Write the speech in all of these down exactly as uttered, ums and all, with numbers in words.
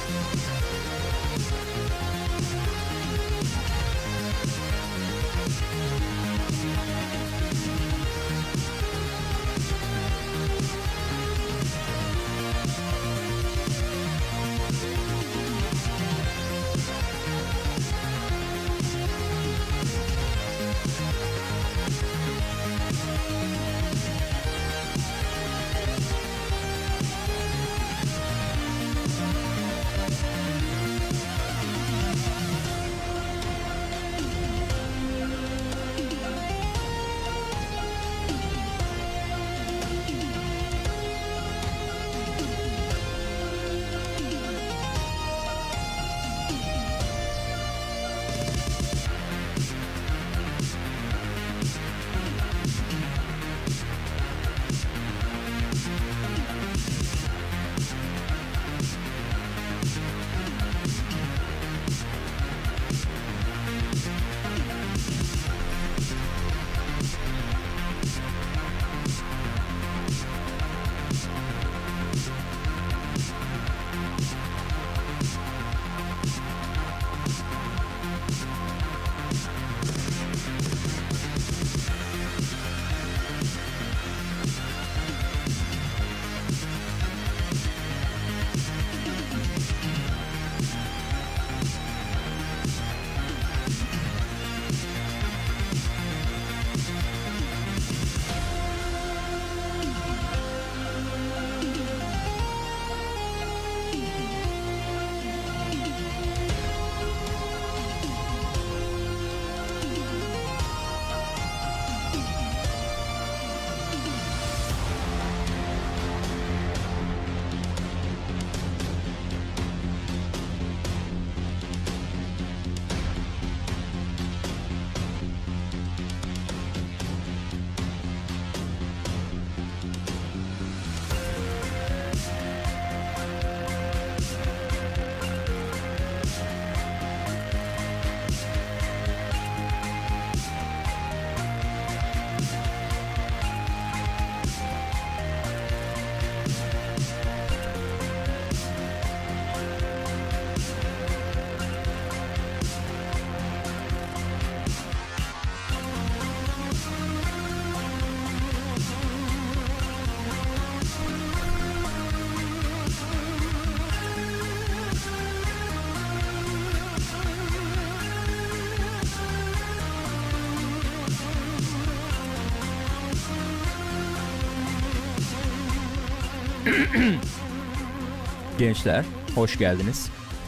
Gençler, hoş geldiniz.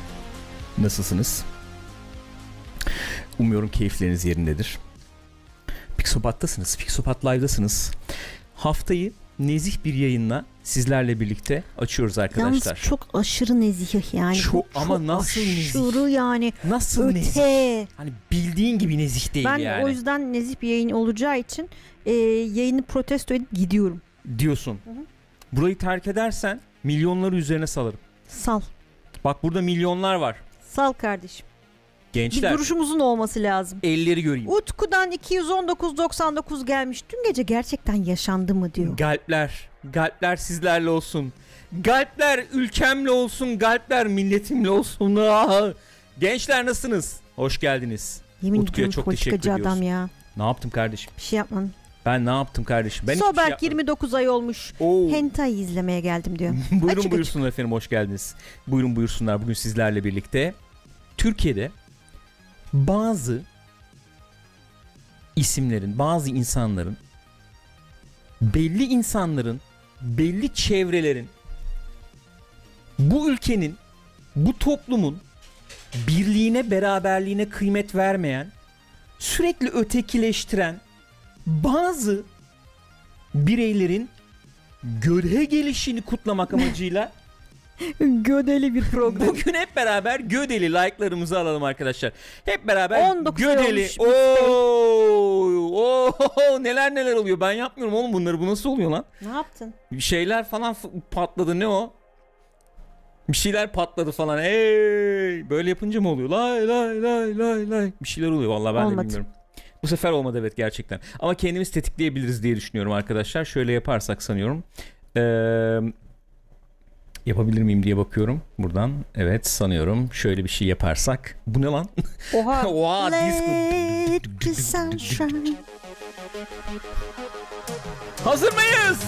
Nasılsınız? Umuyorum keyifleriniz yerindedir. Pixopat'tasınız, Pixopat Live'dasınız. Haftayı nezih bir yayınla sizlerle birlikte açıyoruz arkadaşlar. Yalnız çok aşırı nezih yani. Çok, çok ama nasıl nezih? Aşırı yani. Nasıl öte. nezih? Hani bildiğin gibi nezih değil ben yani. Ben o yüzden nezih bir yayın olacağı için e, yayını protesto edip gidiyorum. Diyorsun. Hı hı. Burayı terk edersen milyonları üzerine salarım. Sal. Bak burada milyonlar var. Sal kardeşim. Gençler. Bir duruşumuzun olması lazım. Elleri göreyim. Utku'dan iki yüz on dokuz doksan dokuz gelmiş. Dün gece gerçekten yaşandı mı diyor. Galpler. Galpler sizlerle olsun. Galpler ülkemle olsun. Galpler milletimle olsun. Ah. Gençler nasılsınız? Hoş geldiniz. Yemin Utku'ya çok teşekkür ediyoruz. Adam ya. Ne yaptım kardeşim? Bir şey yapmadım. Ben ne yaptım kardeşim? Ben Soberk şey yirmi dokuz ay olmuş. Oo. Hentai izlemeye geldim diyor. Buyurun açık buyursunlar açık. efendim, hoş geldiniz. Buyurun buyursunlar, bugün sizlerle birlikte. Türkiye'de bazı isimlerin, bazı insanların, belli insanların, belli çevrelerin, bu ülkenin, bu toplumun birliğine, beraberliğine kıymet vermeyen, sürekli ötekileştiren bazı bireylerin görehe gelişini kutlamak amacıyla Gödeli bir program. bugün hep beraber Gödeli like'larımızı alalım arkadaşlar. Hep beraber Gödeli. Oo, oo, neler neler oluyor. Ben yapmıyorum oğlum bunları. Bu nasıl oluyor lan? Ne yaptın? Bir şeyler falan f- patladı. Ne o? Bir şeyler patladı falan. Hey! Böyle yapınca mı oluyor? Lay lay lay lay lay. Bir şeyler oluyor vallahi, ben Olmadı. de bilmiyorum. Bu sefer olmadı evet, gerçekten. Ama kendimiz tetikleyebiliriz diye düşünüyorum arkadaşlar. Şöyle yaparsak sanıyorum. Eee Yapabilir miyim diye bakıyorum buradan. Evet sanıyorum şöyle bir şey yaparsak. Bu ne lan? Oha. Oha, Let the sun shine. Hazır mıyız?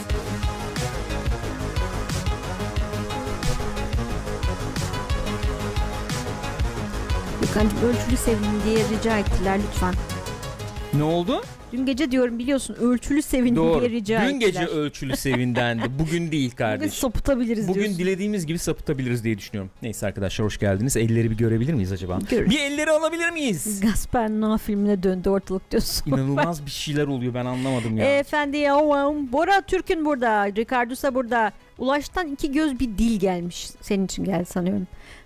Gökhan'cığım ölçülü sevin diye rica ettiler lütfen. Ne oldu? Dün gece diyorum biliyorsun ölçülü sevin Doğru. diye rica Dün ettiler. gece ölçülü sevindendi. Bugün değil Bugün kardeşim. sapıtabiliriz Bugün diyorsun. dilediğimiz gibi sapıtabiliriz diye düşünüyorum. Neyse arkadaşlar hoş geldiniz. Elleri bir görebilir miyiz acaba? Görürüz. Bir elleri alabilir miyiz? Gaspar Noé filmine döndü ortalık diyorsun. İnanılmaz bir şeyler oluyor, ben anlamadım ya. Efendim Bora Türk'ün burada. Ricardo'sa burada. Ulaş'tan iki göz bir dil gelmiş. Senin için geldi sanıyorum.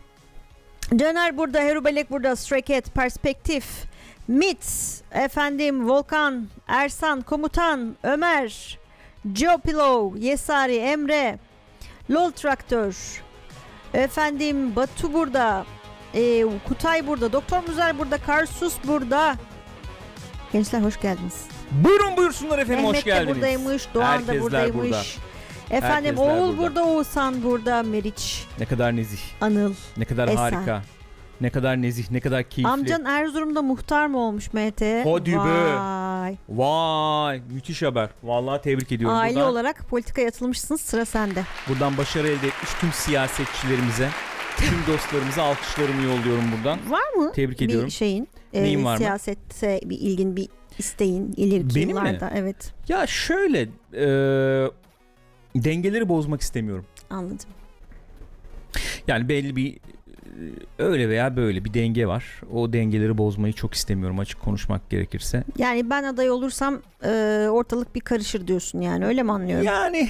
Caner burada. Herubelek burada. Stray Cat, Perspektif, Mits, efendim Volkan, Ersan, Komutan, Ömer, Geopilo, Yesari, Emre, Lol Traktör, efendim Batu burada, e, Kutay burada, Doktor Muzer burada, Karsus burada. Gençler hoş geldiniz. Buyurun buyursunlar efendim, Mehmet hoş geldiniz. de buradaymış, Doğan Herkesler da buradaymış. burada. Efendim Herkesler Oğul burada. burada, Oğuzhan burada, Meriç, Ne kadar nezih, Anıl. ne kadar Esen. harika, ne kadar nezih, ne kadar keyifli. Amcan Erzurum'da muhtar mı olmuş M T? Hadi be. Vay. Vay, müthiş haber. Vallahi tebrik ediyorum. Aile buradan, olarak politikaya atılmışsınız, sıra sende. buradan başarı elde etmiş tüm siyasetçilerimize, tüm dostlarımıza alkışlarımı yolluyorum buradan. Var mı Tebrik bir ediyorum. şeyin, Neyim e, var mı? siyasette bir ilgin, bir isteğin ileriki Benim mi? yıllarda? Evet, Ya şöyle, e, dengeleri bozmak istemiyorum. anladım. Yani belli bir, öyle veya böyle bir denge var. O dengeleri bozmayı çok istemiyorum, açık konuşmak gerekirse. Yani ben aday olursam e, ortalık bir karışır diyorsun, yani öyle mi anlıyorum? Yani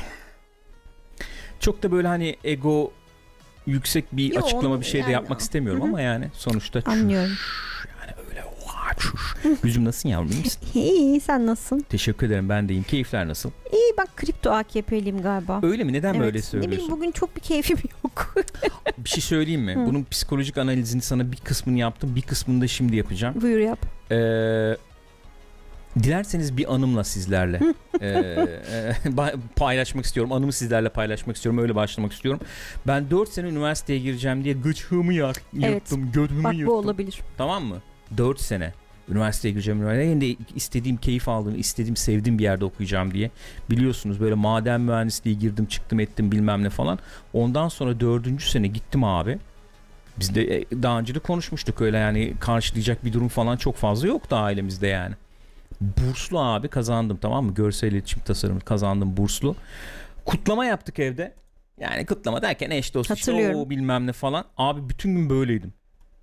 çok da böyle hani ego yüksek bir Yo, açıklama bir şey de yani yapmak o. istemiyorum Hı hı. ama yani sonuçta çüş, Anlıyorum. yani öyle oha çüş. Yüzüm nasılsın yavrum, iyi misin? İyi, sen nasılsın? Teşekkür ederim, ben de iyiyim. Keyifler nasıl? İyi, ben kripto A K P'liyim galiba. Öyle mi? Neden Evet. böyle Ne bileyim, söylüyorsun? bugün çok bir keyfim yok. Bir şey söyleyeyim mi? Hı. Bunun psikolojik analizini sana bir kısmını yaptım, bir kısmını da şimdi yapacağım. Buyur yap. Ee, dilerseniz bir anımla sizlerle e, e, ba- paylaşmak istiyorum. Anımı sizlerle paylaşmak istiyorum. Öyle başlamak istiyorum. Ben dört sene üniversiteye gireceğim diye gıçhımı yak- Evet. yırttım, gödümü Bak bu yırttım. olabilir. Tamam mı? dört sene üniversiteye gireceğim. Üniversiteye de istediğim, keyif aldığım, istediğim, sevdiğim bir yerde okuyacağım diye. Biliyorsunuz böyle maden mühendisliği girdim, çıktım, ettim bilmem ne falan. Ondan sonra dördüncü sene gittim abi. Biz de e, daha önce de konuşmuştuk, öyle yani karşılayacak bir durum falan çok fazla yoktu ailemizde yani. Burslu abi kazandım, tamam mı? Görsel iletişim tasarımı kazandım, burslu. Kutlama yaptık evde. Yani kutlama derken eş dost işte Hatırlıyorum. o bilmem ne falan. Abi bütün gün böyleydim.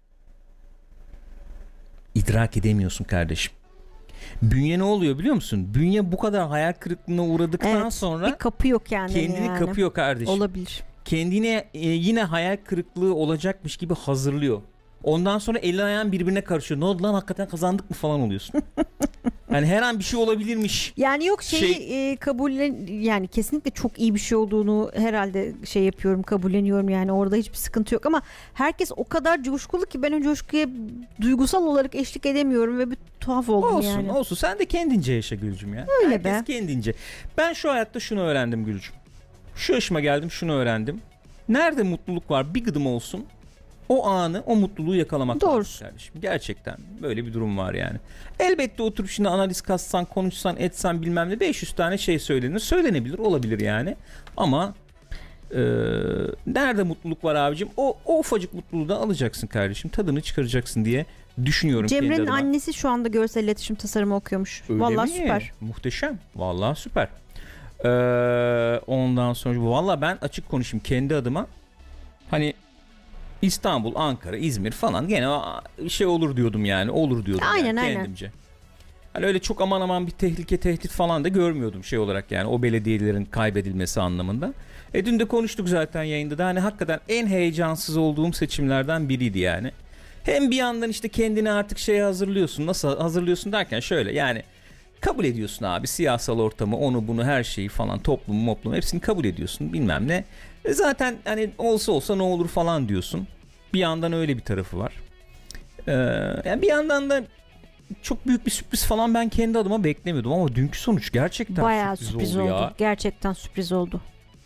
İdrak edemiyorsun kardeşim. Bünye ne oluyor biliyor musun? Bünye bu kadar hayal kırıklığına uğradıktan Evet, sonra bir kapıyor kendini kendini yani. kapıyor kardeşim. Olabilir. Kendine e, yine hayal kırıklığı olacakmış gibi hazırlıyor. Ondan sonra eli ayağın birbirine karışıyor. Ne oldu lan, hakikaten kazandık mı falan oluyorsun. Yani her an bir şey olabilirmiş. Yani yok şeyi Şey- e, kabullen, yani kesinlikle çok iyi bir şey olduğunu herhalde şey yapıyorum, kabulleniyorum, yani orada hiçbir sıkıntı yok ama herkes o kadar coşkulu ki ben o coşkuya duygusal olarak eşlik edemiyorum ve bir tuhaf oldum Olsun yani. olsun, sen de kendince yaşa Gülcüm ya. Öyle Herkes be. kendince. Ben şu hayatta şunu öğrendim Gülcüm. Şu yaşıma geldim, şunu öğrendim. Nerede mutluluk var bir gıdım olsun, o anı, o mutluluğu yakalamak Doğrusu. lazım kardeşim. Gerçekten böyle bir durum var yani. Elbette oturup şimdi analiz kassan, konuşsan, etsen bilmem ne beş yüz tane şey söylenir. Söylenebilir, olabilir yani. Ama e, nerede mutluluk var abicim? O, o ufacık mutluluğu da alacaksın kardeşim. Tadını çıkaracaksın diye düşünüyorum kendi Cemre'nin adıma. annesi şu anda görsel iletişim tasarımı okuyormuş. Öyle Vallahi mi? süper. Muhteşem. Vallahi süper. Ee, ondan sonra vallahi ben açık konuşayım kendi adıma. Hani İstanbul, Ankara, İzmir falan gene şey olur diyordum yani. Olur diyordum Aynen, yani aynen. kendimce. Hani öyle çok aman aman bir tehlike, tehdit falan da görmüyordum şey olarak yani, o belediyelerin kaybedilmesi anlamında. E dün de konuştuk zaten yayında da, hani hakikaten en heyecansız olduğum seçimlerden biriydi yani. Hem bir yandan işte kendini artık şeye hazırlıyorsun. Nasıl hazırlıyorsun derken şöyle yani, kabul ediyorsun abi siyasal ortamı, onu bunu her şeyi falan, toplumu moplumu hepsini kabul ediyorsun bilmem ne. E zaten hani olsa olsa ne olur falan diyorsun. Bir yandan öyle bir tarafı var. Ee, yani bir yandan da çok büyük bir sürpriz falan ben kendi adıma beklemiyordum ama dünkü sonuç gerçekten Bayağı sürpriz, sürpriz oldu, oldu. ya. Gerçekten sürpriz oldu.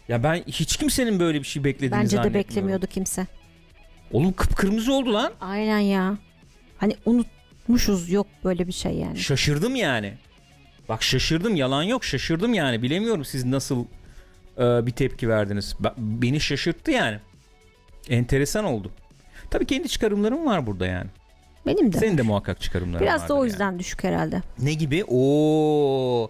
Ya ben hiç kimsenin böyle bir şey beklediğini Bence de zannetmiyorum. beklemiyordu kimse. Oğlum kıpkırmızı oldu lan. Aynen ya. Hani unutmuşuz, yok böyle bir şey yani. Şaşırdım yani. Bak şaşırdım, yalan yok, şaşırdım yani. Bilemiyorum siz nasıl e, bir tepki verdiniz. Ba- beni şaşırttı yani. Enteresan oldu. Tabii kendi çıkarımlarım var burada yani. Benim de. Senin de muhakkak çıkarımların vardır. Biraz da o yüzden yani. düşük herhalde. Ne gibi? Oo.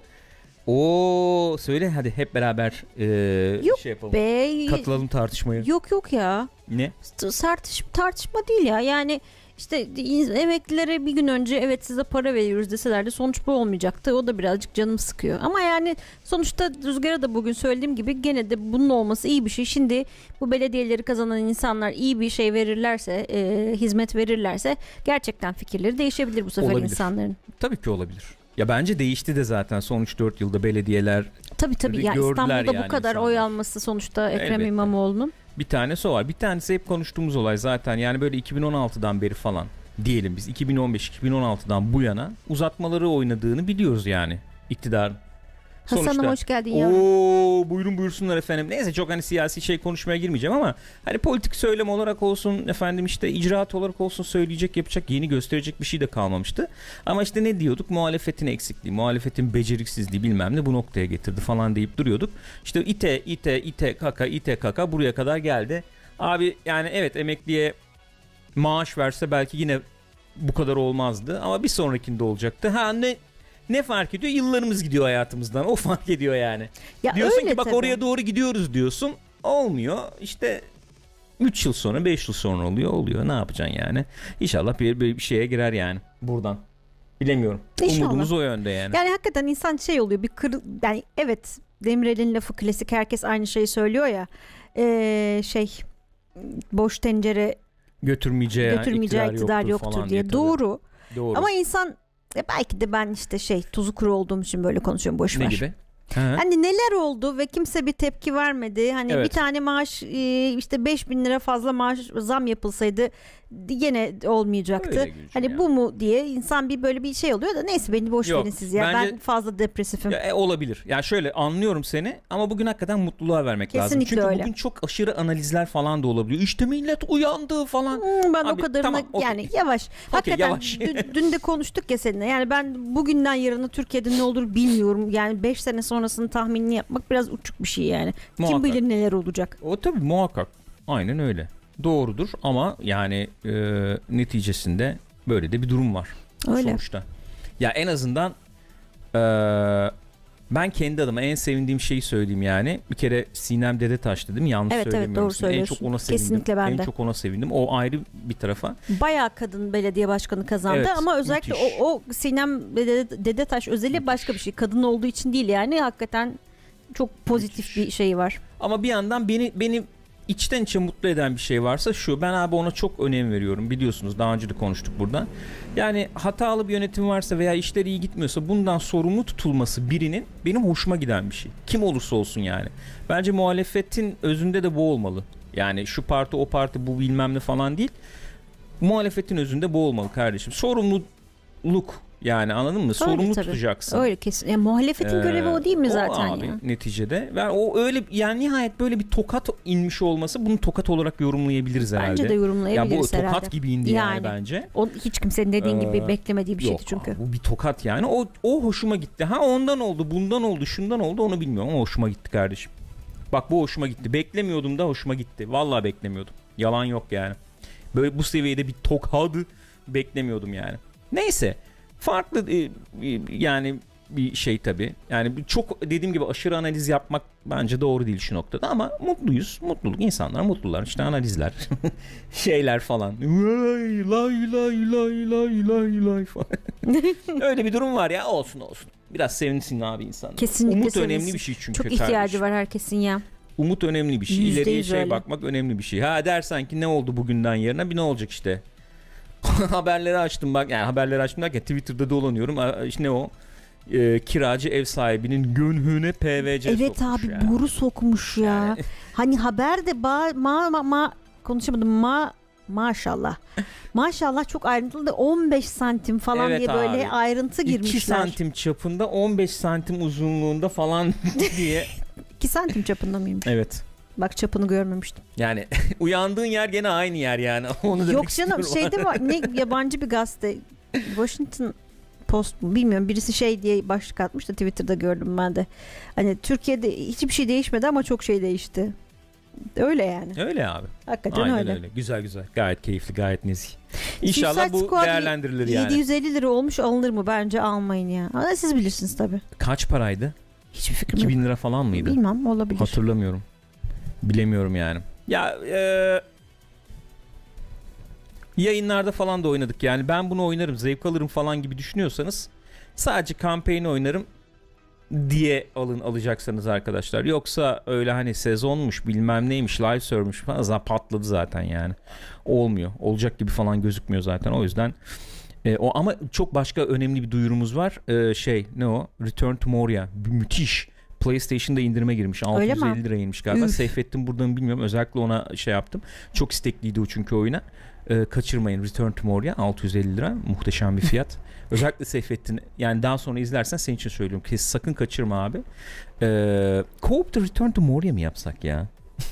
Oo, söyle hadi hep beraber e, Yok şey yapalım. Be, Katılalım tartışmaya. Yok yok ya. Ne? Tartış, tartışma değil ya. Yani işte emeklilere bir gün önce evet size para veriyoruz deselerdi sonuç bu olmayacaktı. O da birazcık canım sıkıyor. Ama yani sonuçta Rüzgar'a da bugün söylediğim gibi gene de bunun olması iyi bir şey. Şimdi bu belediyeleri kazanan insanlar iyi bir şey verirlerse, e, hizmet verirlerse gerçekten fikirleri değişebilir bu sefer Olabilir. insanların. Tabii ki olabilir. Ya bence değişti de zaten son üç dört yılda belediyeler Tabii tabii ya, gördüler İstanbul'da yani bu kadar insanlar. oy alması sonuçta Ekrem Elbette. İmamoğlu'nun. bir tanesi o var. Bir tanesi hep konuştuğumuz olay zaten. Yani böyle iki bin on altıdan beri falan diyelim biz iki bin on beş iki bin on altıdan bu yana uzatmaları oynadığını biliyoruz yani iktidarın. Hasan'ım Sonuçta, hoş geldin yavrum. ooo buyurun buyursunlar efendim. Neyse çok hani siyasi şey konuşmaya girmeyeceğim ama hani politik söylem olarak olsun efendim işte icraat olarak olsun söyleyecek yapacak yeni gösterecek bir şey de kalmamıştı. Ama işte ne diyorduk? Muhalefetin eksikliği, muhalefetin beceriksizliği bilmem ne bu noktaya getirdi falan deyip duruyorduk. İşte ite ite ite kaka ite kaka buraya kadar geldi. Abi yani evet emekliye maaş verse belki yine bu kadar olmazdı ama bir sonrakinde olacaktı. Ha ne Ne fark ediyor? Yıllarımız gidiyor hayatımızdan. O fark ediyor yani. Ya diyorsun öyle ki bak tabii. oraya doğru gidiyoruz diyorsun. Olmuyor. İşte üç yıl sonra beş yıl sonra oluyor. Oluyor. Ne yapacaksın yani? İnşallah bir, bir şeye girer yani. Buradan. Bilemiyorum. İnşallah. Umudumuz o yönde yani. Yani hakikaten insan şey oluyor bir kır, yani evet Demirel'in lafı klasik, herkes aynı şeyi söylüyor ya. Ee, şey boş tencere Götürmeyeceği, götürmeyeceği iktidar, iktidar yoktur, yoktur, falan diye. tabii. Doğru. Doğru. Ama insan e, belki de ben işte şey tuzu kuru olduğum için böyle konuşuyorum, boş ne ver. gibi? Ha? Hani neler oldu ve kimse bir tepki vermedi. Hani Evet. bir tane maaş e, işte beş bin lira fazla maaş zam yapılsaydı gene olmayacaktı. Öyle Gülcüm Hani ya. bu mu diye insan bir böyle bir şey oluyor da neyse beni boş Yok, verin siz ya. bence- Ben fazla depresifim. Ya, e, olabilir. Ya şöyle anlıyorum seni ama bugün hakikaten mutluluğa vermek lazım. Kesinlikle Çünkü öyle. bugün çok aşırı analizler falan da olabiliyor. İşte millet uyandı falan. Hmm, ben Abi, o kadarına tamam, okey. yani yavaş. Hakikaten yavaş. dün, dün de konuştuk ya seninle. Yani ben bugünden yarına Türkiye'de ne olur bilmiyorum. Yani beş sene sonrasını tahminini yapmak biraz uçuk bir şey yani. Kim Muhakkak. bilir neler olacak. O tabii muhakkak. Aynen öyle. Doğrudur ama yani e, neticesinde böyle de bir durum var. Öyle. Sonuçta. Ya en azından e, ben kendi adıma en sevindiğim şeyi söyleyeyim yani. Bir kere Sinem Dedetaş dedim. Yanlış Evet, evet, söylemiyorum. doğru şimdi. En söylüyorsun. çok ona sevindim. Kesinlikle ben en de. çok ona sevindim. O ayrı bir tarafa. Bayağı kadın belediye başkanı kazandı Evet, ama özellikle müthiş. o, o Sinem Dede- Dedetaş özeli başka bir şey. Kadın olduğu için değil yani, hakikaten çok pozitif Müthiş. bir şey var. Ama bir yandan beni beni içten içe mutlu eden bir şey varsa şu. Ben abi ona çok önem veriyorum. Biliyorsunuz daha önce de konuştuk burada. Yani hatalı bir yönetim varsa veya işler iyi gitmiyorsa bundan sorumlu tutulması birinin benim hoşuma giden bir şey. Kim olursa olsun yani. Bence muhalefetin özünde de bu olmalı. Yani şu parti o parti bu bilmem ne falan değil. Muhalefetin özünde bu olmalı kardeşim. Sorumluluk yani, anladın mı? Sorumlu tabii. tutacaksın. Öyle kesin. Yani muhalefetin Ee, görevi o değil mi o zaten abi, ya? neticede. Yani o öyle yani nihayet böyle bir tokat inmiş olması, bunu tokat olarak yorumlayabiliriz herhalde. Bence de Ya bu yorumlayabiliriz tokat herhalde. gibi indi yani, Yani. bence. O hiç kimsenin dediğin Ee, gibi beklemediği bir Yok şeydi çünkü. abi, bu bir tokat yani. O o hoşuma gitti. Ha ondan oldu, bundan oldu, şundan oldu onu bilmiyorum ama hoşuma gitti kardeşim. Bak bu hoşuma gitti. Beklemiyordum da hoşuma gitti. Vallahi beklemiyordum. Yalan yok yani. Böyle bu seviyede bir tokadı beklemiyordum yani. Neyse. Farklı e, e, yani bir şey tabii. Yani bir- çok dediğim gibi aşırı analiz yapmak bence doğru değil şu noktada ama mutluyuz. Mutluluk, insanlar mutlular. İşte analizler, şeyler falan. Lay lay lay lay lay lay lay falan. Öyle bir durum var ya, olsun olsun. Biraz sevinsin abi insanlar. Kesinlikle Umut sevinsin. önemli bir şey çünkü. Çok ihtiyacı kardeşim. var herkesin ya. Umut önemli bir şey. Yüzde İleriye yüz şey öyle. bakmak önemli bir şey. Ha dersen ki ne oldu bugünden yarına, bir ne olacak işte. Haberleri açtım bak, yani haberleri açtım derken Twitter'da dolanıyorum. Aa, işte ne o? Ee, kiracı ev sahibinin gönhüne P V C Evet sokmuş abi ya. boru sokmuş ya. Yani- Hani haberde ba- ma, ma, ma konuşamadım ma maşallah. Maşallah çok ayrıntılı da on beş santim falan Evet diye abi. böyle ayrıntı girmişler. iki santim çapında on beş santim uzunluğunda falan diye. iki santim çapında mıymış? Evet. Bak çapını görmemiştim. Yani uyandığın yer gene aynı yer yani. Onu Yok canım şeyde var ne yabancı bir gazete Washington Post mu bilmiyorum birisi şey diye başlık atmış da Twitter'da gördüm ben de. Hani Türkiye'de hiçbir şey değişmedi ama çok şey değişti. Öyle yani. Öyle abi. Hakikaten aynen öyle. öyle. Güzel güzel. Gayet keyifli, gayet nezih. İnşallah Suicide bu Squad değerlendirilir yani. yedi yüz elli lira olmuş alınır mı? Bence almayın ya. Ama siz bilirsiniz tabii. Kaç paraydı? Hiçbir fikrim iki yok. bin lira falan mıydı? Bilmem olabilir. Hatırlamıyorum. Bilemiyorum yani. Ya e, yayınlarda falan da oynadık yani. Ben bunu oynarım, zevk alırım falan gibi düşünüyorsanız sadece kampanya oynarım diye alın alacaksanız arkadaşlar. Yoksa öyle hani sezonmuş bilmem neymiş live server'mış falan zaten patladı zaten yani. Olmuyor. Olacak gibi falan gözükmüyor zaten. O yüzden e, o ama çok başka önemli bir duyurumuz var. E, şey ne o? Return to Moria. Müthiş. PlayStation'da indirime girmiş. altı yüz elli liraya inmiş galiba. Üf. Seyfettin burada mı bilmiyorum. Özellikle ona şey yaptım. Çok istekliydi o çünkü oyuna. E, kaçırmayın. Return to Moria altı yüz elli lira. Muhteşem bir fiyat. Özellikle Seyfettin yani daha sonra izlersen senin için söylüyorum. Kes, sakın kaçırma abi. E, Co-op'ta Return to Moria mı yapsak ya?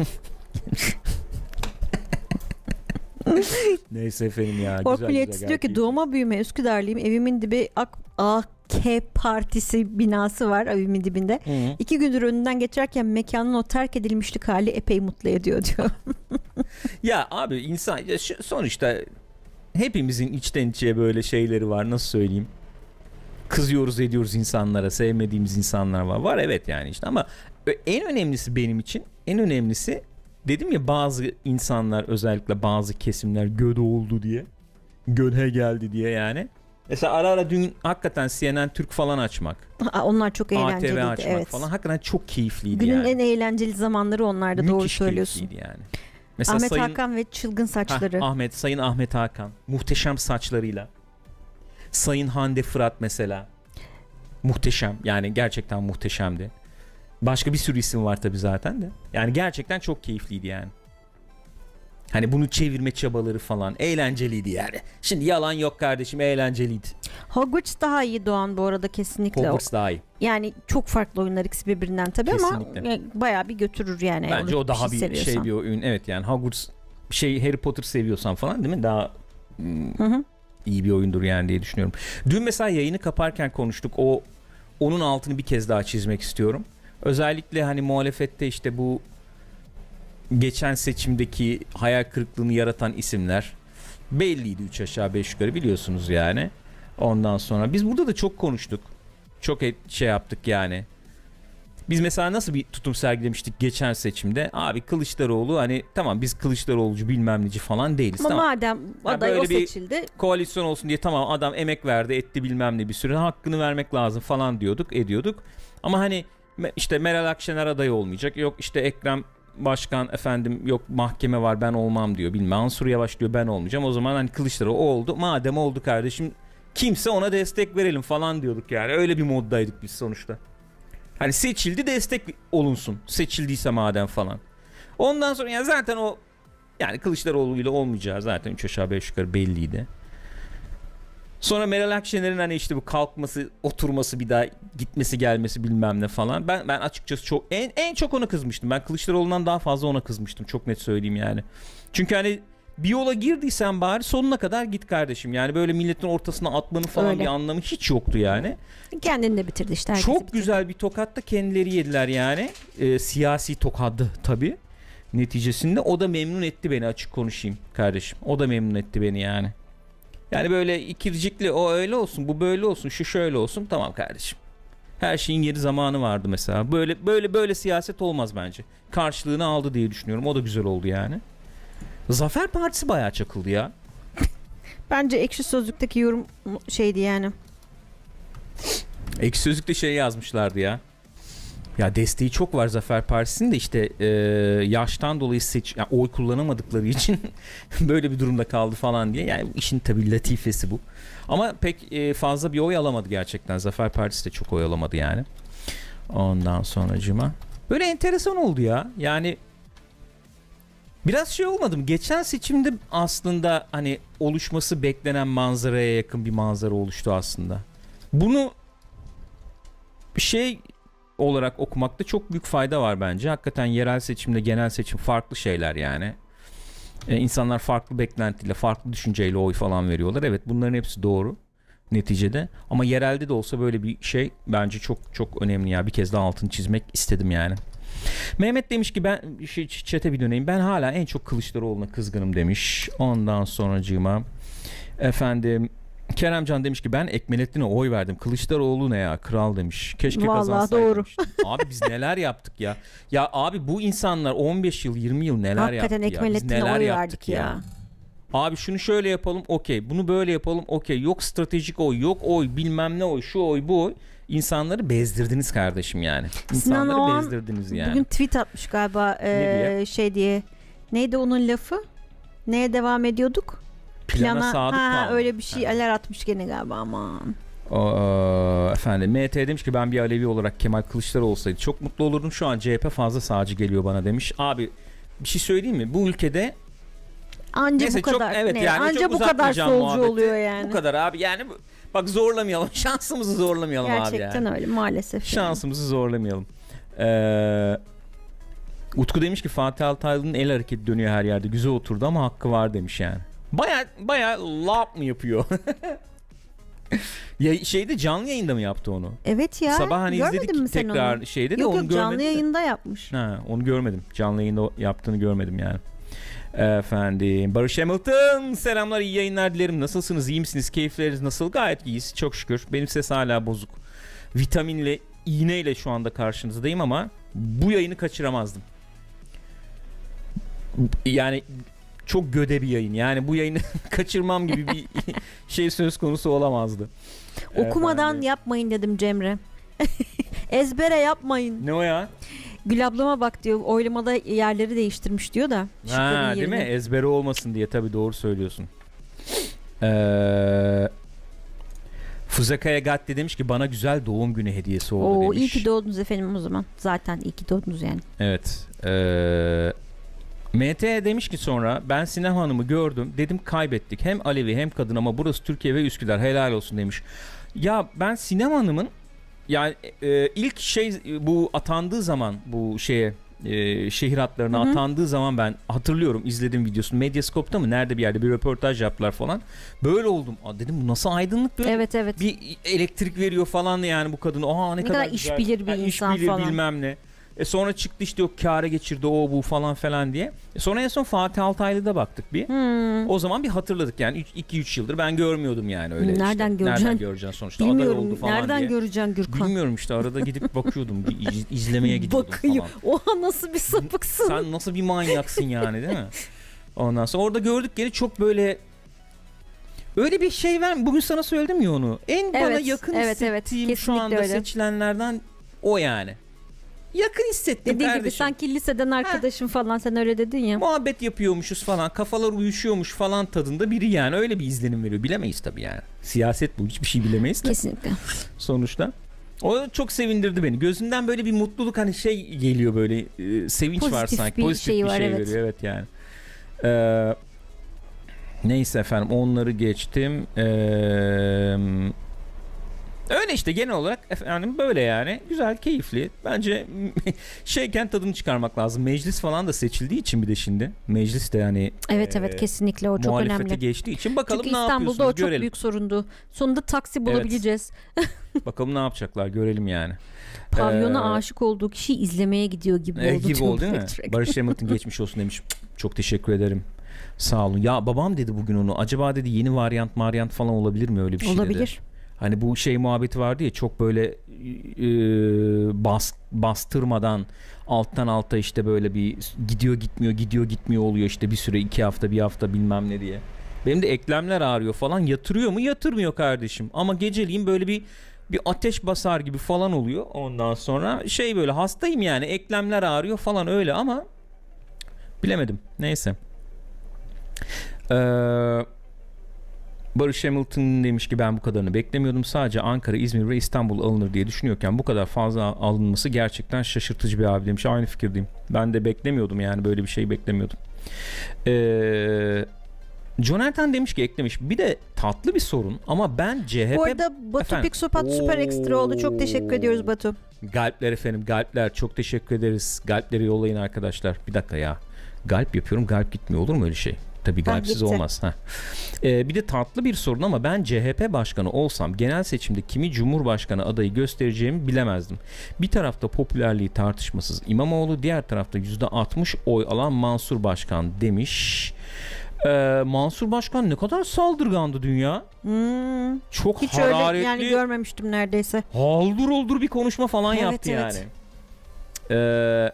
Neyse efendim ya. Güzel, güzel, Orkun diyor ki doğma büyüme Üsküdarlıyım. Evimin dibi Ak A K Partisi binası var evimin dibinde. Hı-hı. İki gündür önünden geçerken mekanın o terk edilmişlik hali epey mutlu ediyor diyor. Ya abi insan ya şu, sonuçta hepimizin içten içe böyle şeyleri var, nasıl söyleyeyim, kızıyoruz ediyoruz insanlara, sevmediğimiz insanlar var var evet yani işte ama en önemlisi benim için en önemlisi dedim ya bazı insanlar özellikle bazı kesimler göde oldu diye göde geldi diye yani mesela ara ara dün hakikaten C N N Türk falan açmak onlar çok eğlenceliydi A T V açmak evet. falan hakikaten çok keyifliydi. Günün yani. En eğlenceli zamanları onlarda. Müthiş doğru söylüyorsun. Yani. Mesela Ahmet Sayın, Hakan ve çılgın saçları. Heh, Ahmet, Sayın Ahmet Hakan muhteşem saçlarıyla. Sayın Hande Fırat mesela muhteşem yani gerçekten muhteşemdi. Başka bir sürü isim var tabii zaten de. Yani gerçekten çok keyifliydi yani. Hani bunu çevirme çabaları falan eğlenceliydi yani. Şimdi yalan yok kardeşim, eğlenceliydi. Hogwarts daha iyi Doğan bu arada kesinlikle. Hogwarts daha iyi. Yani çok farklı oyunlar ikisi birbirinden tabii kesinlikle. Ama bayağı bir götürür yani. Bence o daha bir şey, seviyorsan. bir oyun. Evet yani Hogwarts şey Harry Potter seviyorsan falan değil mi? Daha hı hı. iyi bir oyundur yani diye düşünüyorum. Dün mesela yayını kaparken konuştuk. O onun altını bir kez daha çizmek istiyorum. Özellikle hani muhalefette işte bu geçen seçimdeki hayal kırıklığını yaratan isimler belliydi üç aşağı beş yukarı biliyorsunuz yani. Ondan sonra biz burada da çok konuştuk. Çok et, şey yaptık yani. Biz mesela nasıl bir tutum sergilemiştik geçen seçimde? Abi Kılıçdaroğlu hani tamam biz Kılıçdaroğlucu bilmem neci falan değiliz. Ama tamam. madem aday o seçildi. Koalisyon olsun diye tamam adam emek verdi etti bilmem ne bir süre hakkını vermek lazım falan diyorduk ediyorduk. Ama hani işte Meral Akşener aday olmayacak. Yok işte Ekrem Başkan efendim yok mahkeme var ben olmam diyor. Bilmem Mansur Yavaş diyor ben olmayacağım. O zaman hani Kılıçdaroğlu oldu. Madem oldu kardeşim kimse ona destek verelim falan diyorduk yani. Öyle bir moddaydık biz sonuçta. Hani seçildi destek olunsun. Seçildiyse madem falan. Ondan sonra yani zaten o yani Kılıçdaroğlu ile olmayacağı zaten üç aşağı beş yukarı belliydi. Sonra Meral Akşener'in hani işte bu kalkması, oturması, bir daha gitmesi, gelmesi bilmem ne falan. Ben ben açıkçası çok en en çok ona kızmıştım. Ben Kılıçdaroğlu'ndan daha fazla ona kızmıştım. Çok net söyleyeyim yani. Çünkü hani bir yola girdiysen bari sonuna kadar git kardeşim. Yani böyle milletin ortasına atmanın falan Öyle. bir anlamı hiç yoktu yani. Kendini de bitirdi işte. Çok bitirdi. güzel bir tokat da kendileri yediler yani. Ee, siyasi tokadı tabii. Neticesinde o da memnun etti beni, açık konuşayım kardeşim. O da memnun etti beni yani. Yani böyle ikircikli o öyle olsun, bu böyle olsun, şu şöyle olsun. Tamam kardeşim. Her şeyin yeri zamanı vardı mesela. Böyle böyle böyle siyaset olmaz bence. Karşılığını aldı diye düşünüyorum. O da güzel oldu yani. Zafer Partisi bayağı çakıldı ya. Bence Ekşi Sözlük'teki yorum şeydi yani. Ekşi Sözlük'te şey yazmışlardı ya. Ya desteği çok var Zafer Partisi'nin de işte e, yaştan dolayı seç, yani oy kullanamadıkları için böyle bir durumda kaldı falan diye. Yani işin tabii latifesi bu. Ama pek e, fazla bir oy alamadı gerçekten. Zafer Partisi de çok oy alamadı yani. Ondan sonracıma. Böyle enteresan oldu ya. Yani biraz şey olmadı mı? Geçen seçimde aslında hani oluşması beklenen manzaraya yakın bir manzara oluştu aslında. Bunu şey olarak okumakta çok büyük fayda var bence. Hakikaten yerel seçimle genel seçim farklı şeyler yani. Ee, insanlar farklı beklentiyle, farklı düşünceyle oy falan veriyorlar. Evet, bunların hepsi doğru neticede. Ama yerelde de olsa böyle bir şey bence çok çok önemli ya. Bir kez daha altını çizmek istedim yani. Mehmet demiş ki ben şey, chat'e bir döneyim. Ben hala en çok Kılıçdaroğlu'na kızgınım demiş. Ondan sonracığıma efendim Keremcan demiş ki ben Ekmelettin'e oy verdim. Kılıçdaroğlu ne ya, kral demiş. Keşke vallahi kazansaydı doğru. demiş. Abi biz neler yaptık ya. Ya abi bu insanlar on beş yıl yirmi yıl neler Hakikaten yaptı ya. Biz Ekmelettin'e neler oy yaptık verdik ya. ya. Abi şunu şöyle yapalım, okey. Bunu böyle yapalım, okey. Yok stratejik oy, yok oy, bilmem ne oy, şu oy, bu oy. İnsanları bezdirdiniz kardeşim yani. Sinan İnsanları Oğan bezdirdiniz yani. bugün tweet atmış galiba e, diye? şey diye. Neydi onun lafı? Neye devam ediyorduk? Plana, Plana, sadık ha, kal. öyle bir şeyler atmış gene galiba, aman. O, efendim M T demiş ki ben bir Alevi olarak Kemal Kılıçdaroğlu olsaydı çok mutlu olurdum. Şu an C H P fazla sağcı geliyor bana demiş. Abi bir şey söyleyeyim mi? Bu ülkede Anca neyse, bu kadar. çok, evet, ne? yani Anca çok bu kadar uzatmayacağım solcu muhabbeti. oluyor yani. Bu kadar abi yani bu- bak zorlamayalım. Şansımızı zorlamayalım Gerçekten abi yani. öyle maalesef. Şansımızı zorlamayalım. Ee, Utku demiş ki Fatih Altaylı'nın el hareketi dönüyor her yerde. Güzel oturdu ama hakkı var demiş yani. Baya baya lap mı yapıyor? Ya şeyde canlı yayında mı yaptı onu? Evet ya. Sabah hani görmedin izledik mi sen tekrar onu? şeyde de yok, onu yok, canlı görmedim. yayında yapmış. Ha, onu görmedim. Canlı yayında yaptığını görmedim yani. Efendim Barış Hamilton selamlar, iyi yayınlar dilerim. Nasılsınız, iyi misiniz, keyifleriniz nasıl? Gayet iyiyiz çok şükür. Benim ses hala bozuk. Vitaminle, iğneyle şu anda karşınızdayım ama bu yayını kaçıramazdım. Yani çok göde bir yayın. Yani bu yayını kaçırmam gibi bir şey söz konusu olamazdı. Okumadan Efendim. yapmayın dedim Cemre. Ezbere yapmayın. Ne o ya? Gül ablama bak diyor, oylamada yerleri değiştirmiş diyor da. Ha, değil mi? yerine. Ezbere olmasın diye, tabii doğru söylüyorsun. Ee, Fuzakaya Gatti demiş ki bana güzel doğum günü hediyesi oldu Oo, demiş. iyi ki doğdunuz efendim o zaman. Zaten iyi ki doğdunuz yani. Evet. Ee, M T demiş ki sonra ben Sinem Hanım'ı gördüm. Dedim kaybettik. Hem Alevi hem kadın ama burası Türkiye ve Üsküdar. Helal olsun demiş. Ya ben Sinem Hanım'ın yani e, ilk şey bu atandığı zaman bu şeye e, şehir hatlarına Hı hı. atandığı zaman ben hatırlıyorum, izledim videosunu. Medyascope'ta mı nerede bir yerde bir röportaj yaptılar falan. Böyle oldum. Aa, dedim bu nasıl aydınlık, böyle Evet evet. bir elektrik veriyor falan yani bu kadın. Aa ne, Ne kadar, kadar iş güzel. bilir bir Yani insan iş bilir, falan. bilmem ne. E sonra çıktı işte o kâra geçirdi o bu falan falan diye. E sonra en son Fatih Altaylı'da baktık bir. Hmm. O zaman bir hatırladık yani iki üç yıldır ben görmüyordum yani öyle Nereden işte. göreceksin? Nereden göreceksin sonuçta aday oldu Bilmiyorum. falan Nereden diye. göreceksin Gürkan? Bilmiyorum işte, arada gidip bakıyordum, iz- izlemeye gidiyordum Bakayım. falan. Oha nasıl bir sapıksın. Sen nasıl bir manyaksın yani, değil mi? Ondan sonra orada gördük geri çok böyle öyle bir şey var. Bugün sana söyledim ya onu. En bana Evet, yakın evet, evet. hissettiğim şu Kesinlikle anda öyle. seçilenlerden o yani. Yakın hissettim Dediğin gibi kardeşim. sanki liseden arkadaşım falan, sen öyle dedin ya. Muhabbet yapıyormuşuz falan, kafalar uyuşuyormuş falan tadında biri yani, öyle bir izlenim veriyor. Bilemeyiz tabii yani. Siyaset bu, hiçbir şey bilemeyiz de Kesinlikle. sonuçta. O çok sevindirdi beni. Gözünden böyle bir mutluluk, hani şey geliyor böyle, e, sevinç Pozitif var sanki. bir Pozitif şeyi bir var, şey evet. veriyor evet yani. Ee, neyse efendim, onları geçtim. Ee, öyle işte genel olarak efendim böyle yani. Güzel, keyifli. Bence şeyken tadını çıkarmak lazım. Meclis falan da seçildiği için bir de şimdi. Meclis de yani Evet evet e, kesinlikle o çok muhalefete önemli. geçtiği için bakalım Çünkü ne İstanbul'da o yapıyorsunuz çok görelim. büyük sorundu. Sonunda taksi bulabileceğiz. Bakalım ne yapacaklar görelim yani. Pavyona Ee, aşık olduğu kişi izlemeye gidiyor gibi E, oldu. gibi tüm oldu değil mi? Electric. Barış Hamilton geçmiş olsun demiş. Çok teşekkür ederim. Sağ olun. Ya babam dedi bugün onu. Acaba dedi yeni varyant varyant falan olabilir mi, öyle bir şey Olabilir. dedi. Hani bu şey muhabbeti vardı ya, çok böyle e, bas, bastırmadan alttan alta işte böyle bir gidiyor gitmiyor gidiyor gitmiyor oluyor işte bir süre, iki hafta bir hafta bilmem ne diye. Benim de eklemler ağrıyor falan, yatırıyor mu? Yatırmıyor kardeşim. Ama geceliğin böyle bir bir ateş basar gibi falan oluyor. Ondan sonra şey böyle hastayım yani, eklemler ağrıyor falan öyle ama bilemedim. Neyse. Eee Barış Hamilton demiş ki ben bu kadarını beklemiyordum. Sadece Ankara, İzmir ve İstanbul alınır diye düşünüyorken bu kadar fazla alınması gerçekten şaşırtıcı bir abi demiş. Aynı fikirdeyim. Ben de beklemiyordum yani, böyle bir şey beklemiyordum. Eee Jonathan demiş ki eklemiş. Bir de tatlı bir sorun ama ben C H P... Bu arada Batu Efendim? Pixopat süper ekstra oldu. Çok teşekkür ediyoruz Batu. Galpler efendim, galpler, çok teşekkür ederiz. Galpleri yollayın arkadaşlar. Bir dakika ya. Galp yapıyorum, galp gitmiyor, olur mu öyle şey? Tabii galpsiz olmaz. Heh. Ee, bir de tatlı bir sorun ama ben C H P başkanı olsam genel seçimde kimi Cumhurbaşkanı adayı göstereceğimi bilemezdim. Bir tarafta popülerliği tartışmasız İmamoğlu, diğer tarafta yüzde altmış oy alan Mansur Başkan demiş. Ee, Mansur Başkan ne kadar saldırgandı dünya. Hmm. Çok Hiç hararetli. öyle yani görmemiştim neredeyse. Haldır oldur bir konuşma falan Evet, yaptı evet. yani. Ee,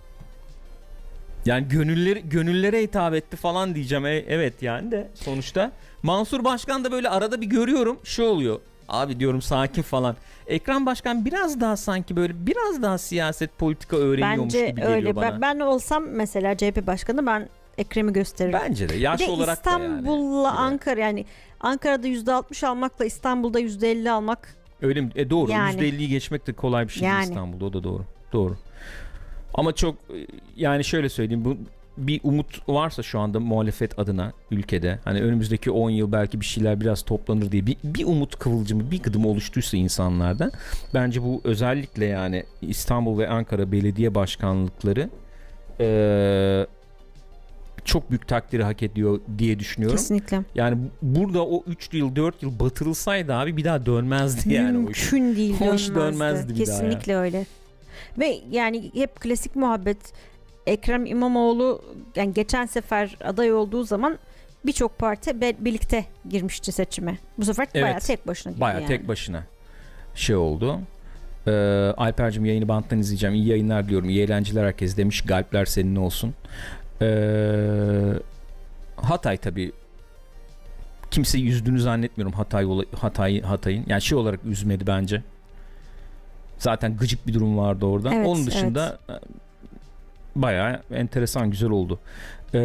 yani gönülleri, gönüllere hitap etti falan diyeceğim. E, evet yani de sonuçta. Mansur Başkan da böyle arada bir görüyorum. Şu oluyor. Abi diyorum sakin falan. Ekrem Başkan biraz daha sanki böyle biraz daha siyaset politika öğreniyormuş Bence gibi geliyor öyle. bana. Ben, ben olsam mesela C H P başkanı ben Ekrem'i gösteririm. Bence de yaş bir de olarak İstanbul'la da yani. Ankara yani Ankara'da yüzde altmış almakla İstanbul'da yüzde elli almak. Öyle mi? E doğru. Yani. yüzde elliyi geçmek de kolay bir şey Yani. değil İstanbul'da. O da doğru. Doğru. Ama çok yani şöyle söyleyeyim, bu bir umut varsa şu anda muhalefet adına ülkede, hani önümüzdeki on yıl belki bir şeyler biraz toplanır diye bir, bir umut kıvılcımı, bir gıdım oluştuysa insanlarda, bence bu özellikle yani İstanbul ve Ankara belediye başkanlıkları ee, çok büyük takdiri hak ediyor diye düşünüyorum. Kesinlikle. Yani burada o üç yıl dört yıl batırılsaydı abi bir daha dönmezdi yani. Mümkün değil, Hoş dönmezdi. dönmezdi bir daha Kesinlikle ya. öyle. Ve yani hep klasik muhabbet, Ekrem İmamoğlu yani geçen sefer aday olduğu zaman birçok parti be- birlikte girmişti seçime. Bu sefer Evet, bayağı tek başına girdi bayağı yani. tek başına şey oldu. Ee, Alper'cim yayını banttan izleyeceğim. İyi yayınlar diyorum. İyi eğlenceler herkes demiş. Galpler senin olsun. Ee, Hatay tabii. Kimseyi üzdüğünü zannetmiyorum Hatay Hatay Hatay'ın. Yani şey olarak üzmedi bence. Zaten gıcık bir durum vardı orada. Evet, Onun dışında evet. bayağı enteresan, güzel oldu. Ee,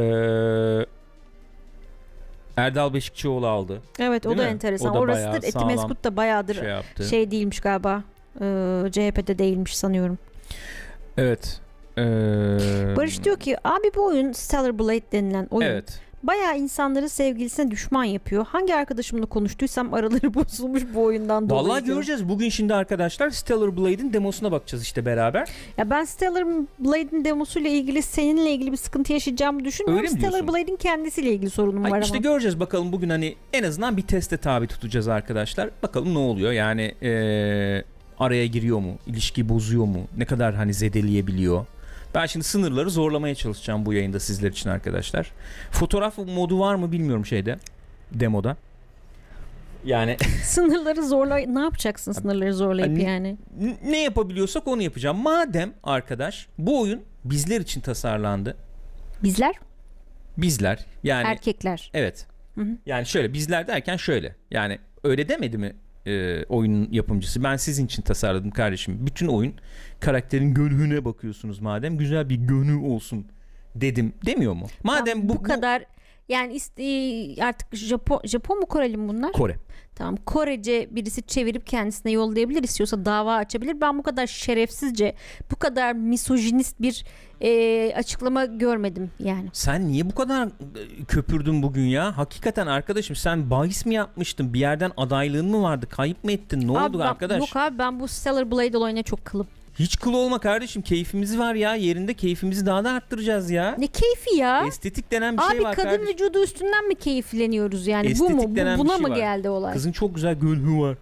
Erdal Beşikçioğlu aldı. Evet, o Değil da mi? enteresan. O da Orasıdır. bayağı Etimeskut da bayağıdır şey yaptı. şey değilmiş galiba. Ee, C H P'de değilmiş sanıyorum. Evet. Ee, Barış diyor ki abi bu oyun Stellar Blade denilen oyun Evet. bayağı insanları sevgilisine düşman yapıyor. Hangi arkadaşımla konuştuysam araları bozulmuş bu oyundan dolayı. Vallahi diyor. göreceğiz. Bugün şimdi arkadaşlar Stellar Blade'in demosuna bakacağız işte beraber. Ya ben Stellar Blade'in demosuyla ilgili seninle ilgili bir sıkıntı yaşayacağımı düşünmüyorum. Öyle mi Stellar diyorsun? Blade'in kendisiyle ilgili sorunum Ay var işte ama. göreceğiz bakalım bugün, hani en azından bir teste tabi tutacağız arkadaşlar. Bakalım ne oluyor yani, ee, araya giriyor mu? İlişki bozuyor mu? Ne kadar hani zedeleyebiliyor? Ben şimdi sınırları zorlamaya çalışacağım bu yayında sizler için arkadaşlar. Fotoğraf modu var mı bilmiyorum şeyde, demoda. Yani Sınırları zorla, ne yapacaksın sınırları zorlayıp Hani- yani? ne yapabiliyorsak onu yapacağım. Madem arkadaş bu oyun bizler için tasarlandı. Bizler? Bizler yani Erkekler. evet. Hı hı. Yani şöyle, bizler derken şöyle. Yani öyle demedi mi e, oyunun yapımcısı? Ben sizin için tasarladım kardeşim. Bütün oyun karakterin gönlüne bakıyorsunuz madem. Güzel bir gönlü olsun dedim. Demiyor mu? Madem Tamam, bu, bu kadar yani iste- artık Japon Japon mu Koreli mi bunlar? Kore. Tamam, Korece birisi çevirip kendisine yollayabilir, istiyorsa dava açabilir. Ben bu kadar şerefsizce, bu kadar misojinist bir e, açıklama görmedim yani. Sen niye bu kadar e, köpürdün bugün ya? Hakikaten arkadaşım, sen bahis mi yapmıştın? Bir yerden adaylığın mı vardı? Kayıp mı ettin? Ne Abi oldu ben- arkadaş? Yok abi, ben bu Stellar Blade olayına çok kılım. Hiç kıl olma kardeşim. Keyfimiz var ya. Yerinde keyfimizi daha da arttıracağız ya. Ne keyfi ya? Estetik denen bir Abi şey var kadın kardeşim. vücudu üstünden mi keyifleniyoruz yani? Bu Estetik mu? Bu- denen bir buna şey mı var. geldi olay? Kızın çok güzel gönlü var.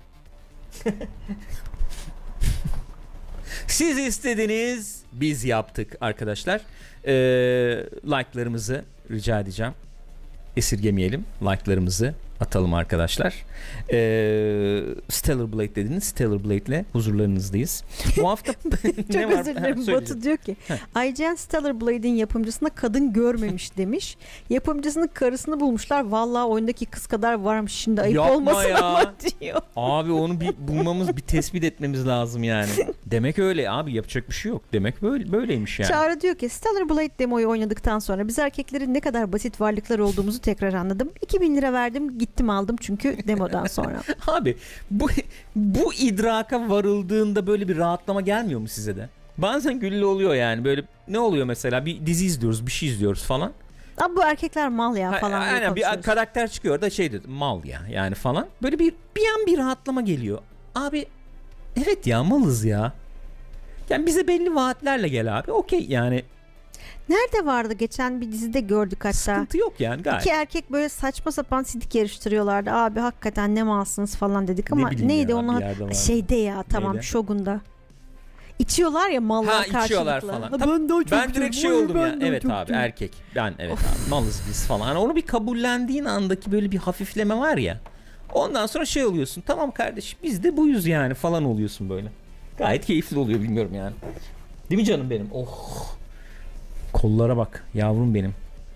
Siz istediniz, biz yaptık arkadaşlar. Ee, like'larımızı rica edeceğim. Esirgemeyelim. Like'larımızı atalım arkadaşlar. Ee, Stellar Blade dediniz. Stellar Blade'le huzurlarınızdayız. Bu hafta Çok ne var? özür Ha, dilerim. söyle. Batu diyor ki I G N Stellar Blade'in yapımcısına kadın görmemiş demiş. Yapımcısının karısını bulmuşlar. Vallahi oyundaki kız kadar varmış. Şimdi ayıp Yapma olmasın ya. ama diyor. Abi onu bir bulmamız, bir tespit etmemiz lazım yani. Demek öyle abi, yapacak bir şey yok. Demek böyle böyleymiş yani. Çağrı diyor ki Stellar Blade demoyu oynadıktan sonra biz erkeklerin ne kadar basit varlıklar olduğumuzu tekrar anladım. iki bin lira verdim, gittim aldım çünkü demodan sonra. Abi bu bu idraka varıldığında böyle bir rahatlama gelmiyor mu size de? Bazen güllü oluyor yani, böyle ne oluyor mesela, bir dizi izliyoruz, bir şey izliyoruz falan. Abi bu erkekler mal ya Ha, falan diye aynen, bir konuşuyoruz. karakter çıkıyor da şey dedi, mal ya yani falan. Böyle bir bir an bir rahatlama geliyor. Abi evet ya, malız ya. Yani bize belli vaatlerle gel abi. Okey yani. Nerede vardı? Geçen bir dizide gördük hatta. Sıkıntı yok yani gayet. İki erkek böyle saçma sapan sidik yarıştırıyorlardı. Abi hakikaten ne malsınız falan dedik ama Ne neydi ya, onun şeyde ya tamam Neydi? Shogun'da. İçiyorlar ya mallar ha, karşılıklı. içiyorlar falan. Ha, Tabii, ben, daha çok ben direkt şey oldum ya. Evet abi çok erkek. Ben evet abi malız biz falan. Hani onu bir kabullendiğin andaki böyle bir hafifleme var ya. Ondan sonra şey oluyorsun. Tamam kardeşim biz de buyuz yani falan oluyorsun böyle. Gayet keyifli oluyor bilmiyorum yani. Değil mi canım benim? Oh. Kollara bak yavrum benim.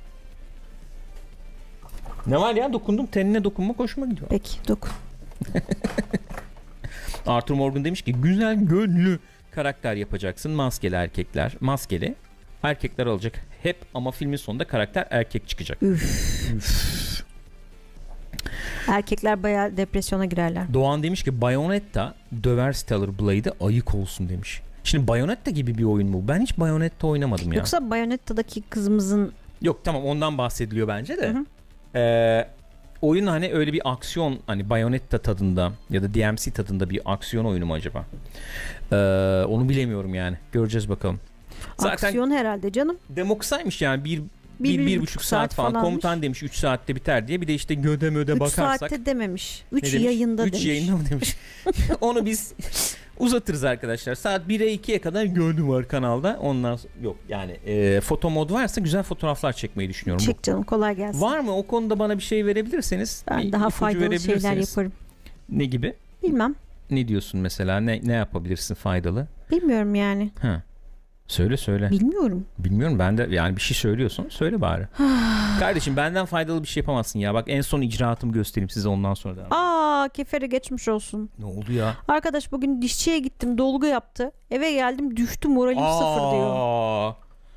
Ne var ya dokundum tenine dokunma hoşuma gidiyor. Peki dokun. Arthur Morgan demiş ki güzel gönlü karakter yapacaksın. Maskeli erkekler. Maskeli erkekler alacak hep ama filmin sonunda karakter erkek çıkacak. Üf. Üf. Erkekler bayağı depresyona girerler. Doğan demiş ki Bayonetta döver Stellar Blade'e ayık olsun demiş. Şimdi Bayonetta gibi bir oyun mu? Ben hiç Bayonetta oynamadım ya. Yoksa Bayonetta'daki kızımızın... Yok tamam ondan bahsediliyor bence de. Hı hı. Ee, oyun hani öyle bir aksiyon hani Bayonetta tadında ya da D M C tadında bir aksiyon oyunu mu acaba? Ee, onu bilemiyorum yani. Göreceğiz bakalım. Zaten aksiyon herhalde canım. Demo kısaymış yani bir Bir, bir, bir, bir bir buçuk saat, saat falan. falanmış. Komutan demiş üç saatte biter diye. Bir de işte göde möde bakarsak. üç saatte dememiş. üç demiş? yayında üç demiş. üç yayında mı demiş? Onu biz uzatırız arkadaşlar. Saat bire ikiye kadar gördüm var kanalda. Ondan sonra, yok yani e, foto mod varsa güzel fotoğraflar çekmeyi düşünüyorum. Çek canım kolay gelsin. Var mı? O konuda bana bir şey verebilirseniz. Ben daha faydalı şeyler yaparım. Ne gibi? Bilmem. Ne diyorsun mesela? Ne ne yapabilirsin faydalı? Bilmiyorum yani. Ha. Söyle söyle. Bilmiyorum. Bilmiyorum ben de yani bir şey söylüyorsun söyle bari. Kardeşim benden faydalı bir şey yapamazsın ya. Bak en son icraatımı göstereyim size ondan sonra da. Aa kefere geçmiş olsun. Ne oldu ya? Arkadaş bugün dişçiye gittim dolgu yaptı. Eve geldim düştü moralim Aa. sıfır diyor.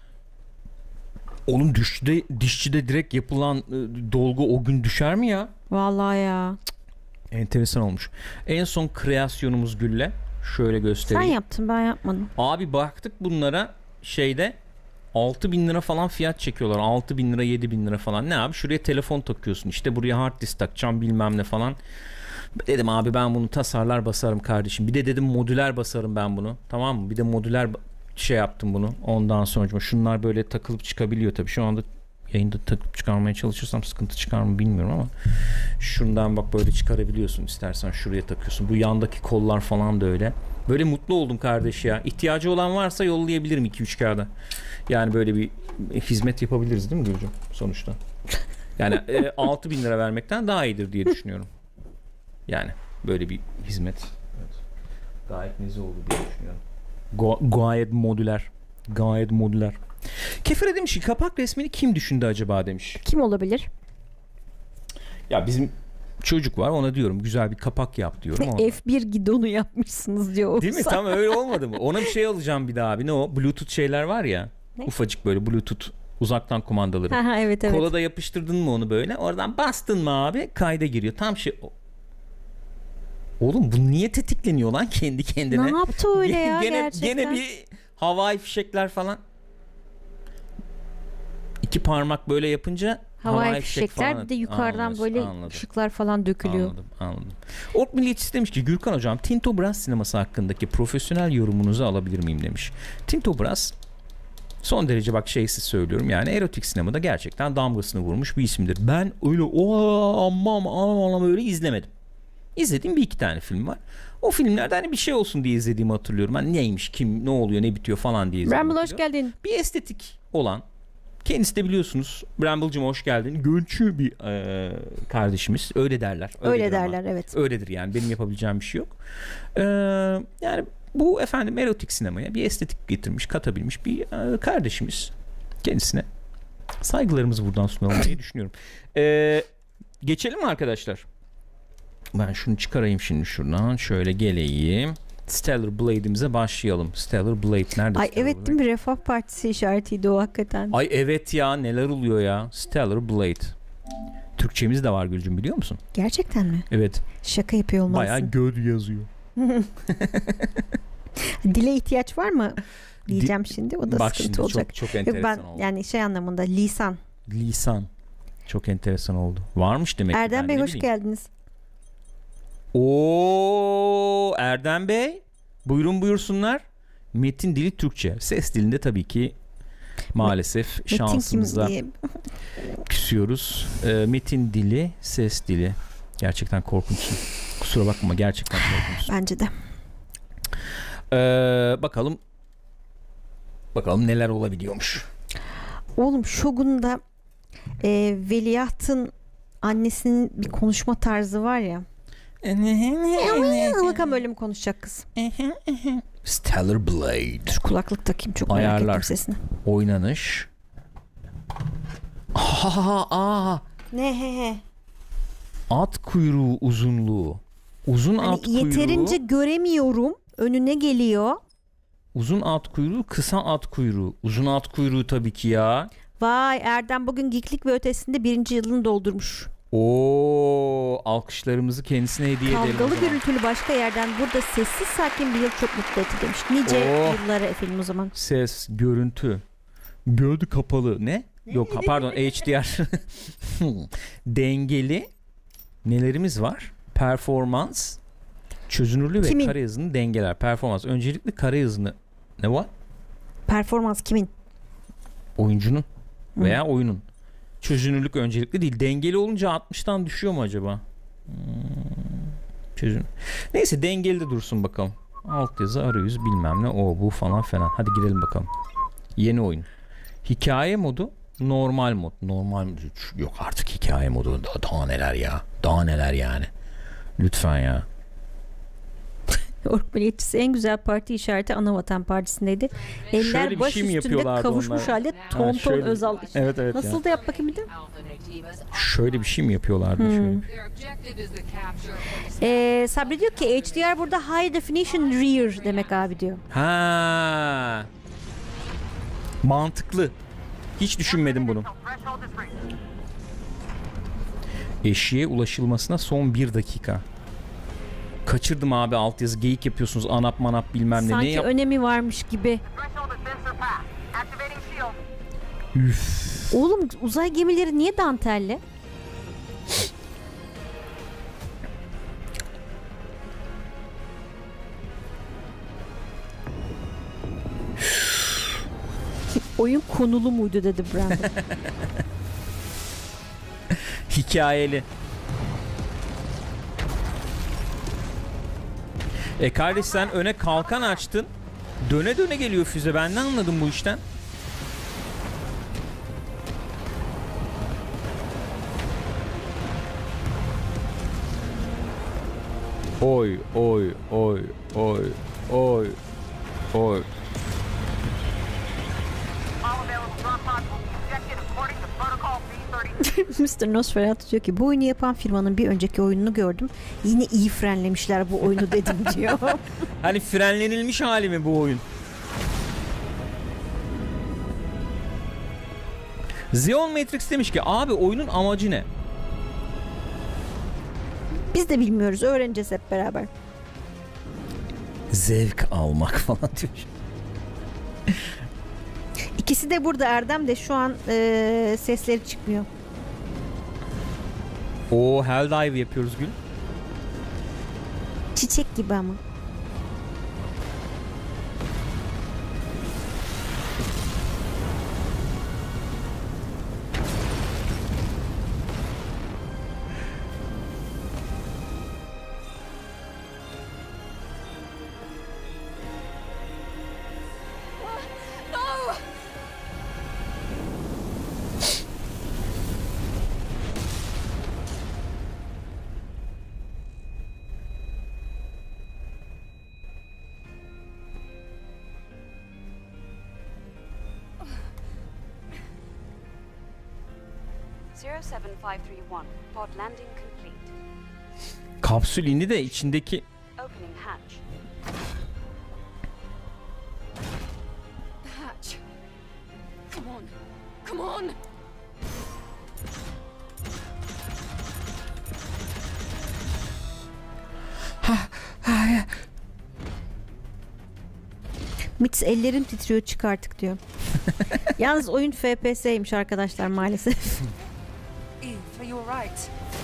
Oğlum dişçide, dişçide direkt yapılan e, dolgu o gün düşer mi ya? Vallahi ya. Cık. Enteresan olmuş. En son kreasyonumuz Gül'le. Şöyle göstereyim. Sen yaptın ben yapmadım. Abi baktık bunlara şeyde altı bin lira falan fiyat çekiyorlar. altı bin lira yedi bin lira falan. Ne abi şuraya telefon takıyorsun. İşte buraya hard disk takacağım bilmem ne falan. Dedim abi ben bunu tasarlar basarım kardeşim. Bir de dedim modüler basarım ben bunu. Tamam mı? Bir de modüler şey yaptım bunu. Ondan sonra şunlar böyle takılıp çıkabiliyor tabii. Şu anda yayında takıp çıkarmaya çalışırsam sıkıntı çıkar mı bilmiyorum ama şundan bak böyle çıkarabiliyorsun istersen şuraya takıyorsun. Bu yandaki kollar falan da öyle. Böyle mutlu oldum kardeş ya. İhtiyacı olan varsa yollayabilirim iki üç kağıda. Yani böyle bir hizmet yapabiliriz değil mi Gülcüm sonuçta? Yani e, altı bin lira vermekten daha iyidir diye düşünüyorum. Yani böyle bir hizmet. Evet. Gayet nezih oldu diye düşünüyorum. Go- gayet modüler. Gayet modüler. Kefere demiş ki kapak resmini kim düşündü acaba demiş. Kim olabilir? Ya bizim çocuk var ona diyorum güzel bir kapak yap diyorum. F bir gidonu yapmışsınız diyor. Değil mi? Tam öyle olmadı mı? Ona bir şey alacağım bir daha abi. Ne o? Bluetooth şeyler var ya. Ne? Ufacık böyle Bluetooth uzaktan kumandaları. Ha, evet evet. Kola da yapıştırdın mı onu böyle? Oradan bastın mı abi? Kayda giriyor. Tam şey... Oğlum bu niye tetikleniyor lan kendi kendine? Ne yaptı öyle ya gene, gerçekten? Gene bir havai fişekler falan. İki parmak böyle yapınca havai, havai fişekler falan bir de yukarıdan böyle anladım. ışıklar falan dökülüyor. Anladım, anladım. Ork Milliyetçisi demiş ki Gürkan hocam Tinto Brass sineması hakkındaki profesyonel yorumunuzu alabilir miyim demiş. Tinto Brass son derece bak şeysiz söylüyorum yani erotik sinemada gerçekten damgasını vurmuş bir isimdir. Ben öyle o aman aman aman öyle izlemedim. İzlediğim bir iki tane film var. O filmlerden hani bir şey olsun diye izlediğimi hatırlıyorum. Hani neymiş, kim, ne oluyor, ne bitiyor falan diye izledim. Bramble hoş geldin. Bir estetik olan, kendisi de biliyorsunuz Bramble'cığım hoş geldin. Gönçü bir e, kardeşimiz. Öyle derler. Öyle, Öyle derler ama. Evet. Öyledir yani. Benim yapabileceğim bir şey yok. E, yani bu efendim erotik sinemaya bir estetik getirmiş, katabilmiş bir e, kardeşimiz. Kendisine saygılarımızı buradan sunalım diye düşünüyorum. E, geçelim mi arkadaşlar? Ben şunu çıkarayım şimdi şuradan. Şöyle geleyim. Stellar Blade'imize başlayalım. Stellar Blade nerede? Ay Stellar evet Blade? değil mi? Refah Partisi işaretiydi o hakikaten. Ay evet ya neler oluyor ya. Stellar Blade. Türkçemiz de var Gülcüm biliyor musun? Gerçekten mi? Evet. Şaka yapıyor olmalısın. Bayağı göd yazıyor. Dile ihtiyaç var mı? Diyeceğim Di- şimdi. O da bak sıkıntı şimdi olacak. Çok, çok enteresan Yok ben, oldu. yani şey anlamında lisan. Lisan. Çok enteresan oldu. Varmış demek ki. Erdem Bey hoş bileyim. geldiniz. Oo Erdem Bey. Buyurun buyursunlar. Metin dili Türkçe. Ses dilinde tabii ki maalesef Metin şansımıza kim diye. küsüyoruz. E, metin dili, ses dili. Gerçekten korkunç. Kusura bakma, gerçekten korkunç. Bence de. Ee, bakalım bakalım neler olabiliyormuş. Oğlum Shogun'da e, veliahtın annesinin bir konuşma tarzı var ya. Bakalım öyle mi konuşacak kız? Stellar Blade. Şu kulaklık takayım, çok merak Ayarlar. ettim sesini. Oynanış. Aa, aa. Ne he he. At kuyruğu uzunluğu. Uzun Hani at kuyruğu. yeterince göremiyorum. Önüne geliyor. Uzun at kuyruğu, kısa at kuyruğu. Uzun at kuyruğu tabii ki ya. Vay, Erdem bugün Geeklik ve Ötesi'nde birinci yılını doldurmuş. Oo, alkışlarımızı kendisine hediye edelim. Kavgalı gürültülü başka yerden, burada sessiz sakin bir yıl çok mutlu etti demiş. Nice Oh. yıllara efendim o zaman. Ses, görüntü. Gördü kapalı. Ne? Yok pardon, H D R. Dengeli. Nelerimiz var? Performans. Çözünürlüğü ve Kimin? kare hızını dengeler. Performans. Öncelikle kare hızını. Ne var? Performans kimin? Oyuncunun veya oyunun. Çözünürlük öncelikli değil. Dengeli olunca altmıştan düşüyor mu acaba? Hmm. Çözün. Neyse, dengeli de dursun bakalım. Altyazı, arayüz, bilmem ne, o bu falan falan. Hadi girelim bakalım. Yeni oyun. Hikaye modu, normal mod. Normal mod. Yok artık hikaye modu. Daha, daha neler ya. Daha neler yani. Lütfen ya. Ork Milliyetçisi en güzel parti işareti Anavatan Partisi'ndeydi. Şöyle Eller bir baş şey mi üstünde yapıyorlardı kavuşmuş onlar? halde ton ton şöyle- Özal. Evet evet Nasıl ya. da yap bakayım bir de. Şöyle bir şey mi yapıyorlardı? Hmm. Şöyle. Ee, Sabri diyor ki H D R burada High Definition Rear demek abi diyor. Ha. Mantıklı. Hiç düşünmedim bunu. Eşiğe ulaşılmasına son bir dakika. Kaçırdım abi, altyazı, geyik yapıyorsunuz, anap manap bilmem ne. Sanki ne yap- önemi varmış gibi. Üf. Oğlum uzay gemileri niye dantelli? Oyun konulu muydu dedi Brandon. Hikayeli. E kardeş, sen öne kalkan açtın. Döne döne geliyor füze. Ben ne anladım bu işten? Oy oy oy oy oy oy. mister Nosferatu diyor ki bu oyunu yapan firmanın bir önceki oyununu gördüm. Yine iyi frenlemişler bu oyunu dedim diyor. Hani frenlenilmiş hali mi bu oyun? Xeon Matrix demiş ki abi oyunun amacı ne? Biz de bilmiyoruz, öğreneceğiz hep beraber. Zevk almak falan diyor. İkisi de burada, Erdem de şu an e, sesleri çıkmıyor. O Helldive yapıyoruz Gül. Çiçek gibi ama. zero seven five three one. Pod landing complete. Kapsül indi de içindeki Opening hatch. The hatch. Come on. Come on. Mitz ellerim titriyor, çık artık diyor. Yalnız oyun F P S'ymiş arkadaşlar maalesef. Eve, are you alright?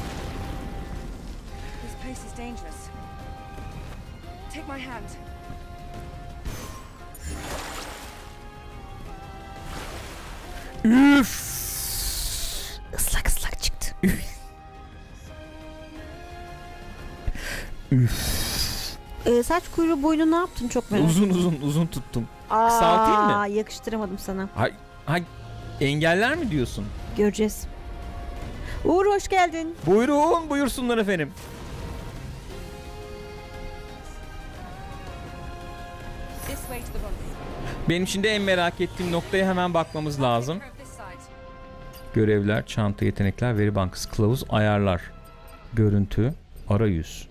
This place is dangerous. Take my hand. Üf. Islak ıslak çıktı. Üf. Ee, saç kuyruğu boyunu ne yaptın çok merak Uzun uzun uzun tuttum. Aa, Kısaltayım mı? yakıştıramadım sana. Hay, hay, engeller mi diyorsun? Göreceğiz. Uğur hoş geldin. Buyurun, buyursunlar efendim. This way to the rendezvous. Benim şimdi en merak ettiğim noktaya hemen bakmamız lazım. Take care of this side. Görevler, çanta, yetenekler, veri bankası, kılavuz, ayarlar, görüntü, arayüz.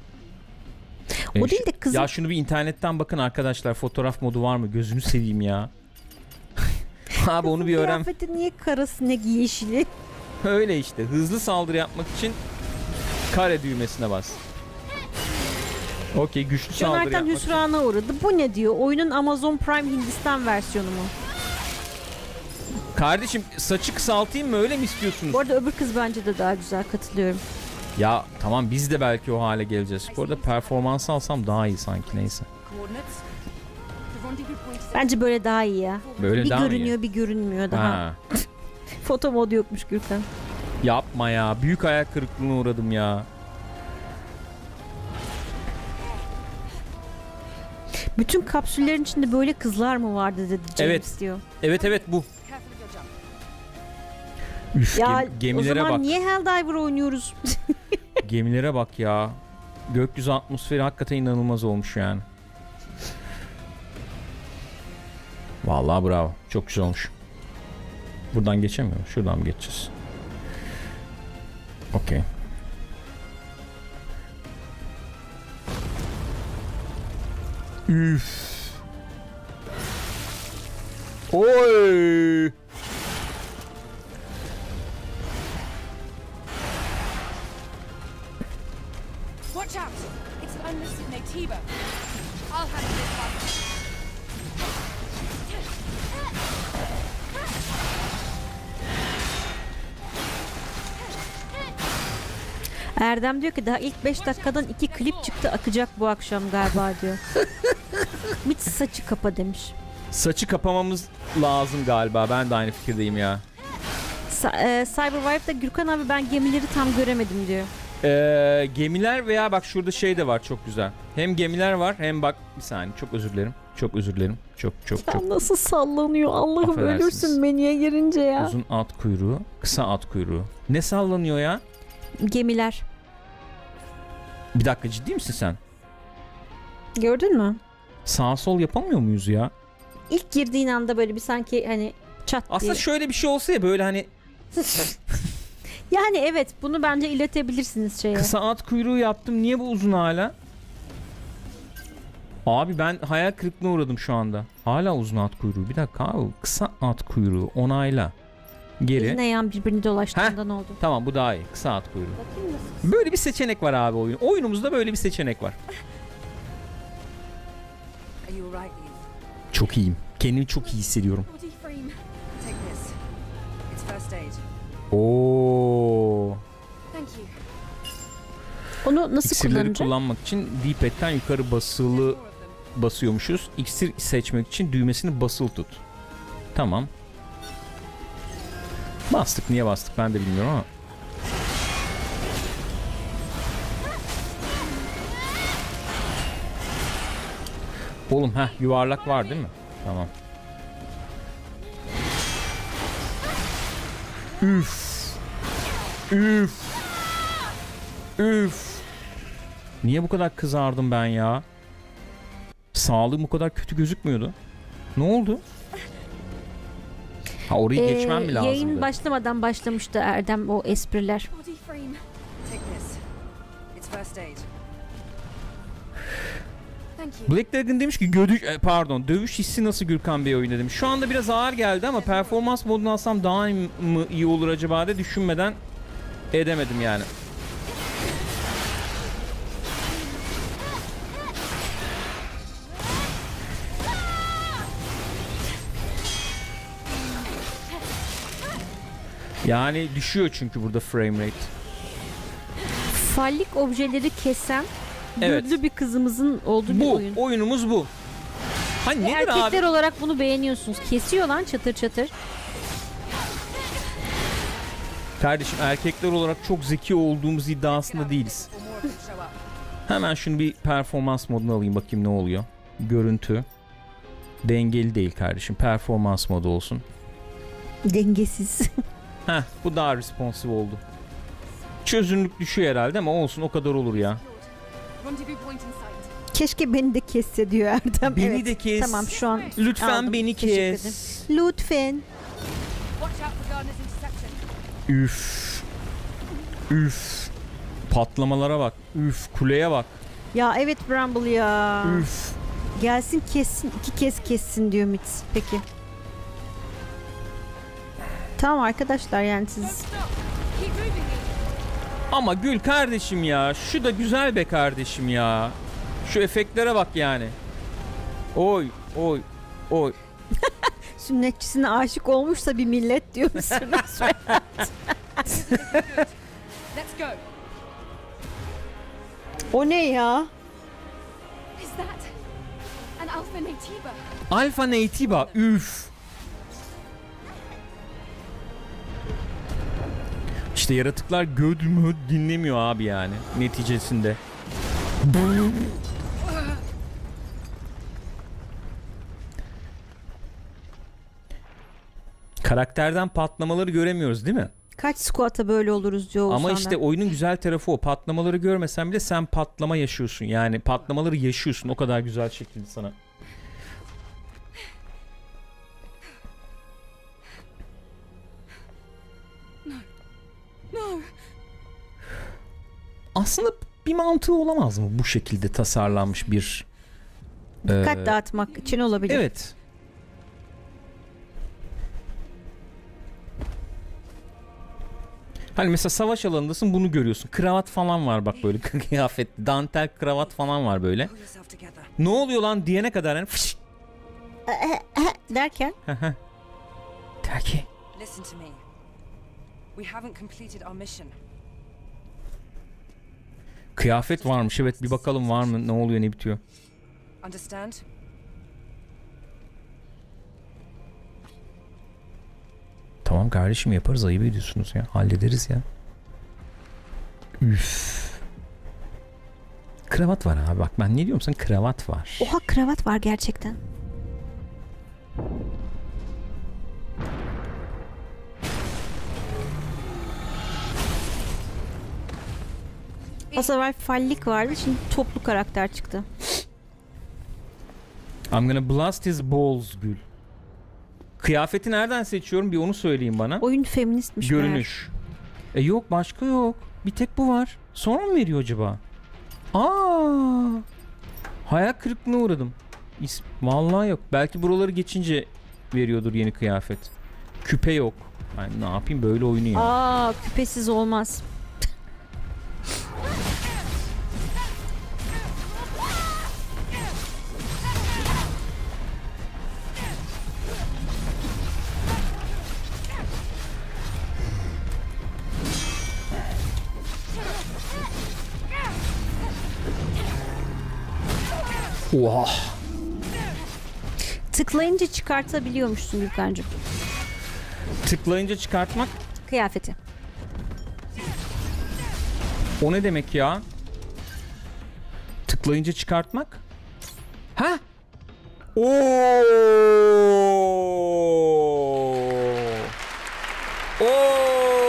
O E, değil de kızım. Ya şunu bir internetten bakın arkadaşlar, fotoğraf modu var mı? Gözünü seveyim ya. Abi onu bir öğren. Kıyafeti niye karası ne yeşili? Öyle işte. Hızlı saldırı yapmak için kare düğmesine bas. Okey, güçlü saldırı Jonathan yapmak için. hüsrana uğradı. Bu ne diyor? Oyunun Amazon Prime Hindistan versiyonu mu? Kardeşim saçı kısaltayım mı, öyle mi istiyorsunuz? Bu arada öbür kız bence de daha güzel, katılıyorum. Ya tamam, biz de belki o hale geleceğiz. Bu arada performans alsam daha iyi sanki, neyse. Coordinates. The rendezvous point is Bence böyle daha iyi ya. Böyle bir daha mı iyi? görünüyor bir görünmüyor daha. Ha. Foto modu yokmuş Gürkan. Yapma ya. Büyük hayal kırıklığına uğradım ya. Bütün kapsüllerin içinde böyle kızlar mı vardı dedi James Evet. diyor. Evet evet bu. careful of your jump. Üf, Ya gem- o gemilere zaman bak. niye Helldiver oynuyoruz? Gemilere bak ya. Gökyüzü atmosferi hakikaten inanılmaz olmuş yani. Vallahi bravo. Çok güzel olmuş. Buradan geçemiyorum. Şuradan mı geçeceğiz? Okey. Üf. Oy. Watch out! It's an unlisted Natiba. I'll handle this one. Erdem diyor ki daha ilk beş dakikadan iki klip çıktı, akacak bu akşam galiba diyor. Mit saçı kapa demiş. Saçı kapamamız lazım galiba. Ben de aynı fikirdeyim ya. Sa- e, Cyberwire'da Gürkan abi ben gemileri tam göremedim diyor. Ee, gemiler veya bak şurada şey de var, çok güzel. Hem gemiler var hem bak bir saniye, çok özür dilerim. Çok özür dilerim. Çok çok çok. Ya nasıl sallanıyor Allah'ım, Affedersiniz. ölürsün menüye girince ya. Uzun at kuyruğu, kısa at kuyruğu. Ne sallanıyor ya? Gemiler. Bir dakika, ciddi misin sen? Gördün mü? Sağ sol yapamıyor muyuz ya? İlk girdiğin anda böyle bir sanki hani çat diye. Aslında şöyle bir şey olsa ya, böyle hani Yani evet, bunu bence iletebilirsiniz şeye. kısa at kuyruğu yaptım. Niye bu uzun hala? Abi ben hayal kırıklığına uğradım şu anda. Hala uzun at kuyruğu. Bir dakika abi. Kısa at kuyruğu. Onayla. Geri. Eline yan birbirini dolaştığından oldu. Tamam, bu daha iyi. Kısa at kuyruğu. Bakayım nasıl? Böyle bir seçenek var abi oyun. Oyunumuzda böyle bir seçenek var. Are you alright, Eve? Çok iyiyim. Kendimi çok iyi hissediyorum. Body frame. Take this. It's first aid. Oo. Thank you. Onu nasıl İksirleri kullanacak? kullanmak için D-pad'den yukarı basılı More of them. basıyormuşuz. İksir seçmek için düğmesini basılı tut. Tamam. Bastık. Niye bastık ben de bilmiyorum ama. Oğlum heh, yuvarlak var değil mi? Tamam. Üf. Üf. Üf. Niye bu kadar kızardım ben ya? Sağlığım bu kadar kötü gözükmüyordu. Ne oldu? Ha, orayı Ee, geçmem mi lazımdı? Yayın başlamadan başlamıştı Erdem o espriler. Body frame. Take this. It's first aid. Thank you. Black Dragon demiş ki gödü e, pardon dövüş hissi nasıl Gürkan Bey oyunda demiş. Şu anda biraz ağır geldi ama performans modunu alsam daha mı iyi olur acaba diye düşünmeden edemedim yani. Yani düşüyor çünkü burada frame rate. Fallik objeleri kesen Evet. gözlü bir kızımızın olduğu bir Bu oyun. oyunumuz bu. Ha nedir Erkekler abi? olarak bunu beğeniyorsunuz. Kesiyor lan çatır çatır. Kardeşim erkekler olarak çok zeki olduğumuz iddiasında değiliz. Or more of them show up. Hemen şunu bir performans moduna alayım bakayım ne oluyor. Görüntü. Dengeli değil kardeşim. Performans modu olsun. Dengesiz. Heh, bu daha responsif oldu. Çözünürlük düşüyor herhalde ama olsun, o kadar olur ya. Rendezvous point in sight. Keşke beni de kesse diyor Erdem. Beni Evet. de kes. Tamam şu an Lütfen aldım. beni Teşekkür ederim. kes. Lütfen. Watch out for Gardner's interception. Üf. Üf. Patlamalara bak. Üf. Kuleye bak. Ya evet Bramble ya. Üf. Gelsin kessin. iki kez kessin diyor Mitz. Peki. Tamam arkadaşlar yani siz... Don't stop. Keep moving me. Ama Gül kardeşim ya. Şu da güzel be kardeşim ya. Şu efektlere bak yani. Oy. Oy. Oy. Sünnetçisine aşık olmuşsa bir millet diyor musun? Let's go. O ne ya? Is that an Alpha Natiba? Alpha Natiba. Üf. İşte yaratıklar göd mü dinlemiyor abi yani neticesinde. Karakterden patlamaları göremiyoruz değil mi? Kaç squat'a böyle oluruz diyor Ama Oğuzhan'dan. işte oyunun güzel tarafı o. Patlamaları görmesen bile sen patlama yaşıyorsun. Yani patlamaları yaşıyorsun. O kadar güzel şekilde sana. No. Aslında bir mantığı olamaz mı bu şekilde tasarlanmış bir... Dikkat e, dağıtmak için olabilir. Evet. Hani mesela savaş alanındasın, bunu görüyorsun. Kravat falan var bak böyle kıyafet, dantel kravat falan var böyle. Pull yourself together. Ne oluyor lan diyene kadar yani fış. Derken Der ki Listen to me. We haven't completed our mission. kıyafet varmış, evet bir bakalım var mı, ne oluyor ne bitiyor. Understand? Tamam kardeşim yaparız, ayıp ediyorsunuz ya, hallederiz ya. Üf. Kravat var abi, bak ben ne diyorum sana, kravat var. oha kravat var gerçekten. Az evvel fallik vardı, şimdi toplu karakter çıktı. I'm gonna blast his balls Gül. Kıyafeti nereden seçiyorum bir onu söyleyeyim bana. Oyun feministmiş. Görünüş. E yok, başka yok. Bir tek bu var. Sonra mı veriyor acaba? Aa! Hayal kırıklığına uğradım. İs- Vallahi yok. Belki buraları geçince veriyordur yeni kıyafet. Küpe yok. Ben ne yapayım, böyle oyunu ya. Aa, küpesiz olmaz. Oha. Tıklayınca çıkartabiliyormuşsun Gülkancığım Tıklayınca çıkartmak, kıyafeti. o ne demek ya? Tıklayınca çıkartmak? Ha? Oo! Oo!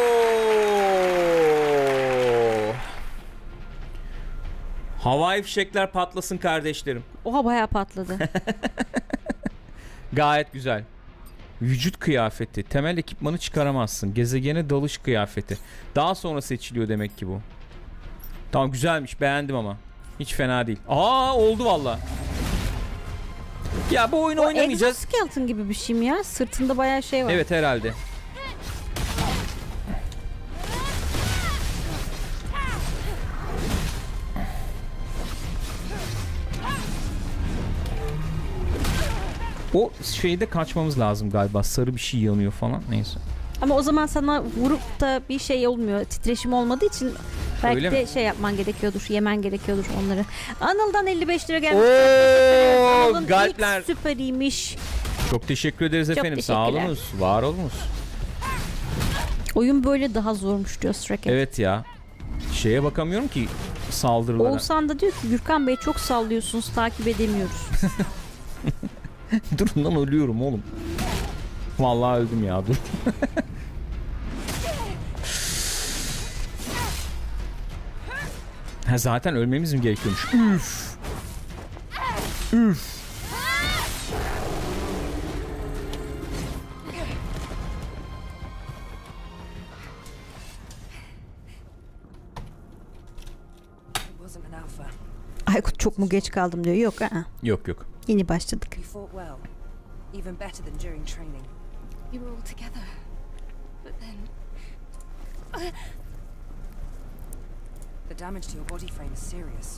Havai fişekler patlasın kardeşlerim. Oha bayağı patladı. Gayet güzel. Vücut kıyafeti. Temel ekipmanı çıkaramazsın. Gezegene dalış kıyafeti. Daha sonra seçiliyor demek ki bu. Tamam, güzelmiş. Beğendim ama. Hiç fena değil. Aa, oldu valla. Ya bu oyunu O oynamayacağız. exoskeleton gibi bir şey mi ya? Sırtında bayağı şey var. Evet herhalde. O şeyde kaçmamız lazım galiba. Sarı bir şey yanıyor falan. Neyse. Ama o zaman sana vurup da bir şey olmuyor. Titreşim olmadığı için belki Öyle de mi? şey yapman gerekiyordur. Yemen gerekiyordur onları. Anıl'dan elli beş lira gelmiş. Oo, Anıl'ın galpler. ilk süperiymiş. Çok teşekkür ederiz Çok efendim. Sağ teşekkürler. olunuz. Var olunuz. Oyun böyle daha zormuş diyor Straket. Evet ya. Şeye bakamıyorum ki saldırılara. Oğuzhan da diyor ki Gürkan Bey çok sallıyorsunuz, takip edemiyoruz. Durun lan, ölüyorum oğlum. Vallahi öldüm ya, dur. Ha, zaten ölmemiz mi gerekiyormuş? Üf. Üf. Aykut çok mu geç kaldım diyor. Yok ha. Yok yok. Yeni başladık. You fought well, even better than during training. We were all together. But then The damage to your body frame is serious.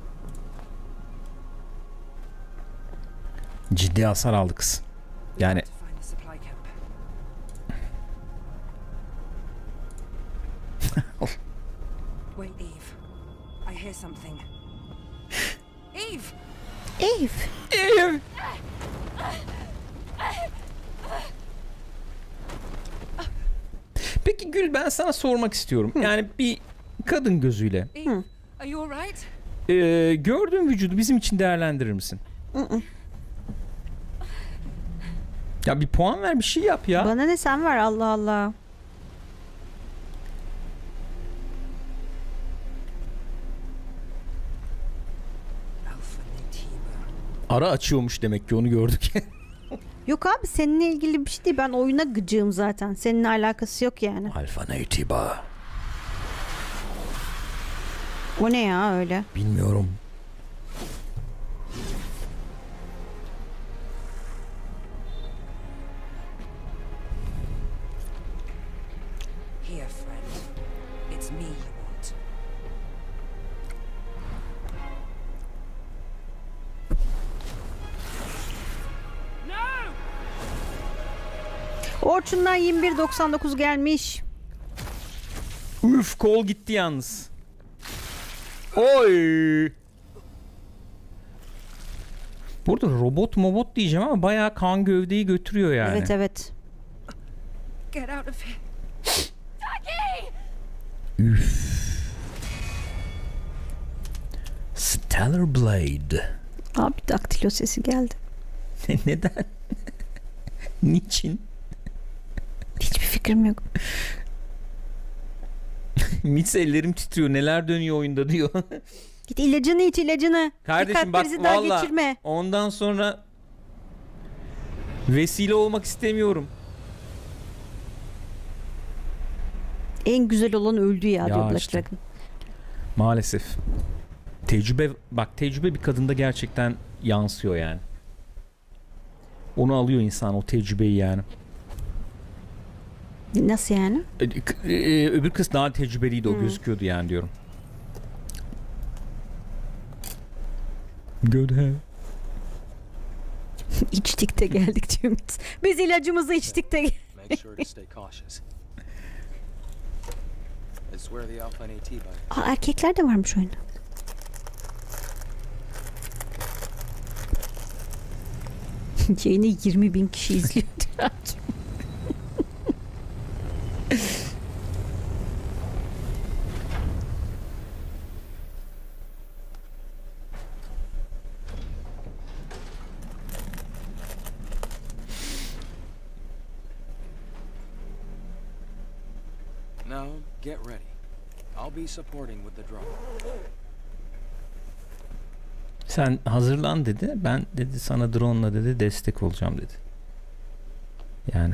Ciddi hasar aldı kız. We Yani have to find the supply camp. Wait, Eve. I hear something. Eve! Eve. Eve. Peki Gül, ben sana sormak istiyorum. Yani bir kadın gözüyle Eve, are you alright? e, gördüğün vücudu bizim için değerlendirir misin? Ya bir puan ver, bir şey yap ya. Bana ne, sen var, Allah Allah. Alpha Natiba. Ara açıyormuş demek ki, onu gördük. Yok abi, seninle ilgili bir şey değil. Ben oyuna gıcığım zaten. Seninle alakası yok yani. Alpha Natiba. O ne ya öyle? Bilmiyorum. Here, friend. It's me you want. Orçun'dan yirmi bir doksan dokuz gelmiş. Üf, kol gitti yalnız. Oy. Burada robot mobot diyeceğim ama bayağı kan gövdeyi götürüyor yani. Evet evet. Get out of here. Üf. Stellar Blade. Abi daktilo sesi geldi. Neden? Niçin? Hiçbir fikrim yok. Mis, ellerim titriyor. Neler dönüyor oyunda diyor. Git ilacını iç, ilacını. Kardeşim Dikkat bak, krizi daha valla geçirme. ondan sonra vesile olmak istemiyorum. En güzel olan öldü ya, Ya diyor Black işte. Dragon. Maalesef. Tecrübe, bak tecrübe bir kadında gerçekten yansıyor yani. Onu alıyor insan, o tecrübeyi yani. Nasıl yani? E, k- e, öbür kız daha tecrübeliydi, o Hmm. gözüküyordu yani diyorum. Göde. İçtik de geldik diyor. Biz ilacımızı içtik de. Make sure to stay cautious. I swear the Alpha Natiba. Aa, erkekler de varmış oyunda. Yayını yirmi bin kişi izliyor. Now, get ready. I'll be supporting with the drone. Sen hazırlan dedi. Ben dedi sana drone'la dedi destek olacağım dedi. Yani.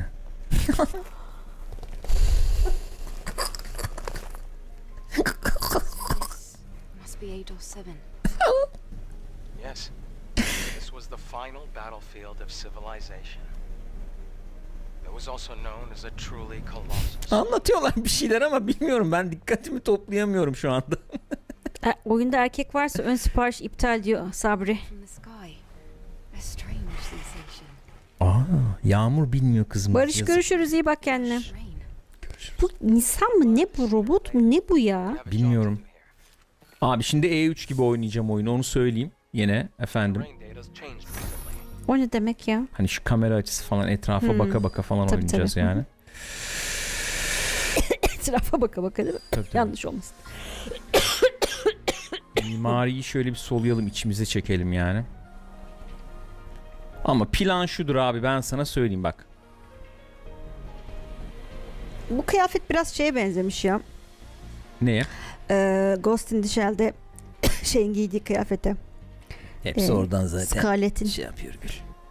must be eight or seven. Yes. This was the final battlefield of civilization. It was also known as a truly colossus. Anlatıyorlar bir şeyler ama bilmiyorum, ben dikkatimi toplayamıyorum şu anda. E, oyunda erkek varsa ön sipariş iptal diyor Sabri. From the sky. A strange sensation. Aa, Yağmur bilmiyor kızım. Barış, Yazık. görüşürüz, iyi bak kendine. Rain. Bu insan mı ne, bu robot mu ne bu ya? Have a Bilmiyorum. job to do here. Abi şimdi E üç gibi oynayacağım oyunu, onu söyleyeyim yine efendim. Rain data's changed recently. O ne demek ya? Hani şu kamera açısı falan, etrafa Hmm. baka baka falan Tabii, oynayacağız tabii. yani. Etrafa baka baka değil mi? Tabii, tabii. Yanlış olmasın. Mimariyi şöyle bir soluyalım, içimize çekelim yani. Ama plan şudur abi, ben sana söyleyeyim bak. Bu kıyafet biraz şeye benzemiş ya. Neye? Ee, Ghost in the Shell'de şeyin giydiği kıyafete. Hepsi Ee, oradan zaten. Scarlett'in. Şey yapıyor Gül.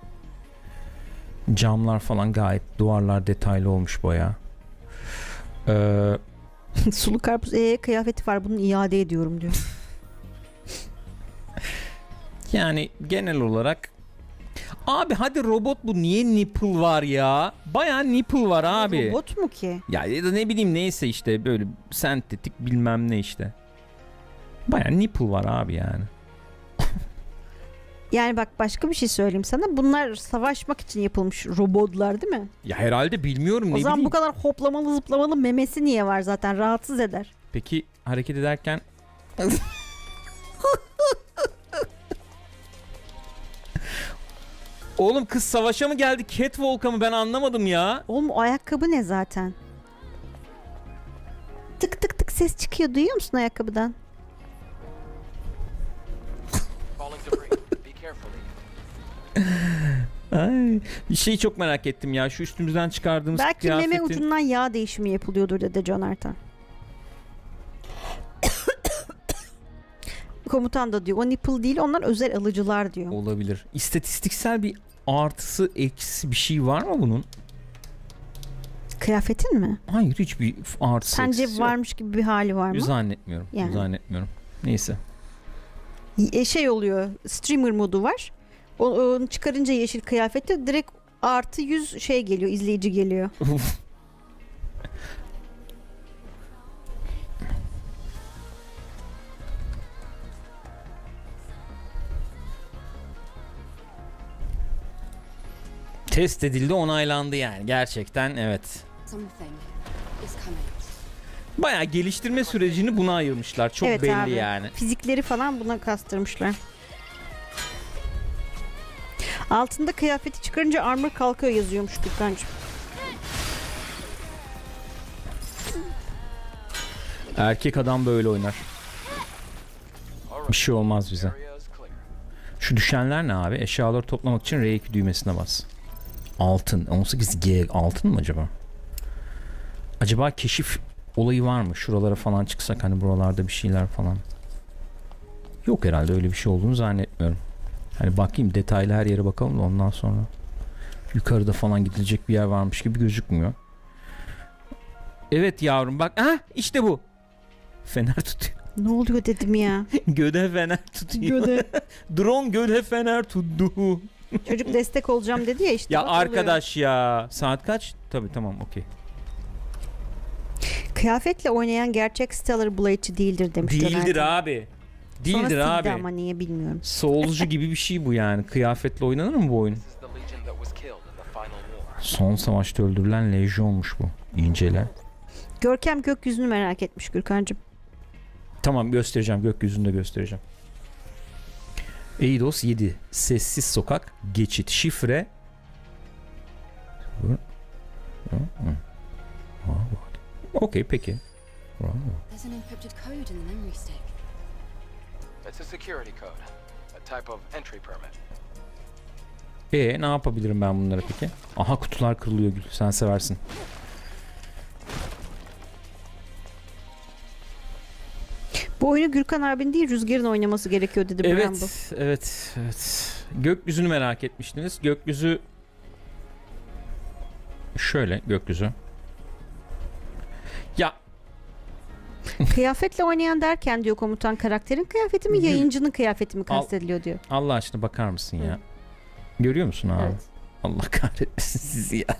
Camlar falan gayet, duvarlar detaylı olmuş bayağı. Ee, Sulu karpuz ee, kıyafeti var, bunu iade ediyorum diyor. yani genel olarak abi hadi robot bu, niye nipple var ya? Bayağı nipple var abi. Robot mu ki? Ya ya da ne bileyim, neyse işte böyle sentetik bilmem ne işte. Bayağı nipple var abi yani. Yani bak başka bir şey söyleyeyim sana. Bunlar savaşmak için yapılmış robotlar değil mi? Ya herhalde, bilmiyorum, O ne zaman bileyim. bu kadar hoplamalı zıplamalı memesi niye var zaten? Rahatsız eder. Peki hareket ederken oğlum kız savaşa mı geldi, catwalk'a mı, ben anlamadım ya. Oğlum o ayakkabı ne zaten? Tık tık tık ses çıkıyor. Duyuyor musun ayakkabıdan? Falling debris. Be careful. Ay, bir şeyi çok merak ettim ya, şu üstümüzden çıkardığımız Belki kıyafetin... meme ucundan yağ değişimi yapılıyordur dedi John Artan. Komutan da diyor o nipple değil, onlar özel alıcılar diyor. Olabilir. İstatistiksel bir artısı eksisi bir şey var mı bunun? Kıyafetin mi? Hayır, hiçbir artısı Sence eksisi yok. varmış gibi bir hali var mı? Zannetmiyorum. Yani. Zannetmiyorum. Neyse. E, şey oluyor, streamer modu var. O- Onu çıkarınca yeşil kıyafette direkt artı yüz şey geliyor, izleyici geliyor. Test edildi, onaylandı yani. Gerçekten evet. Something is coming. Bayağı geliştirme sürecini buna ayırmışlar. Çok Evet belli abi. yani. Fizikleri falan buna kastırmışlar. Altında kıyafeti çıkarınca armor kalkıyor yazıyormuş Gürkan'cığım. Erkek adam böyle oynar. Bir şey olmaz bize. Area is clear. Şu düşenler ne abi? Eşyaları toplamak için R iki düğmesine bas. Altın. on sekiz G altın mı acaba? Acaba keşif olayı var mı? Şuralara falan çıksak hani, buralarda bir şeyler falan. Yok herhalde, öyle bir şey olduğunu zannetmiyorum. Hani bakayım, detaylı her yere bakalım da ondan sonra. Yukarıda falan gidilecek bir yer varmış gibi gözükmüyor. Evet yavrum bak. Ah işte bu. Fener tutuyor. Ne oluyor dedim ya. Göde fener tutuyor. Göde. Drone göde fener tuttu. Çocuk destek olacağım dedi ya işte. Ya bak oluyor. arkadaş ya. Saat kaç? Tabii tamam okey. Kıyafetle oynayan gerçek Stellar Blade'ci değildir demiş. Değildir Donald. abi. Değildir Sonra sildi abi. ama niye bilmiyorum. Souls'cu gibi bir şey bu yani. Kıyafetle oynanır mı bu oyun? This is the legion that was killed in the final war. Son savaşta öldürülen lejyonmuş bu. İncele. Görkem gökyüzünü merak etmiş Gürkan'cığım. Tamam göstereceğim. Gökyüzünde göstereceğim. Eidos yedi. Sessiz sokak. Geçit. Şifre. Okey peki. There's an encrypted code in the memory stick. It's a security code. A type of entry permit. E ne yapabilirim ben bunlara peki? Aha kutular kırılıyor Gül. Sen seversin. Bu oyunu Gürkan abinin değil Rüzgar'ın oynaması gerekiyor dedi Evet, Bramble. evet, evet. Gökyüzünü merak etmiştiniz. Gökyüzü şöyle gökyüzü. Ya Kıyafetle oynayan derken diyor komutan, karakterin kıyafeti mi, Gül- yayıncının kıyafeti mi Al- kastediliyor diyor. Allah aşkına bakar mısın ya? Hı. Görüyor musun abi? Evet. Allah kahretmesin sizi ya.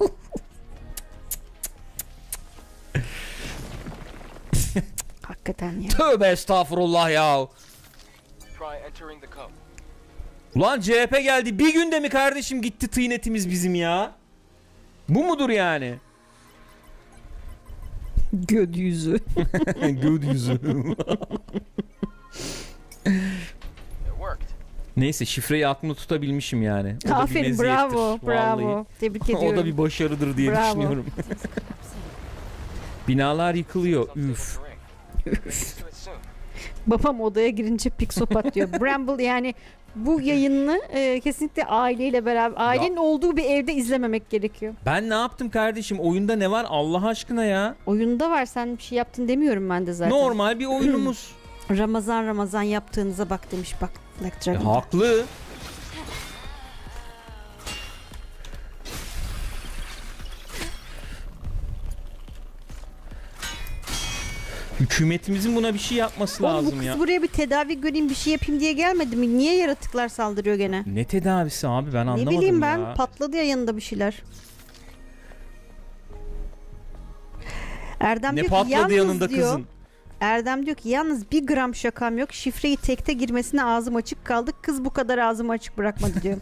Hakikaten ya. Tövbe estağfurullah ya. Try entering the code. Ulan C H P geldi. Bir günde mi kardeşim gitti tıynetimiz bizim ya? Bu mudur yani? Göd yüzü. Göd yüzü. It worked. Neyse şifreyi aklımda tutabilmişim yani. O da bir Aferin, meziyettir, bravo vallahi. bravo. Tebrik ediyorum. O da bir başarıdır diye Bravo. düşünüyorum. Binalar yıkılıyor. Üf. Babam odaya girince piksopat diyor. Bramble yani bu yayını e, kesinlikle aileyle beraber, ailenin olduğu bir evde izlememek gerekiyor. Ben ne yaptım kardeşim? Oyunda ne var Allah aşkına ya? Oyunda var, sen bir şey yaptın demiyorum ben de zaten. Normal bir oyunumuz. Ramazan Ramazan yaptığınıza bak demiş bak. Black E, Dragon. haklı. Hükümetimizin buna bir şey yapması Oğlum, bu lazım kız ya. buraya bir tedavi göreyim, bir şey yapayım diye gelmedi mi? Niye yaratıklar saldırıyor gene? Ne tedavisi abi, ben anlamadım Ne bileyim ya. ben, patladı ya yanında bir şeyler. Erdem Ne diyor ki patladı yalnız yanında diyor, kızın? Erdem diyor ki yalnız bir gram şakam yok. Şifreyi tekte girmesine ağzım açık kaldı. Kız bu kadar ağzımı açık bırakmadı diyor.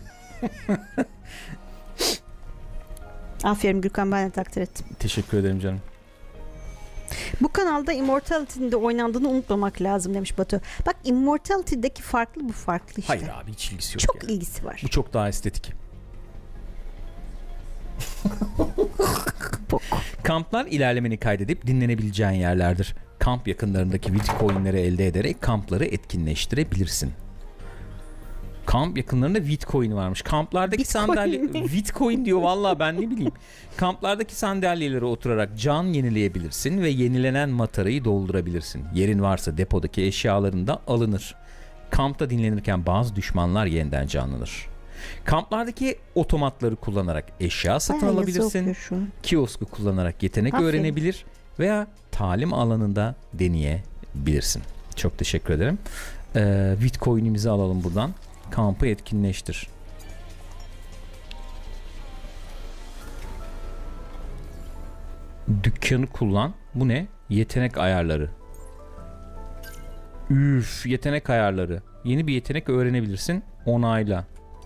Aferin Gürkan, ben de takdir ettim. Teşekkür ederim canım. Bu kanalda Immortality'nin de oynandığını unutmamak lazım demiş Batu. Bak Immortality'deki farklı, bu farklı işte. Hayır abi, hiç ilgisi yok. Çok yani. ilgisi var. Bu çok daha estetik. Kamplar ilerlemeni kaydedip dinlenebileceğin yerlerdir. Kamp yakınlarındaki Bitcoin'leri elde ederek kampları etkinleştirebilirsin. Kamp yakınlarında Bitcoin varmış. Kamplardaki Bitcoin sandalye... mi? Bitcoin diyor vallahi, ben ne bileyim. Kamplardaki sandalyelere oturarak can yenileyebilirsin ve yenilenen matarayı doldurabilirsin. Yerin varsa depodaki eşyaların da alınır. Kampta dinlenirken bazı düşmanlar yeniden canlanır. Kamplardaki otomatları kullanarak eşya satın Bayağı yazı alabilirsin. okuyor şu an. Kiosku kullanarak yetenek Aferin. öğrenebilir veya talim alanında deneyebilirsin. Çok teşekkür ederim. Ee, Bitcoin'imizi alalım buradan. Kampı etkinleştir. Dükkanı kullan. Bu ne? Yetenek ayarları. Üf, yetenek ayarları. Yeni bir yetenek öğrenebilirsin. Onayla.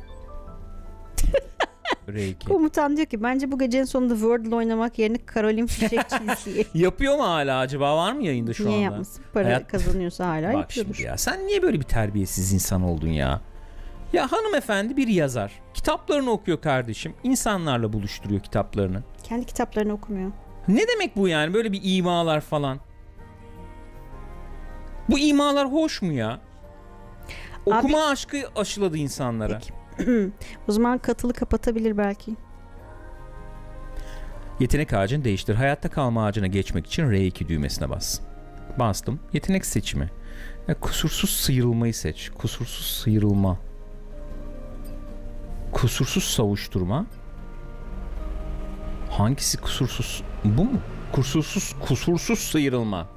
Reiki. Komutan diyor ki bence bu gecenin sonunda Wordle oynamak yerine Caroline Fişekçi izleyelim. Yapıyor mu hala acaba? Var mı yayında şu Niye anda? yapmasın? Para Hayat- kazanıyorsa hala Bak yapıyordur. şimdi ya, sen niye böyle bir terbiyesiz insan oldun ya? Ya hanımefendi bir yazar. Kitaplarını okuyor kardeşim. İnsanlarla buluşturuyor kitaplarını. Kendi kitaplarını okumuyor. Ne demek bu yani? Böyle bir imalar falan. Bu imalar hoş mu ya? Okuma aşkı aşıladı insanlara. Peki. O zaman katılı kapatabilir belki. Yetenek ağacını değiştir. Hayatta kalma ağacına geçmek için R iki düğmesine bas. Bastım. Yetenek seçimi. Ya, kusursuz sıyrılmayı seç. Kusursuz sıyrılma. Kusursuz savuşturma. Hangisi kusursuz? Bu mu? Kusursuz kusursuz sıyrılma.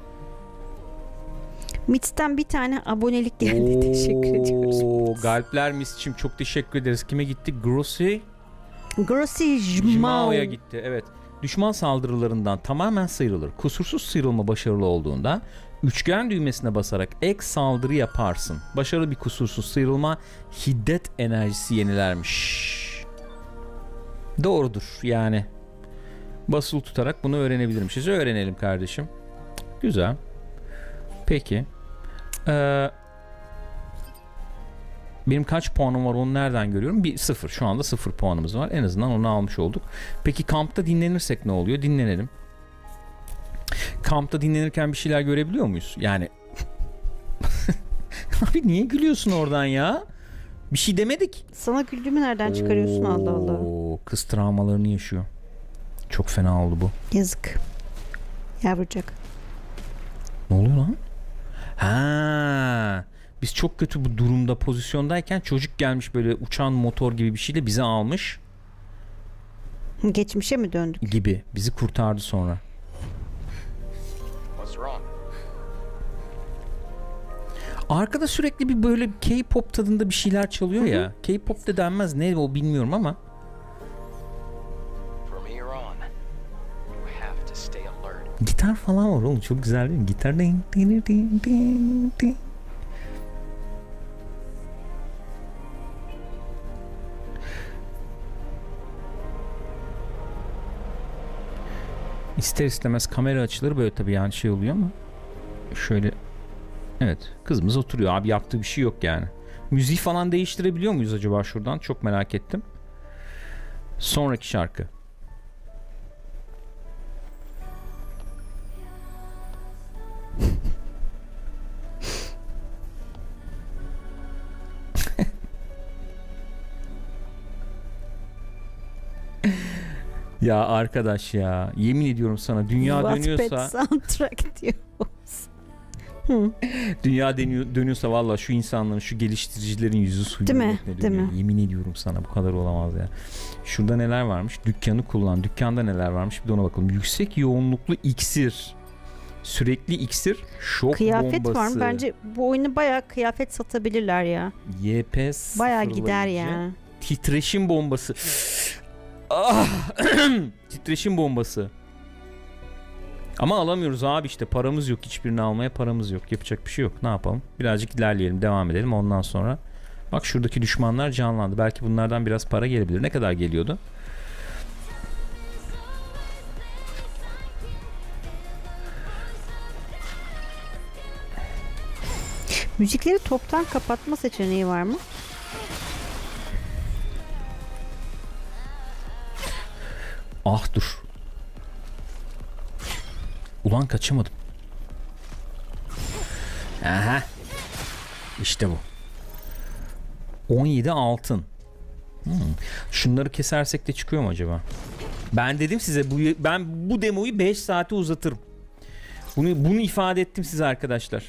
Mits'ten bir tane abonelik geldi. Teşekkür ediyoruz. Oo, galpler Misçim, çok teşekkür ederiz. Kime gitti? Grossi Grossi Jmao'ya Jmao. gitti. Evet. Düşman saldırılarından tamamen sıyrılır. Kusursuz sıyrılma başarılı olduğunda üçgen düğmesine basarak ek saldırı yaparsın. Başarılı bir kusursuz sıyrılma hiddet enerjisi yenilermiş. Doğrudur yani. Basılı tutarak bunu öğrenebilirmişiz. Öğrenelim kardeşim. Güzel. Peki. Ee, benim kaç puanım var, onu nereden görüyorum? Bir sıfır. Şu anda sıfır puanımız var. En azından onu almış olduk. Peki kampta dinlenirsek ne oluyor? Dinlenelim. Kampta dinlenirken bir şeyler görebiliyor muyuz? Yani abi niye gülüyorsun oradan ya? Bir şey demedik. Sana güldüğümü nereden çıkarıyorsun? Allah Allah. Oo, kız travmalarını yaşıyor. Çok fena oldu bu. Yazık. Yavrucak. Ne oluyor lan? Ha, biz çok kötü bu durumda, pozisyondayken çocuk gelmiş böyle uçan motor gibi bir şeyle bizi almış Geçmişe mi döndük? gibi. Bizi kurtardı sonra. What's wrong? Arkada sürekli bir böyle K-pop tadında bir şeyler çalıyor ya. K-pop de denmez, ne o bilmiyorum ama. From here on, you have to stay alert. Gitar falan var oğlum, çok güzel değil mi? Gitar ding ding ding ding ding. İster istemez kamera açılır böyle tabii, yani şey oluyor ama şöyle, evet, kızımız oturuyor abi, yaptığı bir şey yok yani. Müziği falan değiştirebiliyor muyuz acaba şuradan, çok merak ettim. Sonraki şarkı. Ya arkadaş ya, yemin ediyorum sana, dünya dönüyorsa Wattpad soundtrack diyor. dünya dönüyor, dönüyorsa valla şu insanların, şu geliştiricilerin yüzü suyu. Değil mi? Değil mi? Yemin ediyorum sana, bu kadar olamaz ya. Şurada neler varmış? Dükkanı kullan. Dükkanda neler varmış? Bir de ona bakalım. Yüksek yoğunluklu iksir. Sürekli iksir. Şok Kıyafet bombası. var mı? Bence bu oyunu bayağı kıyafet satabilirler ya. Y P Bayağı gider sıfırlayıcı. ya. Titreşim bombası. Ah! Titreşim bombası. Ama alamıyoruz abi, işte paramız yok, hiçbirini almaya paramız yok. Yapacak bir şey yok. Ne yapalım? Birazcık ilerleyelim, devam edelim. Ondan sonra bak şuradaki düşmanlar canlandı. Belki bunlardan biraz para gelebilir. Ne kadar geliyordu? Müzikleri toptan kapatma seçeneği var mı? Ah dur. Ulan kaçamadım. Aha. İşte bu. on yedi altın. Hmm. Şunları kesersek de çıkıyor mu acaba? Ben dedim size, bu ben bu demoyu beş saate uzatırım. Bunu bunu ifade ettim size arkadaşlar.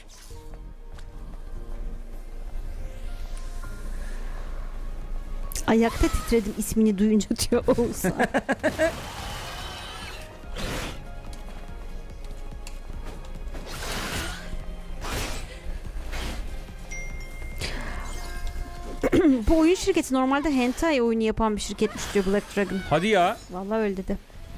Ayakta titredim ismini duyunca diyor Oğuzhan. Bu oyun şirketi normalde hentai oyunu yapan bir şirketmiş diyor Black Dragon. Hadi ya. Vallahi öyle dedi.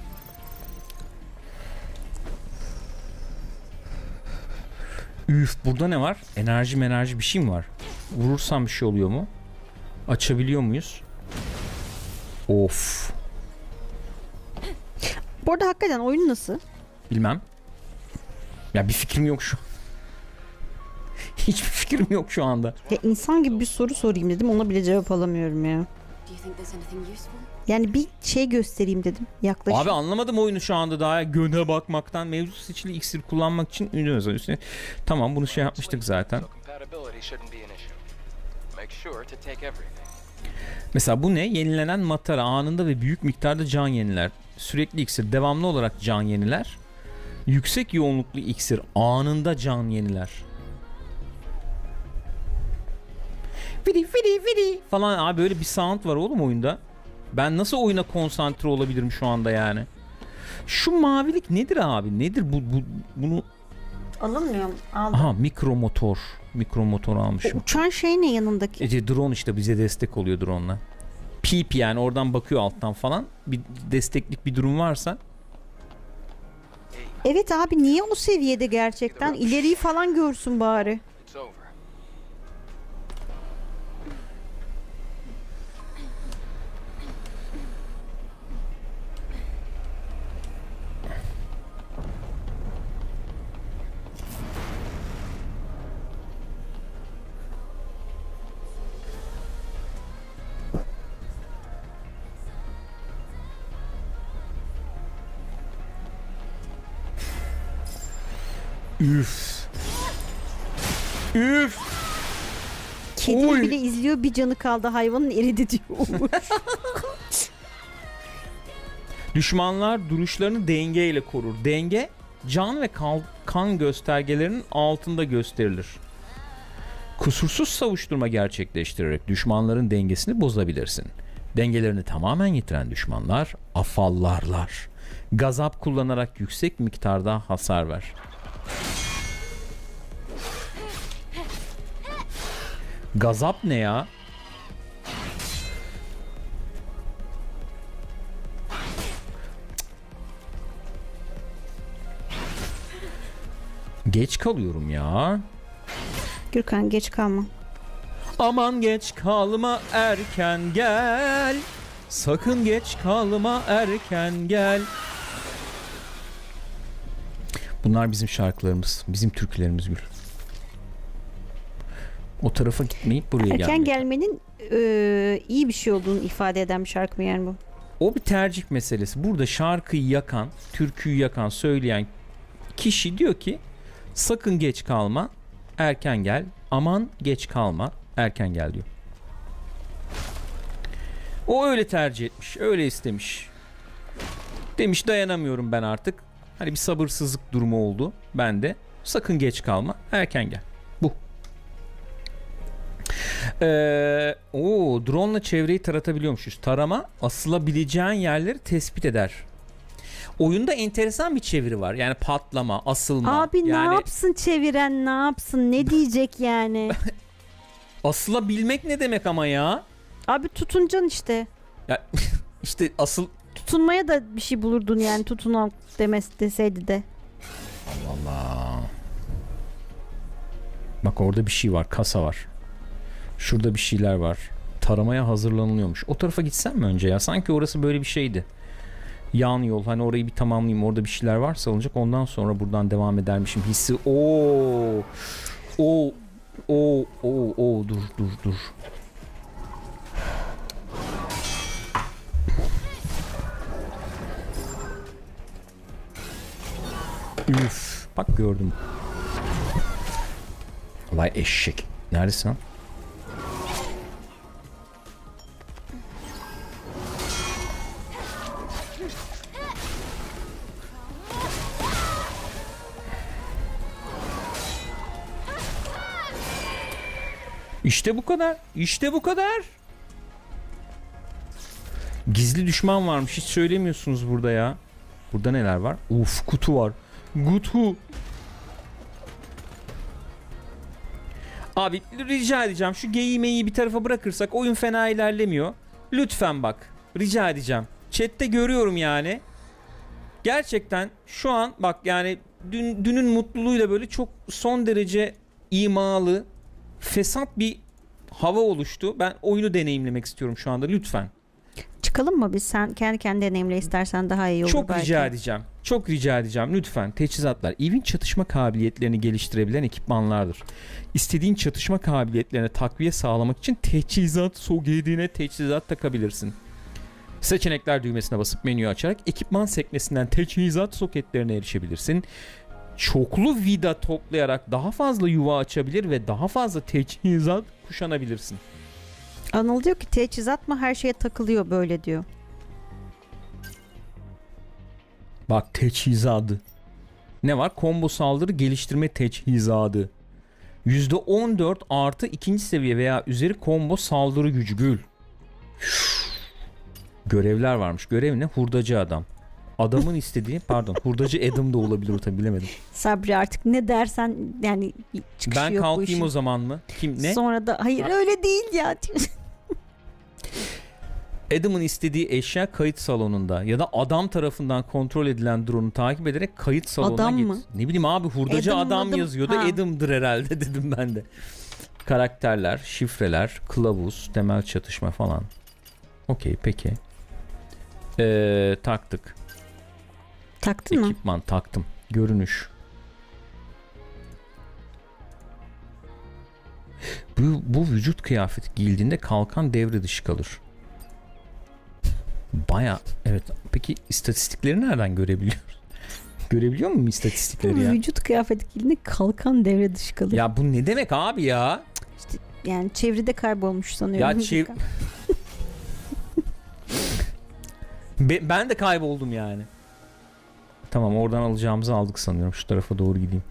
Üf, burada ne var? Enerji enerji bir şey mi var? Vurursam bir şey oluyor mu? Açabiliyor muyuz? Of. Bu arada hakikaten oyun nasıl? Bilmem. Ya bir fikrim yok şu. Hiçbir fikrim yok şu anda. Ya insan gibi bir soru sorayım dedim, ona bile cevap alamıyorum ya. Do you think there's anything useful? Yani bir şey göstereyim dedim. Yaklaşık. Abi anlamadım oyunu şu anda daha. Göne bakmaktan mevcut seçili iksir kullanmak için ünlü üstüne. Tamam, bunu şey yapmıştık zaten. So compatibility shouldn't be an issue. Make sure to take everything. Mesela bu ne? Yenilenen matara anında ve büyük miktarda can yeniler. Sürekli iksir devamlı olarak can yeniler. Yüksek yoğunluklu iksir anında can yeniler. Vidi vidi vidi falan abi, böyle bir sound var oğlum oyunda. Ben nasıl oyuna konsantre olabilirim şu anda yani? Şu mavilik nedir abi? Nedir bu, bu bunu? Alınmıyor mu? Aldım. Aha, mikro motor. Mikro motor almışım. O uçan şey ne yanındaki? E, drone işte bize destek oluyor drone'la. Peep yani, oradan bakıyor alttan falan. Bir desteklik bir durum varsa. Evet abi, niye o seviyede gerçekten? İleriyi falan görsün bari. It's over. Üf. Üf. Kedi Oy. bile izliyor, bir canı kaldı, hayvanın eridi diyor. Düşmanlar duruşlarını dengeyle korur. Denge can ve kal- kan göstergelerinin altında gösterilir. Kusursuz savuşturma gerçekleştirerek düşmanların dengesini bozabilirsin. Dengelerini tamamen yitiren düşmanlar afallarlar. Gazap kullanarak yüksek miktarda hasar ver. Gazap ne ya? Geç kalıyorum ya. Gürkan geç kalma. Aman geç kalma, erken gel. Sakın geç kalma, erken gel. Bunlar bizim şarkılarımız, bizim türkülerimiz Gül. O tarafa gitmeyip buraya gelmek. Erken gelmenin e, iyi bir şey olduğunu ifade eden bir şarkı mı yani bu? O bir tercih meselesi. Burada şarkıyı yakan, türküyü yakan, söyleyen kişi diyor ki sakın geç kalma, erken gel. Aman geç kalma, erken gel diyor. O öyle tercih etmiş, öyle istemiş. Demiş dayanamıyorum ben artık. Hani bir sabırsızlık durumu oldu bende. Sakın geç kalma. Erken gel. Bu. Ee, o drone'la çevreyi taratabiliyormuşuz. Tarama asılabileceğin yerleri tespit eder. Oyunda enteresan bir çeviri var. Yani patlama, asılma. Abi yani... ne yapsın çeviren, ne yapsın, ne diyecek yani? Asılabilmek ne demek ama ya? Abi tutuncan işte. Ya işte asıl Tutunmaya da bir şey bulurdun yani, tutunan demesi deseydi de. Allah Allah. Bak orada bir şey var, kasa var. Şurada bir şeyler var. Taramaya hazırlanılıyormuş. O tarafa gitsem mi önce ya? Sanki orası böyle bir şeydi. Yan yol, hani orayı bir tamamlayayım, orada bir şeyler varsa olacak, ondan sonra buradan devam edermişim hissi. Oo. O o o o dur dur dur. Üf, bak gördüm. Vay eşek. Neredesin lan? İşte bu kadar. İşte bu kadar. Gizli düşman varmış. Hiç söylemiyorsunuz burada ya. Burada neler var? Uf, kutu var. Kutu. Abi rica edeceğim, şu geyimeyi bir tarafa bırakırsak oyun fena ilerlemiyor. Lütfen bak. Rica edeceğim. Chat'te görüyorum yani. Gerçekten şu an bak yani dün, dünün mutluluğuyla böyle çok son derece imalı, fesat bir hava oluştu. Ben oyunu deneyimlemek istiyorum şu anda, lütfen. Çıkalım mı biz? Sen kendi kendine deneyimle istersen daha iyi olur Çok belki. rica edeceğim. Çok rica edeceğim. Lütfen teçhizatlar. EVE'in çatışma kabiliyetlerini geliştirebilen ekipmanlardır. İstediğin çatışma kabiliyetlerine takviye sağlamak için teçhizat soketine teçhizat takabilirsin. Seçenekler düğmesine basıp menüyü açarak ekipman sekmesinden teçhizat soketlerine erişebilirsin. Çoklu vida toplayarak daha fazla yuva açabilir ve daha fazla teçhizat kuşanabilirsin. Anıl diyor ki teçhizat mı, her şeye takılıyor böyle diyor. Bak teçhizadı. Ne var? Combo saldırı geliştirme teçhizadı. yüzde on dört artı ikinci seviye veya üzeri combo saldırı gücü gül. Görevler varmış. Görev ne? Hurdacı adam. Adamın istediği, pardon, hurdacı Adam da olabilir, o tabi bilemedim. Sabri artık ne dersen yani çıkışı Ben yok bu kalkayım işin. o zaman mı? Kim ne? Sonra da hayır Ha. öyle değil ya. Adam'ın istediği eşya kayıt salonunda ya da adam tarafından kontrol edilen drone'u takip ederek kayıt salonuna Adam git. mı? Ne bileyim abi, hurdacı Adam, adam adam. yazıyordu. Ha. Adam'dır herhalde dedim ben de. Karakterler, şifreler, kılavuz, temel çatışma falan. Okey, peki. Ee, taktık. Taktın mı? Ekipman taktım. Görünüş. Bu, bu vücut kıyafeti giyildiğinde kalkan devre dışı kalır. Baya evet. Peki istatistikleri nereden görebiliyoruz? Görebiliyor muyum istatistikleri ya? Vücut kıyafeti giydiğinde kalkan devre dışı kalır. Ya bu ne demek abi ya? İşte yani çevrede kaybolmuş sanıyorum. Ya çev... Be- ben de kayboldum yani. Tamam, oradan alacağımızı aldık sanıyorum. Şu tarafa doğru gideyim.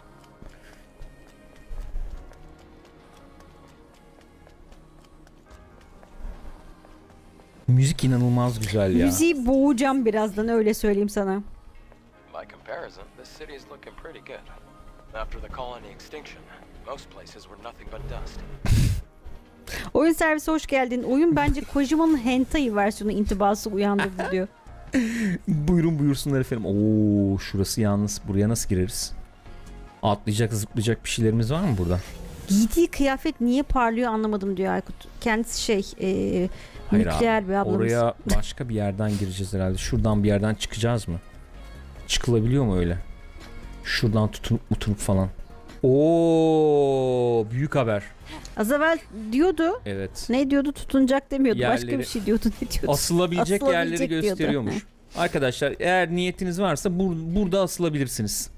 Müzik inanılmaz güzel ya. Müziği boğacağım birazdan, öyle söyleyeyim sana. By comparison, this city is looking pretty good. After the colony extinction, most places were nothing but dust. Oyun servisi hoş geldin. Oyun bence Kojima'nın hentai versiyonu intibası uyandırdı diyor. Buyurun buyursunlar efendim. Oo, şurası yalnız. Buraya nasıl gireriz? Atlayacak, zıplayacak bir şeylerimiz var mı burada? Giydiği kıyafet niye parlıyor anlamadım diyor Aykut. Kendisi şey e, Hayır nükleer abi, bir ablamız. oraya başka bir yerden gireceğiz herhalde. Şuradan bir yerden çıkacağız mı? Çıkılabiliyor mu öyle? Şuradan tutunup oturup falan. Oo, büyük haber. Az evvel diyordu. Evet. Ne diyordu? Tutunacak demiyordu. Başka Yerleri- bir şey diyordu. Ne diyordu? Asılabilecek, Asılabilecek yerleri diyordu. gösteriyormuş. Arkadaşlar eğer niyetiniz varsa bur- burada asılabilirsiniz.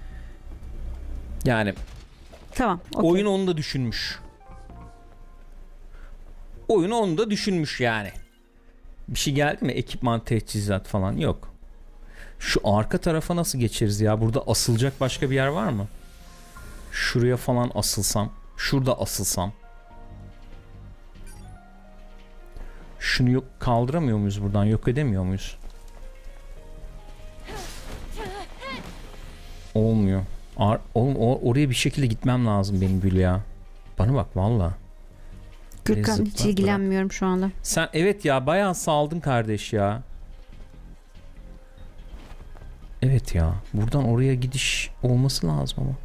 Yani Tamam. Okay. oyun onu da düşünmüş. Oyun onu da düşünmüş yani. Bir şey geldi mi? Ekipman, teçhizat falan yok. Şu arka tarafa nasıl geçeriz ya? Burada asılacak başka bir yer var mı? Şuraya falan asılsam. Şurada asılsam. Şunu yok kaldıramıyor muyuz buradan? Yok edemiyor muyuz? Olmuyor. Ar oğlum or oraya bir şekilde gitmem lazım benim Gül ya. Bana bak valla. Gürkan hiç ilgilenmiyorum şu anda. Sen evet ya bayağı saldın kardeş ya. Evet ya. Buradan oraya gidiş olması lazım ama.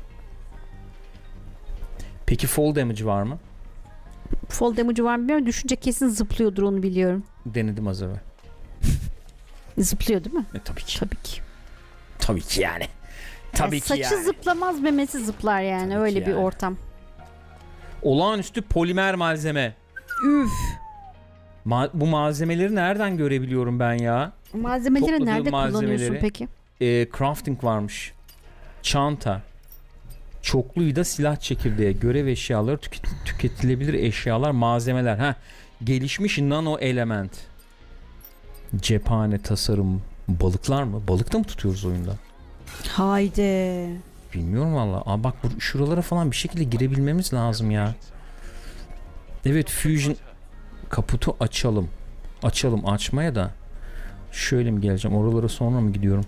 Peki fall damage var mı? Fall damage'ı var mı bilmiyorum. Düşünce kesin zıplıyordur, onu biliyorum. Denedim az evvel. Zıplıyor değil mi? E, tabii ki. Tabii ki. Tabii ki yani. Tabii yani ki saçı yani. zıplamaz, memesi zıplar yani. Tabii öyle bir yani. ortam. Olağanüstü polimer malzeme. Üf. Ma bu malzemeleri nereden görebiliyorum ben ya? Malzemeleri Topladığım nerede kullanıyorsun malzemeleri- peki? E, crafting varmış. Çanta. Çoklu vida silah çekirdeği, görev eşyaları, tüket tüketilebilir eşyalar, malzemeler. Ha, gelişmiş nano element. Cephane tasarım. Balıklar mı? Balık da mı tutuyoruz oyunda? Haydi. Bilmiyorum valla. Aa bak bu şuralara falan bir şekilde girebilmemiz lazım ya. Evet, fusion kaputu açalım. Açalım açmaya da. Şöyle mi geleceğim? Oralara sonra mı gidiyorum?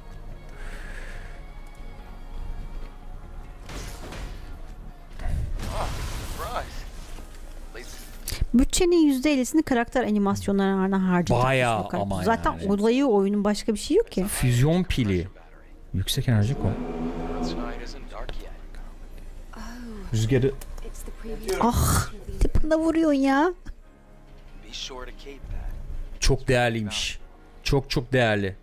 Bütçenin yüzde ellisini karakter animasyonlarına harcadık. Bayağı Bakalım. ama Zaten yani. olayı oyunun, başka bir şey yok ki. Füzyon pili. Yüksek enerji koy. Rüzgarı It's the previous. Ah, tipine vuruyorsun ya. çok değerliymiş. Çok çok değerli.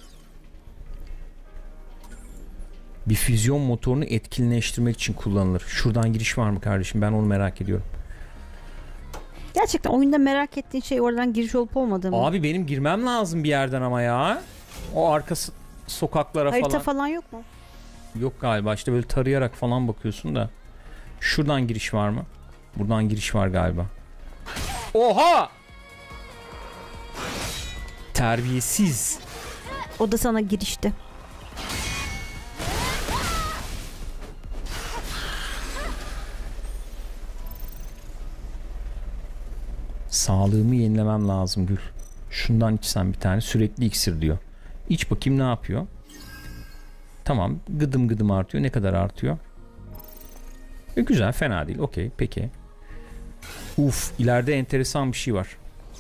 Bir füzyon motorunu etkinleştirmek için kullanılır. Şuradan giriş var mı kardeşim? Ben onu merak ediyorum. Gerçekten oyunda merak ettiğin şey oradan giriş olup olmadığı mı? Abi benim girmem lazım bir yerden ama ya. O arka s- sokaklara Harita falan. falan yok mu? Yok galiba. İşte böyle tarayarak falan bakıyorsun da. Şuradan giriş var mı? Buradan giriş var galiba. Oha! Terbiyesiz. O da sana girişti. Sağlığımı yenilemem lazım Gül. Şundan içsem bir tane, sürekli iksir diyor. İç bakayım ne yapıyor? Tamam, gıdım gıdım artıyor. Ne kadar artıyor? E, güzel, fena değil. Okey, peki. Uf, ileride enteresan bir şey var.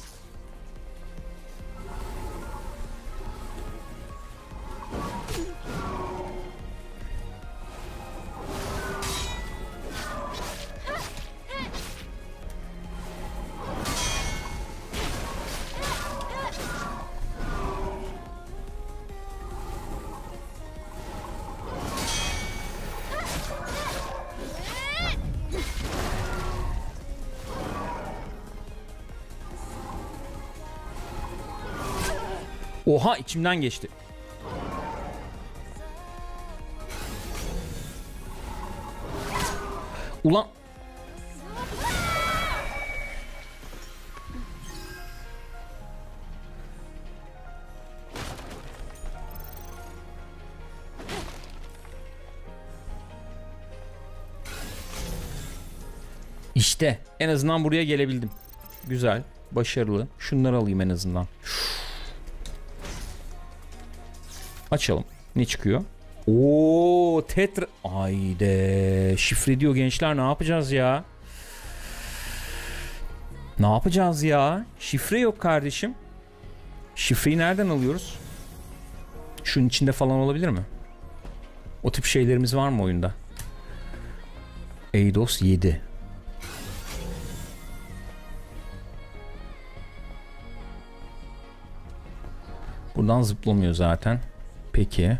Oha, içimden geçti. Ulan. İşte en azından buraya gelebildim. Güzel, başarılı. Şunları alayım en azından. Açalım. Ne çıkıyor? Oo, tetra. Ayde. Şifre diyor gençler, ne yapacağız ya? Ne yapacağız ya? Şifre yok kardeşim. Şifreyi nereden alıyoruz? Şunun içinde falan olabilir mi? O tip şeylerimiz var mı oyunda? Eidos yedi. Buradan zıplamıyor zaten. Peki.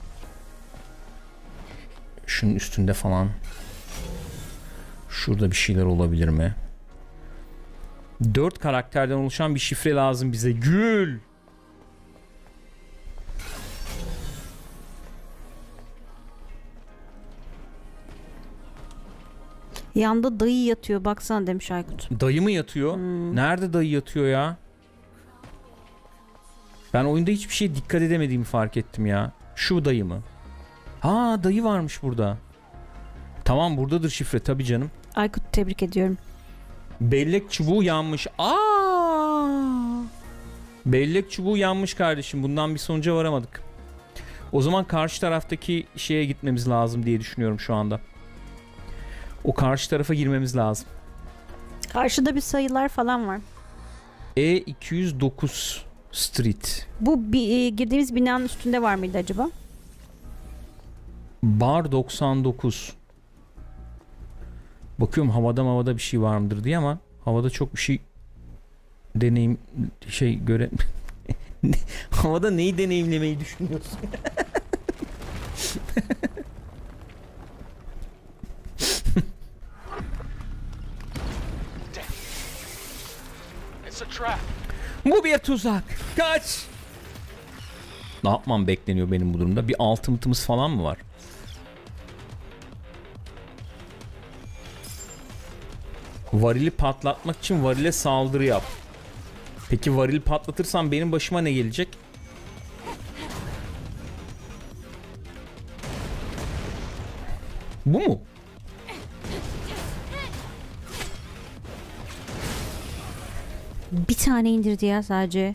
Şunun üstünde falan. Şurada bir şeyler olabilir mi? Dört karakterden oluşan bir şifre lazım bize. Gül! Yanda dayı yatıyor, baksana demiş Aykut. Dayı mı yatıyor? Hmm. Nerede dayı yatıyor ya? Ben oyunda hiçbir şeye dikkat edemediğimi fark ettim ya. Şu dayı mı? Ha, dayı varmış burada. Tamam, buradadır şifre tabii canım. Aykut, tebrik ediyorum. Bellek çubuğu yanmış. Aa! Bellek çubuğu yanmış kardeşim. Bundan bir sonuca varamadık. O zaman karşı taraftaki şeye gitmemiz lazım diye düşünüyorum şu anda. O karşı tarafa girmemiz lazım. Karşıda bir sayılar falan var. E iki yüz dokuz Street. Bu bir, e, girdiğimiz binanın üstünde var mıydı acaba? Bar doksan dokuz. Bakıyorum havada havada bir şey var mıdır diye ama havada çok bir şey deneyim şey göre havada neyi deneyimlemeyi düşünüyorsun? It's a trap. Bu bir tuzak. Kaç. Ne yapmam bekleniyor benim bu durumda? Bir altımıtımız falan mı var? Varili patlatmak için varile saldırı yap. Peki varili patlatırsam benim başıma ne gelecek? Bu mu? Bir tane indirdi ya sadece.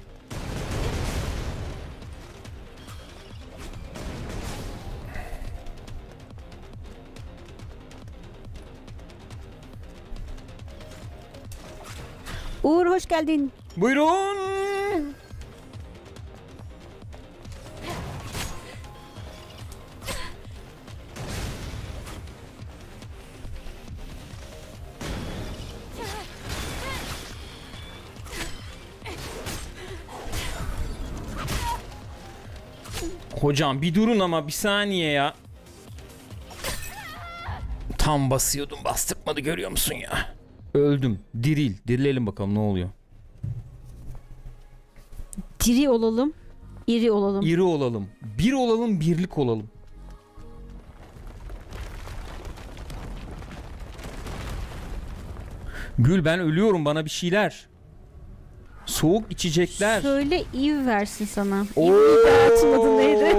Uğur, hoş geldin. Buyurun. Hocam bir durun ama bir saniye ya. Tam basıyordum, bastırmadı, görüyor musun ya? Öldüm. Diril. Dirilelim bakalım ne oluyor. Diri olalım, iri olalım. İri olalım. Bir olalım, birlik olalım. Gül, ben ölüyorum, bana bir şeyler. Soğuk içecekler. Söyle, Eve versin sana. Oo. Eve'in adı neydi?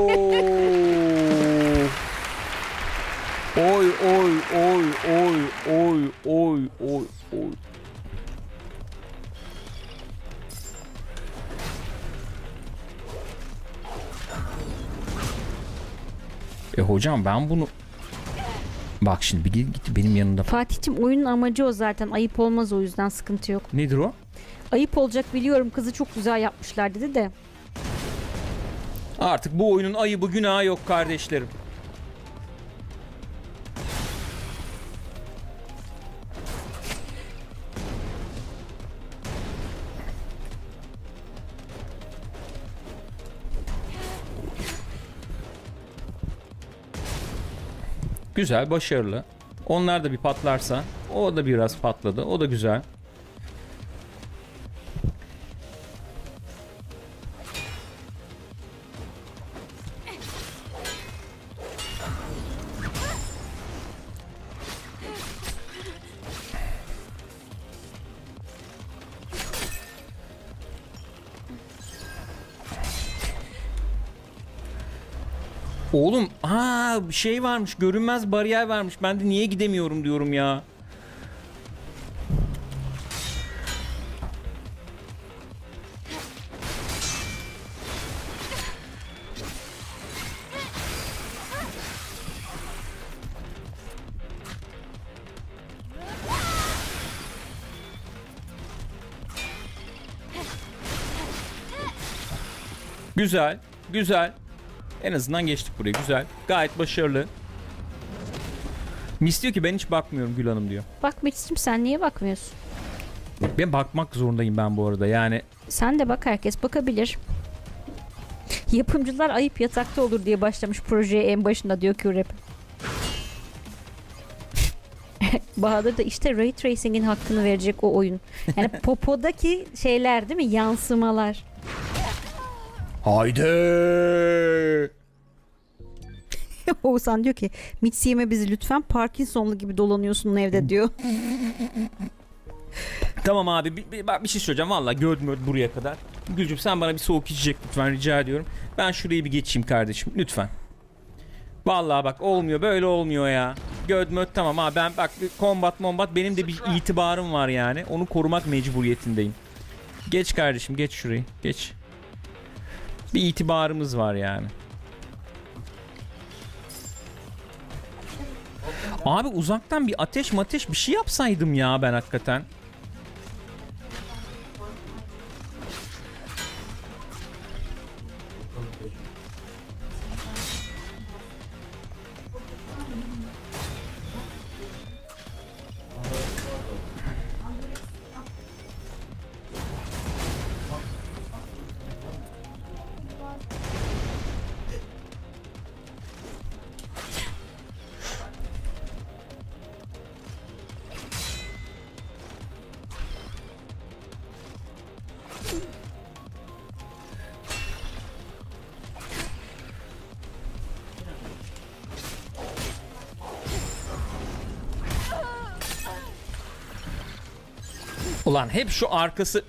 Oy oy oy oy oy oy oy oy. E hocam ben bunu... Bak şimdi bir gitti benim yanımda. Fatih'cim, oyunun amacı o zaten. Ayıp olmaz, o yüzden sıkıntı yok. Nedir o? Ayıp olacak biliyorum, kızı çok güzel yapmışlar dedi de. Artık bu oyunun ayıbı günahı yok kardeşlerim. Güzel, başarılı. Onlar da bir patlarsa, o da biraz patladı. O da güzel. Oğlum, ha şey varmış, görünmez bariyer varmış. Ben de niye gidemiyorum diyorum ya. Güzel, güzel. En azından geçtik buraya. Güzel. Gayet başarılı. Mis diyor ki ben hiç bakmıyorum Gül Hanım diyor. Bak Metis'cim, sen niye bakmıyorsun? Ben bakmak zorundayım ben bu arada yani. Sen de bak, herkes bakabilir. Yapımcılar ayıp yatakta olur diye başlamış projeye en başında, diyor ki rap. Bahadır da işte Ray Tracing'in hakkını verecek o oyun. Yani popodaki şeyler değil mi? Yansımalar. Haydi. Oğuzhan diyor ki Mitsi yeme bizi lütfen, Parkinsonlu gibi dolanıyorsun evde diyor. Tamam abi bir, bir, bir şey söyleyeceğim. Vallahi gördüm buraya kadar. Gülcüm sen bana bir soğuk içecek lütfen rica ediyorum. Ben şurayı bir geçeyim kardeşim lütfen. Vallahi bak olmuyor böyle olmuyor ya. Göd möt tamam ha ben bak kombat mombat benim de bir itibarım var yani. Onu korumak mecburiyetindeyim. Geç kardeşim geç şurayı geç. Bir itibarımız var yani. Abi uzaktan bir ateş mateş bir şey yapsaydım ya ben hakikaten. Ulan hep şu arkası...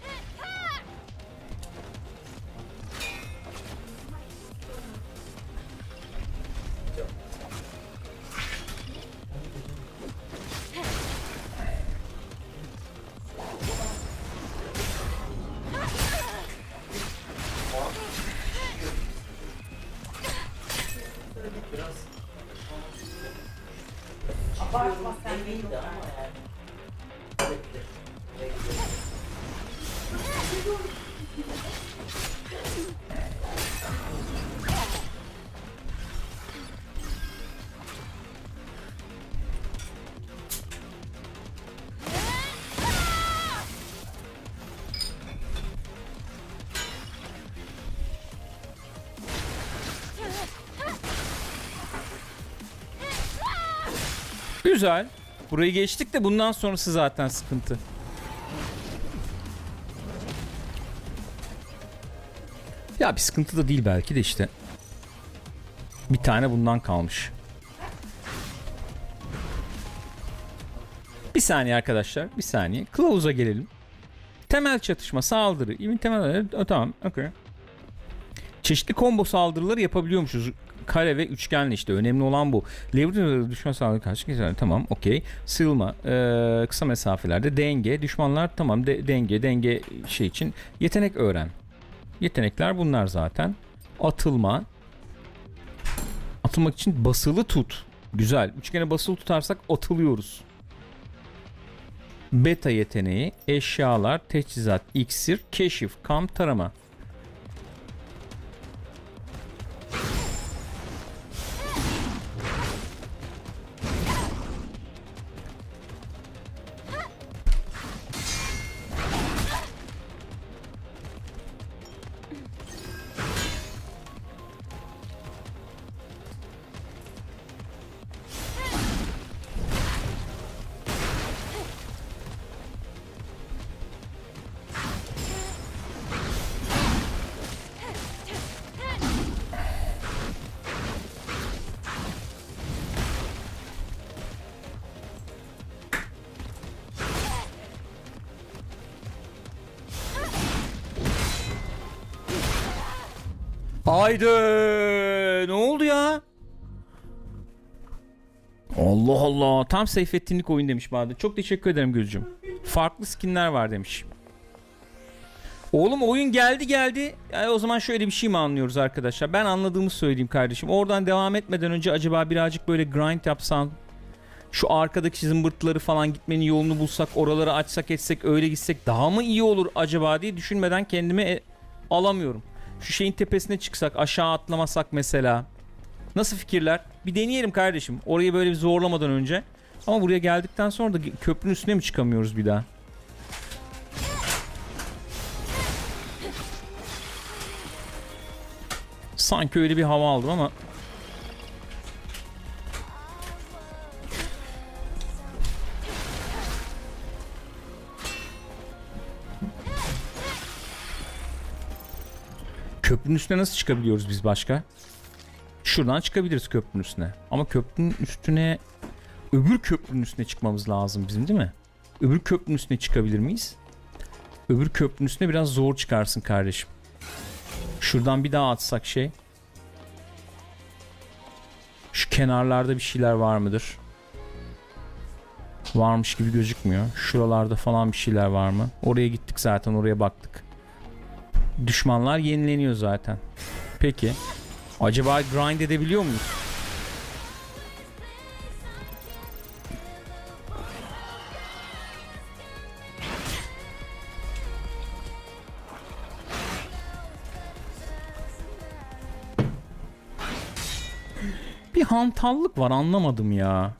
Güzel. Burayı geçtik de bundan sonrası zaten sıkıntı. Ya bir sıkıntı da değil belki de işte. Bir tane bundan kalmış. Bir saniye arkadaşlar. Bir saniye. Kılavuza gelelim. Temel çatışma, saldırı. İvin temel... O, tamam. Okay. Çeşitli combo saldırıları yapabiliyormuşuz. Kare ve üçgenle işte. Önemli olan bu. Leverage düşman saldırı karşı. Tamam. Okey. Sığılma. Ee, kısa mesafelerde. Denge. Düşmanlar tamam. De, denge. Denge şey için. Yetenek öğren. Yetenekler bunlar zaten. Atılma. Atılmak için basılı tut. Güzel. Üçgene basılı tutarsak atılıyoruz. Beta yeteneği. Eşyalar. Teçhizat. İksir. Keşif. Kamp tarama. Haydi, ne oldu ya? Allah Allah, tam Seyfettinlik oyun demiş Bahadır. Çok teşekkür ederim Gülcüm. Farklı skinler var demiş. Oğlum oyun geldi geldi. Yani o zaman şöyle bir şey mi anlıyoruz arkadaşlar? Ben anladığımı söyleyeyim kardeşim. Oradan devam etmeden önce acaba birazcık böyle grind yapsan, şu arkadaki zımbırtıları falan gitmenin yolunu bulsak, oraları açsak etsek, öyle gitsek daha mı iyi olur acaba diye düşünmeden kendimi e alamıyorum. Şu şeyin tepesine çıksak, aşağı atlamasak mesela. Nasıl fikirler? Bir deneyelim kardeşim. Orayı böyle bir zorlamadan önce. Ama buraya geldikten sonra da köprünün üstüne mi çıkamıyoruz bir daha? Sanki öyle bir hava aldım ama. Köprünün üstüne nasıl çıkabiliyoruz biz başka? Şuradan çıkabiliriz köprünün üstüne. Ama köprünün üstüne... Öbür köprünün üstüne çıkmamız lazım bizim değil mi? Öbür köprünün üstüne çıkabilir miyiz? Öbür köprünün üstüne biraz zor çıkarsın kardeşim. Şuradan bir daha atsak şey. Şu kenarlarda bir şeyler var mıdır? Varmış gibi gözükmüyor. Şuralarda falan bir şeyler var mı? Oraya gittik zaten, oraya baktık. Düşmanlar yenileniyor zaten. Peki. Acaba grind edebiliyor muyuz? Bir hantallık var, anlamadım ya.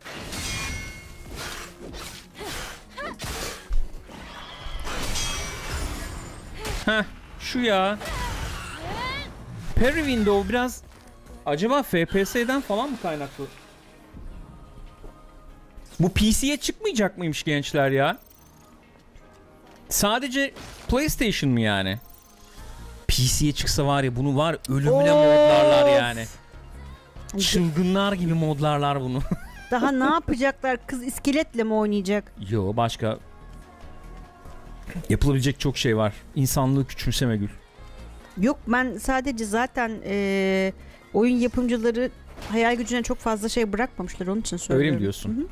Heh, şu ya. Parry window biraz acaba F P S'den falan mı kaynaklı? Bu P C'ye çıkmayacak mıymış gençler ya? Sadece PlayStation mı yani? P C'ye çıksa var ya, bunu var ölümüne modlarlar yani. Çılgınlar gibi modlarlar bunu. Daha ne yapacaklar? Kız iskeletle mi oynayacak? Yo, başka yapılabilecek çok şey var. İnsanlığı küçümseme Gül. Yok, ben sadece zaten e, oyun yapımcıları hayal gücüne çok fazla şey bırakmamışlar, onun için söylüyorum. Öyle mi diyorsun? Hı hı.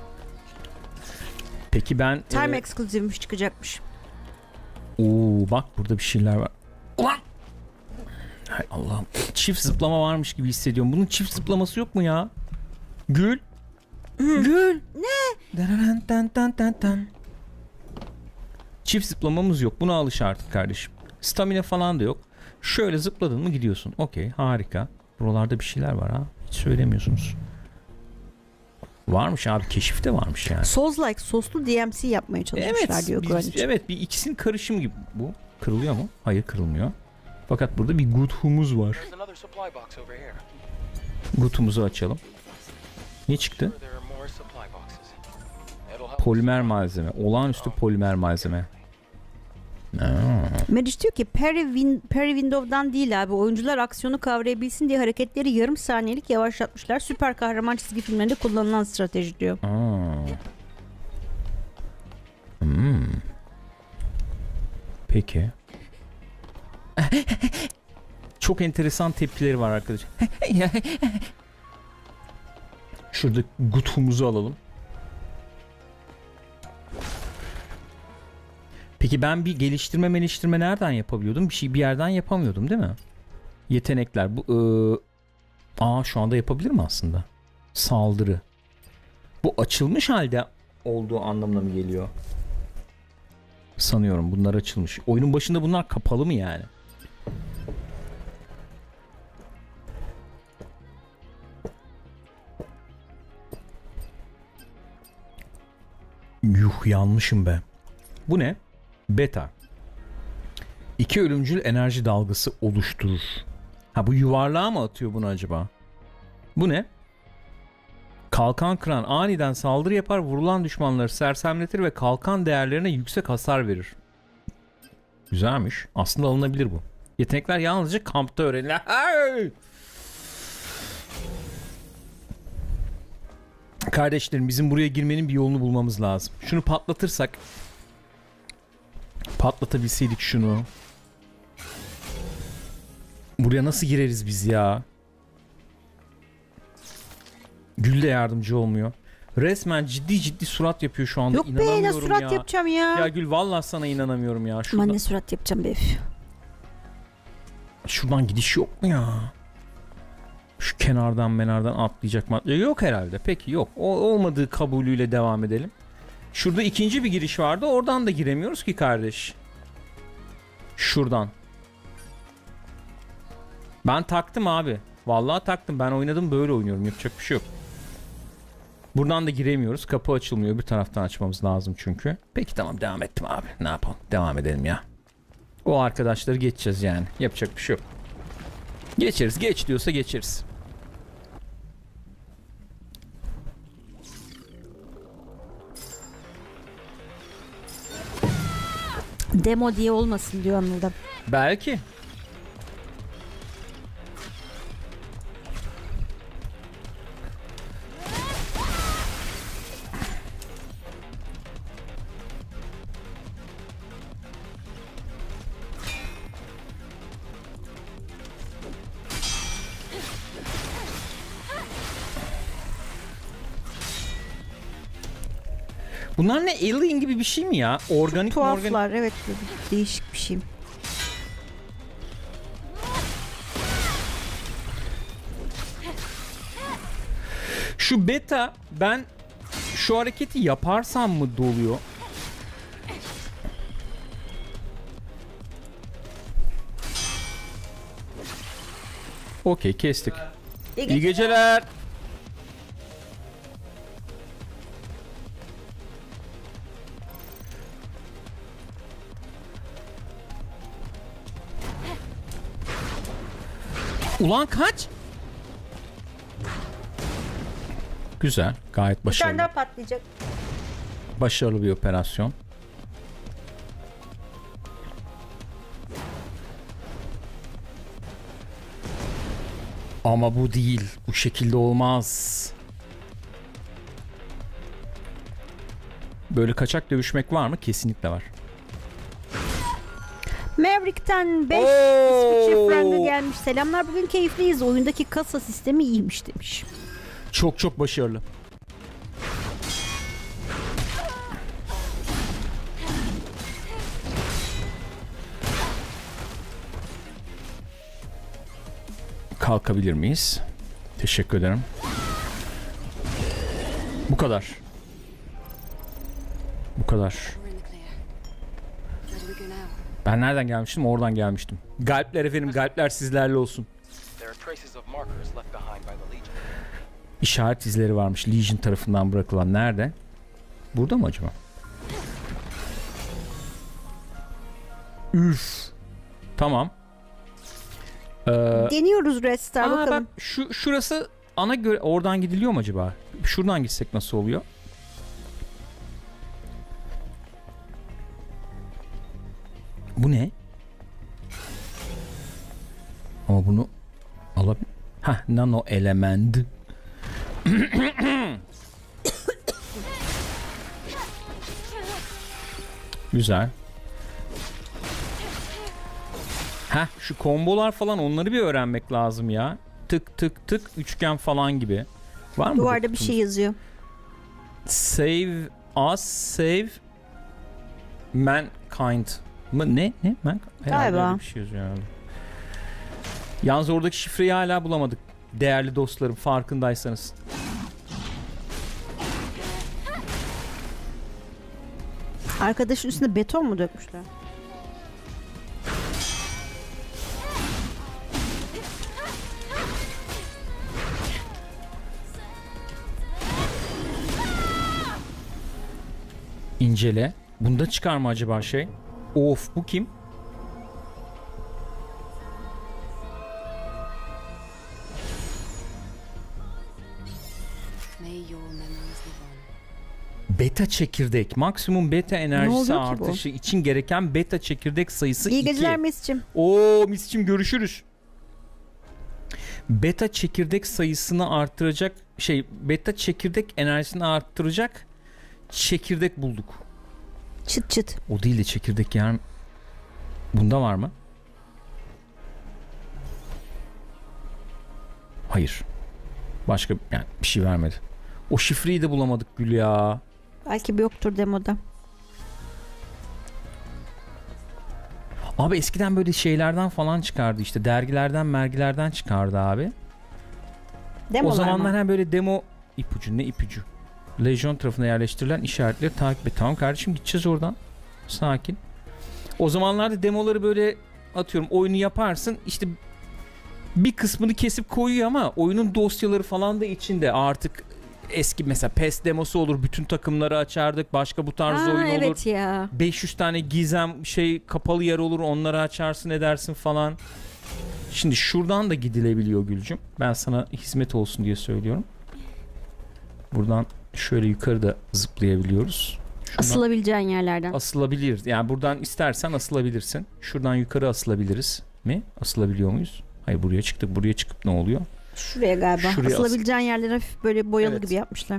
Peki ben... Time e... exclusive'miş, çıkacakmış. Oo, bak burada bir şeyler var. Ulan! Hay Allah'ım. Çift zıplama varmış gibi hissediyorum. Bunun çift zıplaması yok mu ya? Gül. Gül. Ne? Çift zıplamamız yok. Buna alış artık kardeşim. Stamina falan da yok. Şöyle zıpladın mı gidiyorsun. Okey, harika. Buralarda bir şeyler var ha. Hiç söylemiyorsunuz. Varmış abi, keşif de varmış yani. Souls-like, soslu D M C yapmaya çalışmışlar Evet, diyor biz, evet, bir ikisinin karışımı gibi bu. Kırılıyor mu? Hayır, kırılmıyor. Fakat burada bir Guthumuz var. Guthumuzu açalım. Ne çıktı? Polimer malzeme. Olağanüstü polimer malzeme. Meriç diyor ki Parry, win, Parry Window'dan değil abi. Oyuncular aksiyonu kavrayabilsin diye hareketleri yarım saniyelik yavaşlatmışlar. Süper kahraman çizgi filmlerinde kullanılan strateji diyor. Hmm. Peki. Çok enteresan tepkileri var arkadaşlar. Şurada Guthumuzu alalım. Peki ben bir geliştirme geliştirme nereden yapabiliyordum? Bir şey bir yerden yapamıyordum değil mi? Yetenekler. Bu ıı... Aa, şu anda yapabilir mi aslında? Saldırı. Bu açılmış halde olduğu anlamına mı geliyor? Sanıyorum bunlar açılmış. Oyunun başında bunlar kapalı mı yani? Yuh, yanmışım be. Bu ne? Beta. İki ölümcül enerji dalgası oluşturur. Ha, bu yuvarlığa mı atıyor bunu acaba? Bu ne? Kalkan kıran aniden saldırı yapar, vurulan düşmanları sersemletir ve kalkan değerlerine yüksek hasar verir. Güzelmiş. Aslında alınabilir bu. Yetenekler yalnızca kampta öğrenilir. Kardeşlerim, bizim buraya girmenin bir yolunu bulmamız lazım. Şunu patlatırsak, patlatabilseydik şunu. Buraya nasıl gireriz biz ya? Gül de yardımcı olmuyor. Resmen ciddi ciddi surat yapıyor şu anda. Yok be, ne surat ya. yapacağım ya. Ya Gül, vallahi sana inanamıyorum ya. Şuradan... Ben ne surat yapacağım be. Şuradan gidiş yok mu ya? Şu kenardan menardan atlayacak mı? Yok herhalde. Peki yok. O, olmadığı kabulüyle devam edelim. Şurada ikinci bir giriş vardı. Oradan da giremiyoruz ki kardeş. Şuradan. Ben taktım abi. Vallahi taktım. Ben oynadım, böyle oynuyorum. Yapacak bir şey yok. Buradan da giremiyoruz. Kapı açılmıyor. Bir taraftan açmamız lazım çünkü. Peki tamam, devam ettim abi. Ne yapalım? Devam edelim ya. O arkadaşları geçeceğiz yani. Yapacak bir şey yok. Geçeriz. Geç diyorsa geçeriz. Demo diye olmasın diyor Anıl'da. Belki. Bunlar ne? Alien gibi bir şey mi ya? Organik mi? Tuhaflar Organik... evet, böyle değişik bir şey. Şu beta, ben şu hareketi yaparsam mı doluyor? Okey, kestik. İyi İyi geceler. Ulan kaç? Güzel, gayet Bir tane başarılı. daha patlayacak. Başarılı bir operasyon. Ama bu değil. Bu şekilde olmaz. Böyle kaçak dövüşmek var mı? Kesinlikle var. Maverick'ten beş Oo! İsviçre frangı gelmiş. Selamlar, bugün keyifliyiz. Oyundaki kasa sistemi iyiymiş demiş. Çok çok başarılı. Kalkabilir miyiz? Teşekkür ederim. Bu kadar. Bu kadar. We're in the clear. Where do we go now? Ben nereden gelmiştim? Oradan gelmiştim. Galpler efendim, galpler sizlerle olsun. There are traces of markers left behind by the Legion. İşaret izleri varmış Legion tarafından bırakılan. Nerede? Burada mı acaba? Üf. Tamam. Ee, Deniyoruz Restar, aa, bakalım. bak, şu şurası ana göre, oradan gidiliyor mu acaba? Şuradan gitsek nasıl oluyor? Bu ne? Ama bunu alabilir. Hah, nano element. Güzel. Heh, şu kombolar falan, onları bir öğrenmek lazım ya. Tık tık tık üçgen falan gibi. Var mı? Duvarda bir şey yazıyor. Save us, save mankind mı? Ne? Ne? Man Herhalde Galiba. öyle bir şey yazıyor herhalde. Yalnız oradaki şifreyi hala bulamadık. Değerli dostlarım, farkındaysanız. Arkadaşın üstüne beton mu dökmüşler? İncele. Bunda çıkar mı acaba şey? Of, bu kim? May your memories live on. Beta çekirdek. Maksimum beta enerjisi oluyor ki bu? artışı için gereken beta çekirdek sayısı İyi iki. geceler Mesut'cum. Oo Mis'cim, görüşürüz. Beta çekirdek sayısını arttıracak şey, beta çekirdek enerjisini arttıracak çekirdek bulduk. Çıt çıt. O değil de çekirdek yer. Bunda var mı? Hayır. Başka yani bir şey vermedi. O şifreyi de bulamadık Gül ya. Belki bir yoktur demoda. Abi eskiden böyle şeylerden falan çıkardı işte. Dergilerden, mergilerden çıkardı abi. Demolar O zamanlar mı? hem böyle demo ipucu, ne ipucu? Legion tarafına yerleştirilen işaretleri takip et. Tamam kardeşim, gideceğiz oradan. Sakin. O zamanlarda demoları böyle atıyorum, oyunu yaparsın işte bir kısmını kesip koyuyor ama oyunun dosyaları falan da içinde. Artık eski mesela P E S demosu olur, bütün takımları açardık, başka bu tarz Aa, oyun evet olur. ya. beş yüz tane gizem şey, kapalı yer olur, onları açarsın edersin falan. Şimdi şuradan da gidilebiliyor Gülcüm. Ben sana hizmet olsun diye söylüyorum. Buradan şöyle yukarı da zıplayabiliyoruz. Şuradan Asılabileceğin yerlerden. asılabilir. Yani buradan istersen asılabilirsin. Şuradan yukarı asılabiliriz mi? Asılabiliyor muyuz? Hayır, buraya çıktık. Buraya çıkıp ne oluyor? Şuraya galiba. Şuraya Asılabileceğin yerleri hafif böyle boyalı Evet. gibi yapmışlar.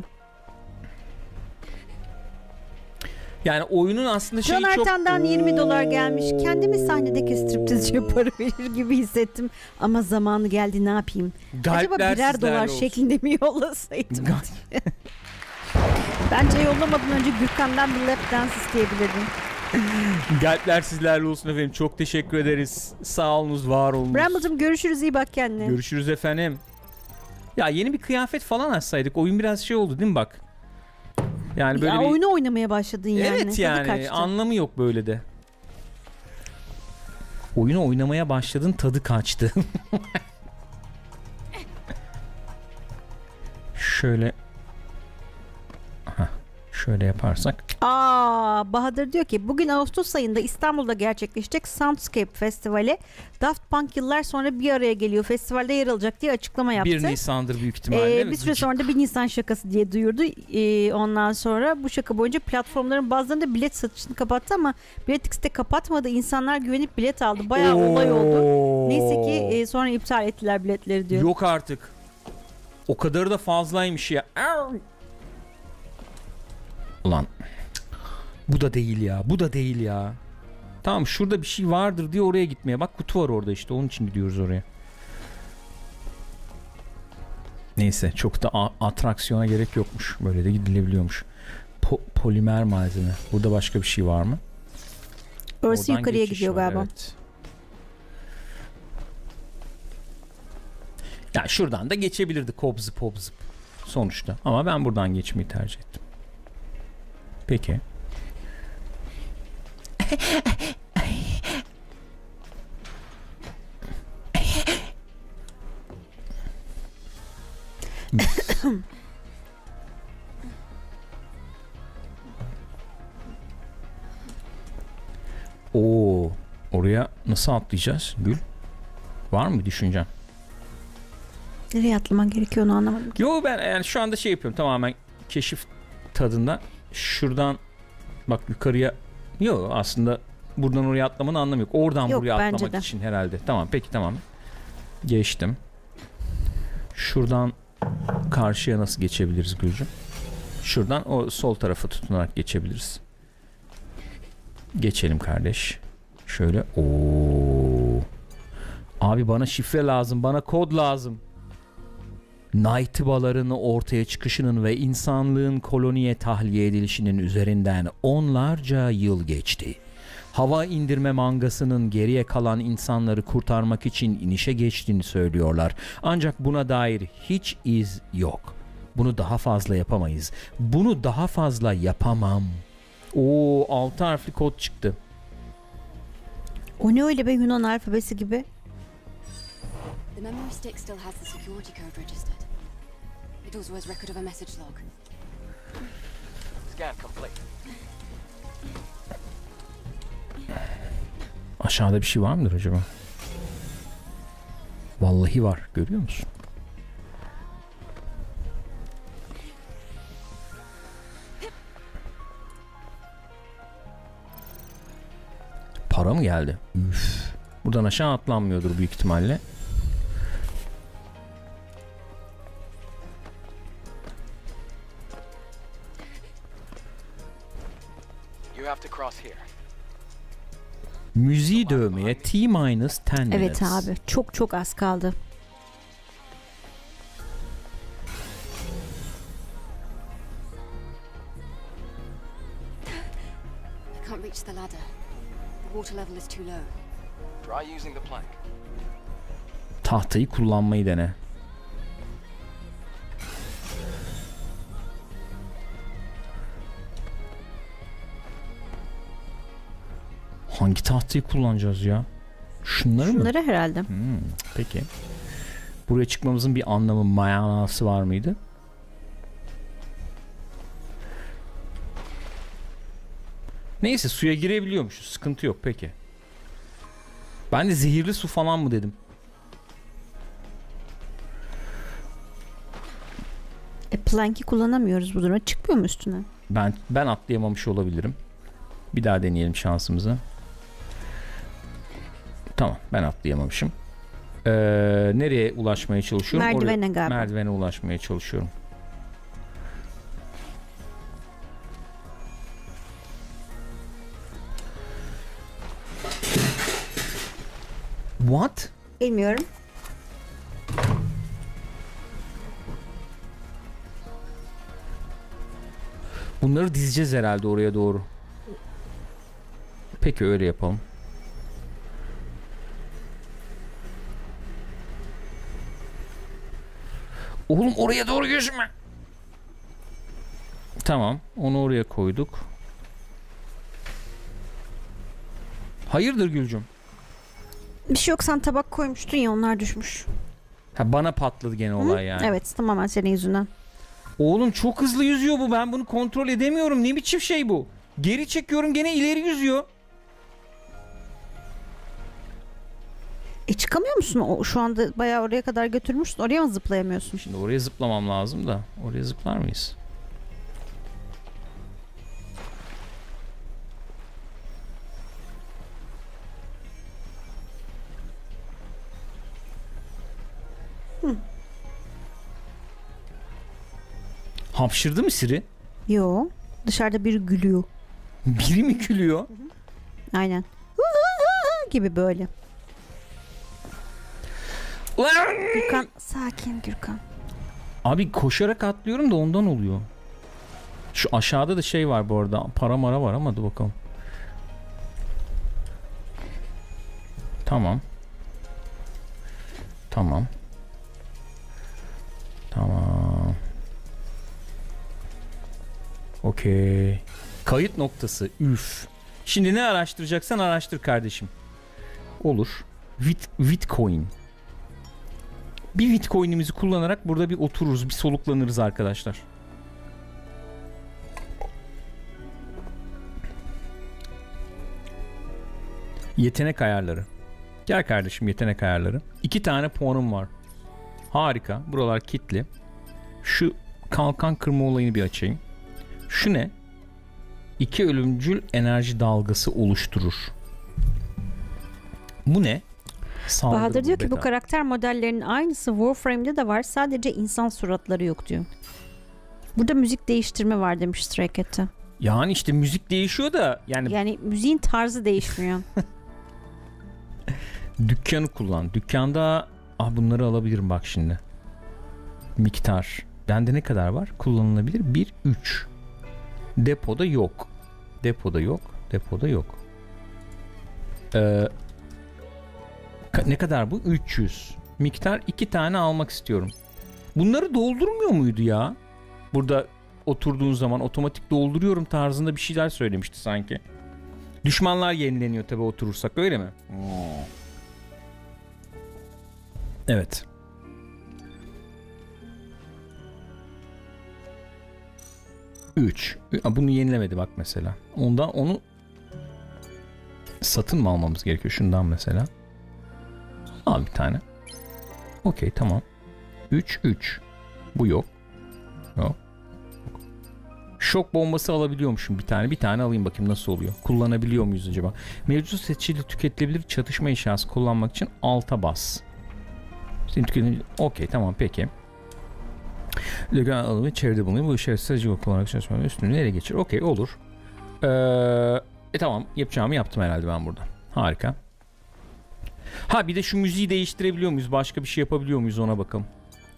Yani oyunun aslında şeyi Can çok... Ertan'dan yirmi dolar gelmiş. Kendimi sahnedeki striptizciye para verir gibi hissettim. Ama zamanı geldi, ne yapayım? Galpler Acaba birer sizlerle dolar olsun. şeklinde mi yollasaydım? Gal- Bence yollamadan önce Gürkan'dan bir lap dance isteyebilirdin. Galpler sizlerle olsun efendim. Çok teşekkür ederiz. Sağ olunuz, var olunuz. Bramble'cığım görüşürüz, iyi bak kendine. Görüşürüz efendim. Ya yeni bir kıyafet falan açsaydık. Oyun biraz şey oldu değil mi bak? Yani böyle ya bir... oyunu oynamaya başladın yani. Evet Tadı yani kaçtı. anlamı yok böyle de. Oyunu oynamaya başladın, tadı kaçtı. Şöyle Heh, şöyle yaparsak. Aa, Bahadır diyor ki bugün Ağustos ayında İstanbul'da gerçekleşecek Soundscape Festivali Daft Punk yıllar sonra bir araya geliyor. Festivalde yer alacak diye açıklama yaptı. bir Nisan'dır büyük ihtimalle. Ee, bir süre sonra da bir Nisan şakası diye duyurdu. Ee, ondan sonra bu şaka boyunca platformların bazılarında bilet satışını kapattı ama Biletix'te kapatmadı. İnsanlar güvenip bilet aldı. Bayağı Oo. olay oldu. Neyse ki e, sonra iptal ettiler biletleri diyor. Yok artık. O kadarı da fazlaymış ya. Ulan. Bu da değil ya. Bu da değil ya. Tamam, şurada bir şey vardır diye oraya gitmeye. Bak kutu var orada işte. Onun için gidiyoruz oraya. Neyse, çok da a- atraksiyona gerek yokmuş. Böyle de gidilebiliyormuş. Po- polimer malzeme. Burada başka bir şey var mı? Orası Oradan yukarıya geçiş gidiyor var, galiba. evet. Ya şuradan da geçebilirdi hop zıp hop zıp sonuçta. Ama ben buradan geçmeyi tercih ettim. Peki. Oo, oraya nasıl atlayacağız Gül? Var mı bir düşüncen? Nereye atlaman gerekiyor onu anlamadım. Yo, ben yani şu anda şey yapıyorum, tamamen keşif tadında. Şuradan bak yukarıya. Yo, aslında buradan oraya atlamanın anlamı yok. Oradan Yok, buraya bence atlamak de. için herhalde. Tamam, peki tamam. Geçtim. Şuradan karşıya nasıl geçebiliriz Gülcüm? Şuradan o sol tarafa tutunarak geçebiliriz. Geçelim kardeş. Şöyle. Oo. Abi bana şifre lazım, bana kod lazım. Nightbaların ortaya çıkışının ve insanlığın koloniye tahliye edilişinin üzerinden onlarca yıl geçti. Hava indirme mangasının geriye kalan insanları kurtarmak için inişe geçtiğini söylüyorlar. Ancak buna dair hiç iz yok. Bunu daha fazla yapamayız. Bunu daha fazla yapamam. Oo, altı harfli kod çıktı. O ne öyle be, Yunan alfabesi gibi? The memory stick still has the security code registered. It also has record of a message log. Scan complete. Aşağıda bir şey var mıdır acaba? Vallahi var. Görüyor musun? Para mı geldi? Üf. Buradan aşağı atlanmıyordur büyük ihtimalle. You have to cross here. Müziği dövmeye T-on minus on Evet minutes. abi, çok çok az kaldı. I can't reach the ladder. The water level is too low. Try using the plank. Tahtayı kullanmayı dene. Hangi tahtayı kullanacağız ya? Şunları mı? Şunları herhalde. Hmm, peki. Buraya çıkmamızın bir anlamı, manası var mıydı? Neyse, suya girebiliyormuşuz. Sıkıntı yok, peki. Ben de zehirli su falan mı dedim. E, plank'i kullanamıyoruz bu durumda. Çıkmıyor mu üstüne? Ben ben atlayamamış olabilirim. Bir daha deneyelim şansımızı. Tamam, ben atlayamamışım. Ee, nereye ulaşmaya çalışıyorum? Merdivene Oraya, galiba. Merdivene ulaşmaya çalışıyorum. What? Bilmiyorum. Bunları dizeceğiz herhalde oraya doğru. Peki öyle yapalım. Oğlum oraya doğru yüzme. Tamam, onu oraya koyduk. Hayırdır Gülcüm? Bir şey yok, sen tabak koymuştun ya, onlar düşmüş. Ha, bana patladı gene olay yani. Evet, tamamen senin yüzünden. Oğlum çok hızlı yüzüyor bu. Ben bunu kontrol edemiyorum. Ne biçim şey bu? Geri çekiyorum gene ileri yüzüyor. E çıkamıyor musun? O, şu anda bayağı oraya kadar götürmüşsün. Oraya mı zıplayamıyorsun? Şimdi oraya zıplamam lazım da. Oraya zıplar mıyız? Hı. Hapşırdı mı Siri? Yo. Dışarıda biri gülüyor. Biri mi gülüyor? Aynen. Gibi böyle. Gürkan sakin Gürkan. Abi koşarak atlıyorum da ondan oluyor. Şu aşağıda da şey var bu arada. Para mara var ama dur bakalım. Tamam. Tamam. Tamam. Okey. Kayıt noktası. Üf. Şimdi ne araştıracaksan araştır kardeşim. Olur. Bit, Bitcoin. Bir Bitcoin'imizi kullanarak burada bir otururuz, bir soluklanırız arkadaşlar. Yetenek ayarları. Gel kardeşim, yetenek ayarları. İki tane puanım var. Harika. Buralar kilitli. Şu kalkan kırma olayını bir açayım. Şu ne? İki ölümcül enerji dalgası oluşturur. Bu ne? Saldırı Bahadır diyor ki bu beta. karakter modellerinin aynısı Warframe'de de var. Sadece insan suratları yok diyor. Burada müzik değiştirme var demiş Stray Cat'te. Yani işte müzik değişiyor da yani, Yani müziğin tarzı değişmiyor. dükkanı kullan. Dükkanda ah bunları alabilirim bak şimdi. Miktar. Bende ne kadar var? Kullanılabilir. bir, üç. Depoda yok. Depoda yok. Depoda yok. Ee, ne kadar bu? üç yüz. Miktar iki tane almak istiyorum. Bunları doldurmuyor muydu ya? Burada oturduğun zaman otomatik dolduruyorum tarzında bir şeyler söylemişti sanki. Düşmanlar yenileniyor tabi oturursak, öyle mi? Evet. üç. Bunu yenilemedi bak mesela. Ondan onu satın mı almamız gerekiyor? Şundan mesela. Al bir tane. Okey tamam. üç üç. Bu yok. Yok. Şok bombası alabiliyormuşum bir tane. Bir tane alayım bakayım nasıl oluyor. Kullanabiliyor muyuz acaba? Mevcut seçili tüketilebilir çatışma inşası kullanmak için alta bas. Okey tamam peki. Legal alımı çevrede bulunuyor. Bu işaret strateji kullanarak çalışmanın üstünü ele geçir. Okey olur. Ee, e tamam yapacağımı yaptım herhalde ben burada. Harika. Ha bir de şu müziği değiştirebiliyor muyuz? Başka bir şey yapabiliyor muyuz ona bakalım.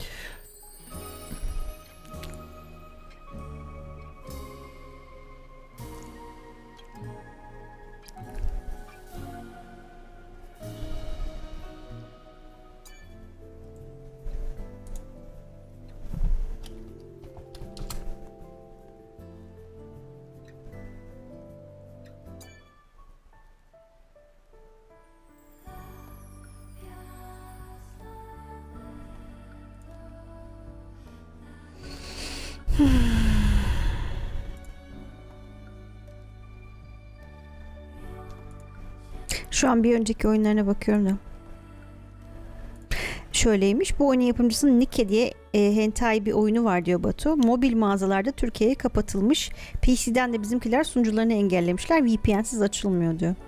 Şu an bir önceki oyunlarına bakıyorum da. Şöyleymiş. Bu oyunun yapımcısının Nikke diye e, hentai bir oyunu var diyor Batu. Mobil mağazalarda Türkiye'ye kapatılmış. P C'den de bizimkiler sunucularını engellemişler. V P N'siz açılmıyor diyor.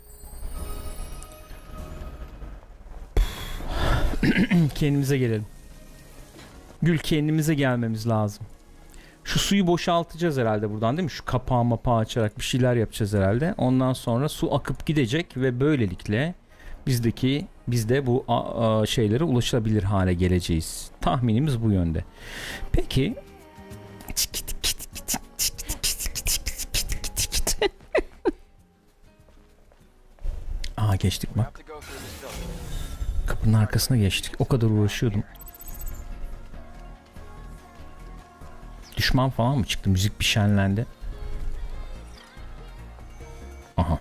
Kendimize gelelim. Gül, kendimize gelmemiz lazım. Şu suyu boşaltacağız herhalde buradan, değil mi? Şu kapağı mapağı açarak bir şeyler yapacağız herhalde. Ondan sonra su akıp gidecek ve böylelikle bizdeki biz de bu a, a, şeylere ulaşabilir hale geleceğiz. Tahminimiz bu yönde. Peki. Aa, geçtik bak. Kapının arkasına geçtik. O kadar uğraşıyordum. Düşman falan mı çıktı? Müzik bir şenlendi. Aha.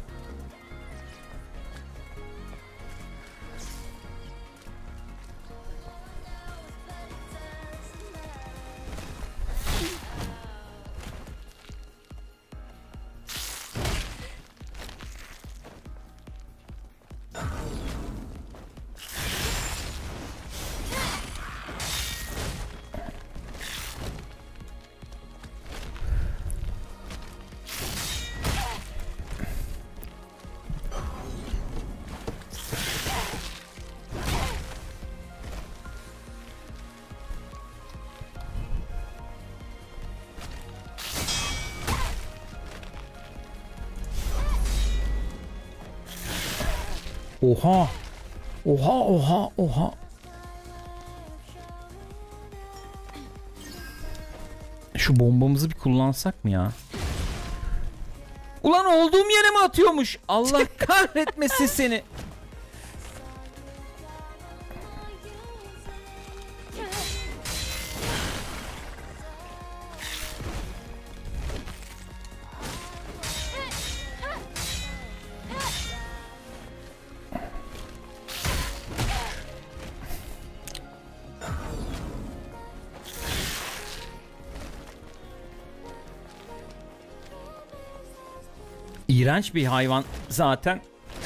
Oha. Oha oha oha. Şu bombamızı bir kullansak mı ya? Ulan olduğum yere mi atıyormuş? Allah kahretmesin seni. İğrenç bir hayvan zaten.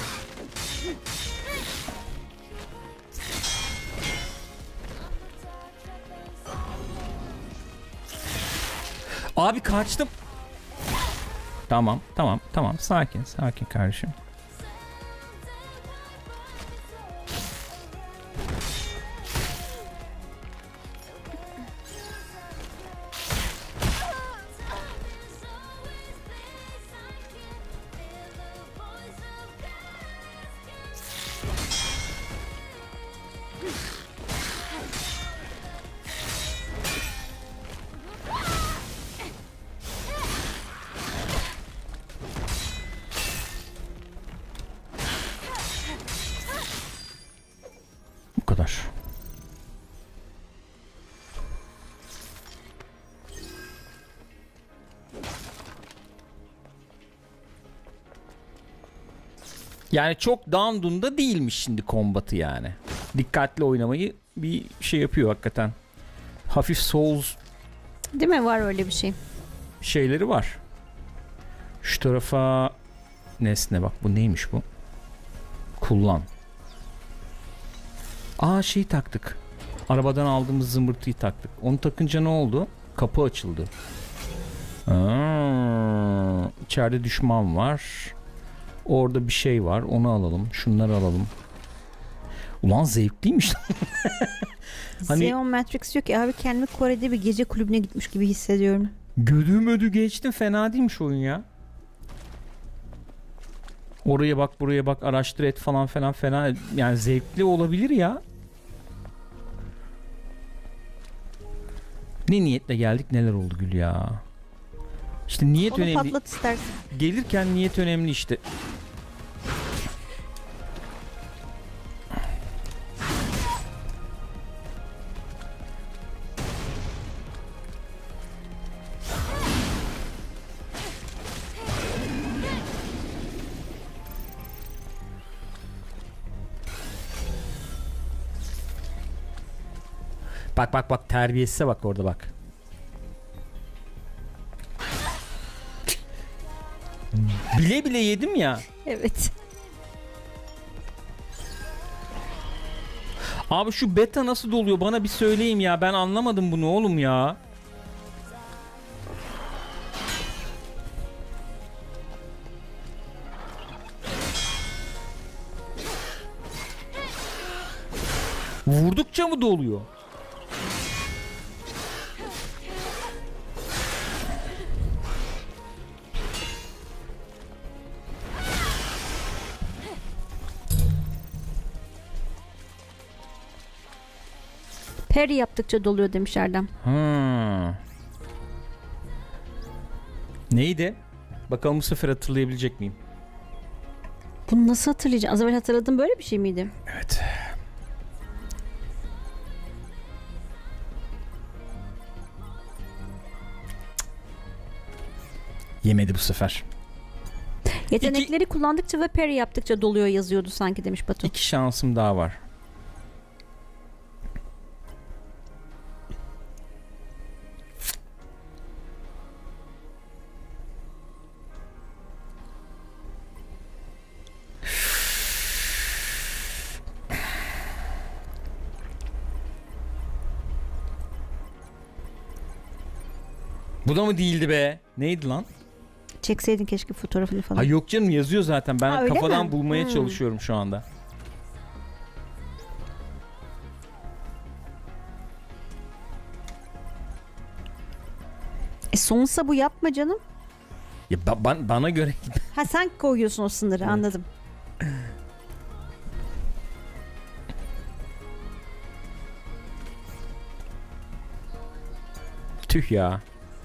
Abi kaçtım. Tamam, tamam, tamam. Sakin, sakin kardeşim. Bu kadar. Yani çok down'da değilmiş şimdi kombatı yani. Dikkatli oynamayı bir şey yapıyor hakikaten. Hafif Souls Değil mi? Var öyle bir şey. şeyleri var. Şu tarafa nesne bak, bu neymiş bu? Kullan. Aa, şeyi taktık. Arabadan aldığımız zımbırtıyı taktık. Onu takınca ne oldu? Kapı açıldı. Aa, içeride düşman var. Orada bir şey var. Onu alalım. Şunları alalım. Ulan zevkliymiş. Hani Xeon Matrix diyor ki abi kendimi Kore'de bir gece kulübüne gitmiş gibi hissediyorum. gödüm ödü geçtim. Fena değilmiş oyun ya. Oraya bak, buraya bak, araştır et falan falan fena. Yani zevkli olabilir ya. Ne niyetle geldik, neler oldu Gül ya. İşte niyet Onu önemli. patlat istersen. Gelirken niyet önemli işte. Bak bak bak, terbiyesize bak orada bak. Bile bile yedim ya. Evet. Abi şu beta nasıl doluyor bana bir söyleyin ya, ben anlamadım bunu oğlum ya. Vurdukça mı doluyor? Parry yaptıkça doluyor demiş Erdem. Ha. Neydi? Bakalım bu sefer hatırlayabilecek miyim? Bunu nasıl hatırlayacağım? Az evvel hatırladığım böyle bir şey miydi? Evet. Yemedi bu sefer. Yetenekleri İki... kullandıkça ve parry yaptıkça doluyor yazıyordu sanki demiş Batu. İki şansım daha var. Bu da mı değildi be? Neydi lan? Çekseydin keşke fotoğrafını falan. Ha yok canım, yazıyor zaten. Ben ha, kafadan mi? bulmaya hmm. çalışıyorum şu anda. E sonsa bu yapma canım. Ya ba- ba- bana göre. Ha sen koyuyorsun o sınırı, evet. Anladım. Tüh ya.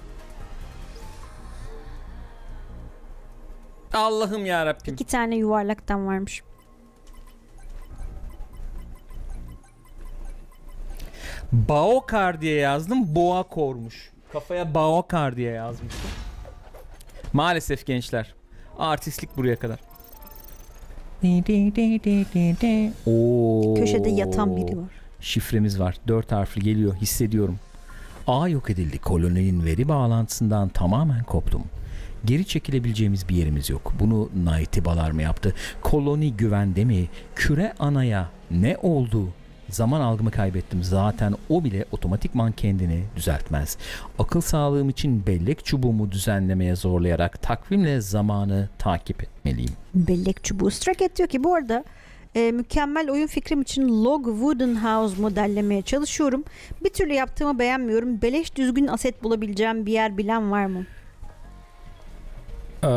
Allah'ım ya Rabbim. İki tane yuvarlaktan varmış. Baokar diye yazdım. Boakor'muş. Kafaya Baokar diye yazmıştım. Maalesef gençler. Artistlik buraya kadar. Oo. Köşede yatan biri var. Şifremiz var. Dört harfli geliyor. Hissediyorum. A yok edildi. Koloninin veri bağlantısından tamamen koptum. Geri çekilebileceğimiz bir yerimiz yok. Bunu Naitibalar mı yaptı? Koloni güvende mi? Küre anaya ne oldu? Zaman algımı kaybettim. Zaten o bile otomatikman kendini düzeltmez. Akıl sağlığım için bellek çubuğumu düzenlemeye zorlayarak takvimle zamanı takip etmeliyim. Bellek çubuğu. Straket diyor ki bu arada e, mükemmel oyun fikrim için Log Wooden House modellemeye çalışıyorum. Bir türlü yaptığımı beğenmiyorum. Beleş düzgün aset bulabileceğim bir yer bilen var mı? Ee,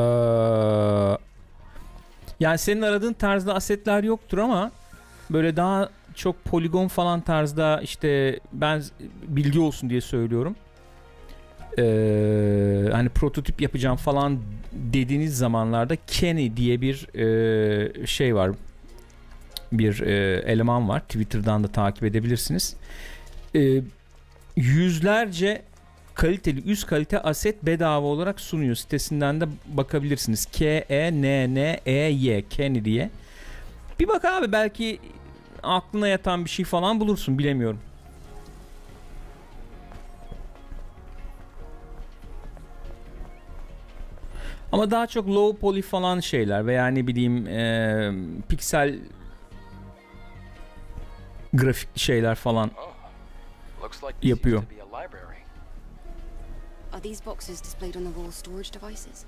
yani senin aradığın tarzda asetler yoktur ama böyle daha çok poligon falan tarzda, işte ben bilgi olsun diye söylüyorum. Ee, hani prototip yapacağım falan dediğiniz zamanlarda Kenny diye bir e, şey var. Bir e, eleman var. Twitter'dan da takip edebilirsiniz. E, yüzlerce kaliteli, üst kalite aset bedava olarak sunuyor. Sitesinden de bakabilirsiniz. K E N N E Y Kenny diye. Bir bak abi, belki aklına yatan bir şey falan bulursun, bilemiyorum. Ama daha çok low poly falan şeyler veya ne bileyim e, piksel grafikli şeyler falan yapıyor. Are these boxes displayed on the wall storage devices?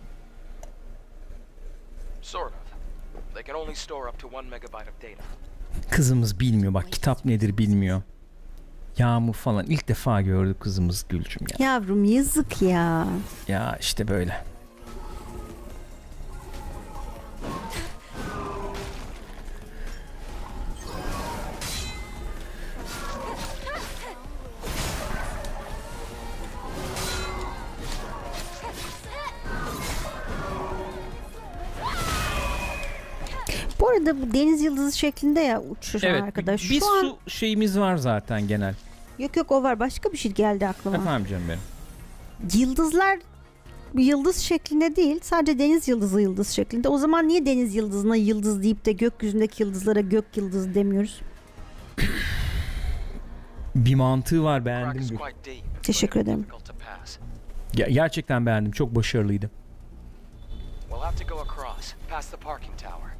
Sort of. They can only store up to one megabyte of data. Kızımız bilmiyor bak, kitap nedir bilmiyor. Yağmur falan ilk defa gördük kızımız Gülcüm ya. Yavrum yazık ya. Ya işte böyle. Bu arada bu deniz yıldızı şeklinde ya uçuşan evet, arkadaş. Bir Şu su an... şeyimiz var zaten genel. Yok yok o var. Başka bir şey geldi aklıma. Efendim canım benim. Yıldızlar yıldız şeklinde değil. Sadece deniz yıldızı yıldız şeklinde. O zaman niye deniz yıldızına yıldız deyip de gökyüzündeki yıldızlara gök yıldızı demiyoruz? Bir mantığı var, beğendim. Teşekkür ederim. Ger- gerçekten beğendim. Çok başarılıydı. We'll have to go across, past the parking tower.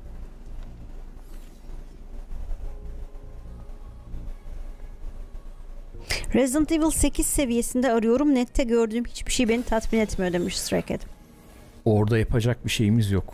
Resident Evil sekiz seviyesinde arıyorum. Nette gördüğüm hiçbir şey beni tatmin etmiyor demiş Straket. Orada yapacak bir şeyimiz yok.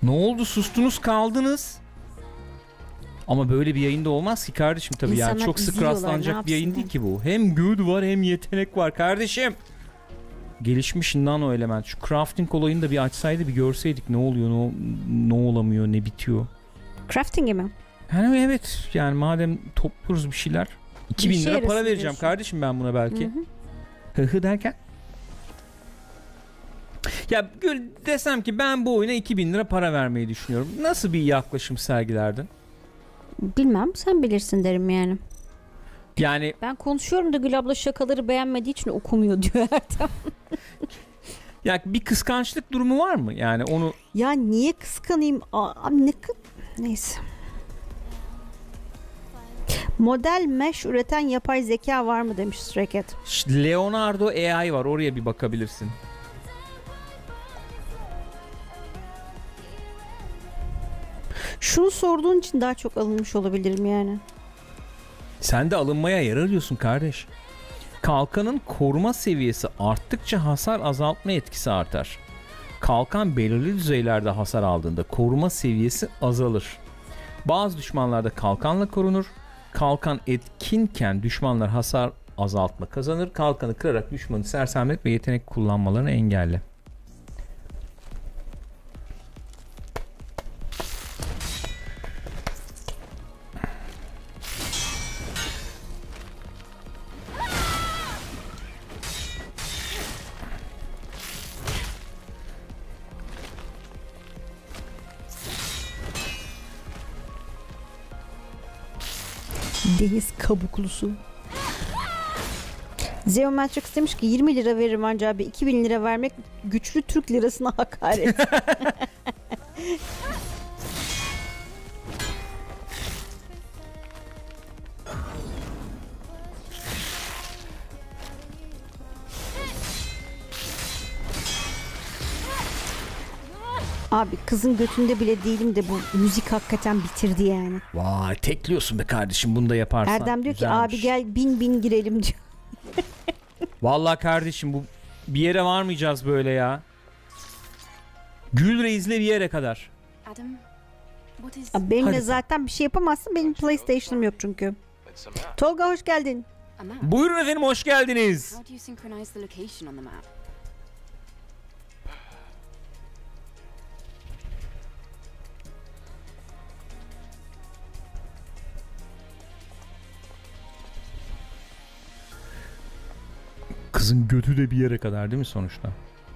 Ne oldu, sustunuz kaldınız? Ama böyle bir yayında olmaz ki kardeşim tabii. İnsanlar Yani çok sık izliyorlar, rastlanacak ne bir yayın yapsınlar? değil ki bu. Hem güç var hem yetenek var kardeşim. Gelişmiş nano element. Şu crafting olayını da bir açsaydı, bir görseydik ne oluyor, ne, ne olamıyor, ne bitiyor. Crafting'e mi? Yani evet, yani madem topluyoruz bir şeyler, iki bin Bir şey lira para yarasın vereceğim diyorsun. kardeşim ben buna belki. Hı hı. Hı hı derken? Ya Gül, desem ki ben bu oyuna iki bin lira para vermeyi düşünüyorum. Nasıl bir yaklaşım sergilerdin? Bilmem, sen bilirsin derim yani. Yani Ben konuşuyorum da Gül abla şakaları beğenmediği için okumuyor diyor Ertem. ya bir kıskançlık durumu var mı? Yani onu Ya niye kıskanayım? Aa, ne kı- Neyse. Model mesh üreten yapay zeka var mı demiş Stray Cat. Leonardo A I var, oraya bir bakabilirsin. Şunu sorduğun için daha çok alınmış olabilirim yani. Sen de alınmaya yer arıyorsun kardeş. Kalkanın koruma seviyesi arttıkça hasar azaltma etkisi artar. Kalkan belirli düzeylerde hasar aldığında koruma seviyesi azalır. Bazı düşmanlarda kalkanla korunur. Kalkan etkinken düşmanlar hasar azaltma kazanır. Kalkanı kırarak düşmanı sersemlet ve yetenek kullanmalarını engelle. Deniz kabuklusu. Zeomatrix demiş ki yirmi lira veririm ancak abi, iki bin lira vermek güçlü Türk lirasına hakaret. Abi kızın götünde bile değilim de bu müzik hakikaten bitirdi yani. Vay, tekliyorsun be kardeşim bunu da yaparsan. Erdem diyor ki Güzelmiş. abi gel bin bin girelim diyor. Vallahi kardeşim bu bir yere varmayacağız böyle ya. Gül Reis'le bir yere kadar. Adam, what is... Abi benimle Hadi. zaten bir şey yapamazsın, benim PlayStation'ım yok çünkü. It's a map. Tolga hoş geldin. A map? Buyurun efendim, hoş geldiniz. How do you synchronize the location on the map? Kızın götü de bir yere kadar değil mi sonuçta?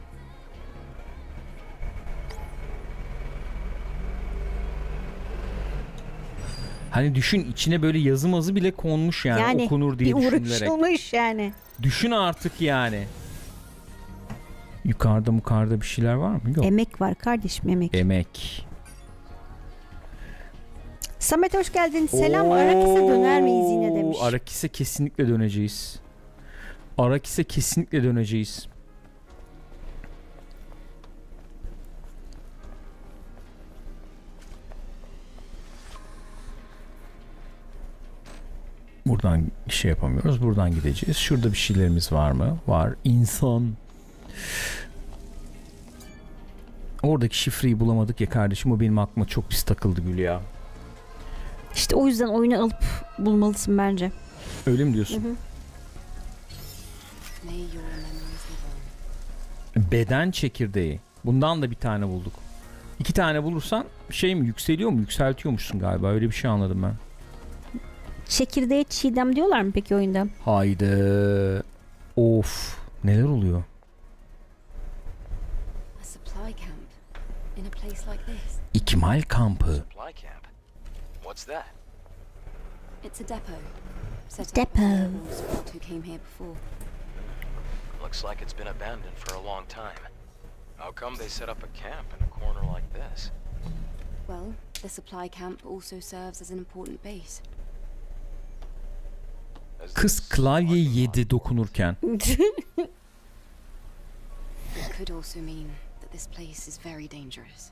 Hani düşün, içine böyle yazı mazı bile konmuş yani, Yani okunur diye bir düşünülerek. uğraşılmış yani. Düşün artık yani. Yukarıda mukarda bir şeyler var mı? Yok. Emek var kardeşim, emek. Emek. Samet hoş geldin. Selam, Arakis'e döner miyiz yine demiş. Arakis'e kesinlikle döneceğiz. Arakis'e kesinlikle döneceğiz. Buradan şey yapamıyoruz. Buradan gideceğiz. Şurada bir şeylerimiz var mı? Var. İnsan. Oradaki şifreyi bulamadık ya kardeşim. O benim aklıma çok pis takıldı Gül ya. İşte o yüzden oyunu alıp bulmalısın bence. Öyle mi diyorsun? Hı hı. May your memories live on. Beden çekirdeği. Bundan da bir tane bulduk. İki tane bulursan şey mi yükseliyor mu? Yükseltiyormuşsun galiba. Öyle bir şey anladım ben. Çekirdeğe çiğdem diyorlar mı peki oyunda? Haydi. Of. Neler oluyor? A supply camp in a place like this. İkmal kampı. Supply camp. What's that? It's a depot. Set up Depot. by the rebels who came here before. Looks like it's been abandoned for a long time. How come they set up a camp in a corner like this? Well, the supply camp also serves as an important base. As Kız this klavye parking lot. yedi dokunurken. It could also mean that this place is very dangerous.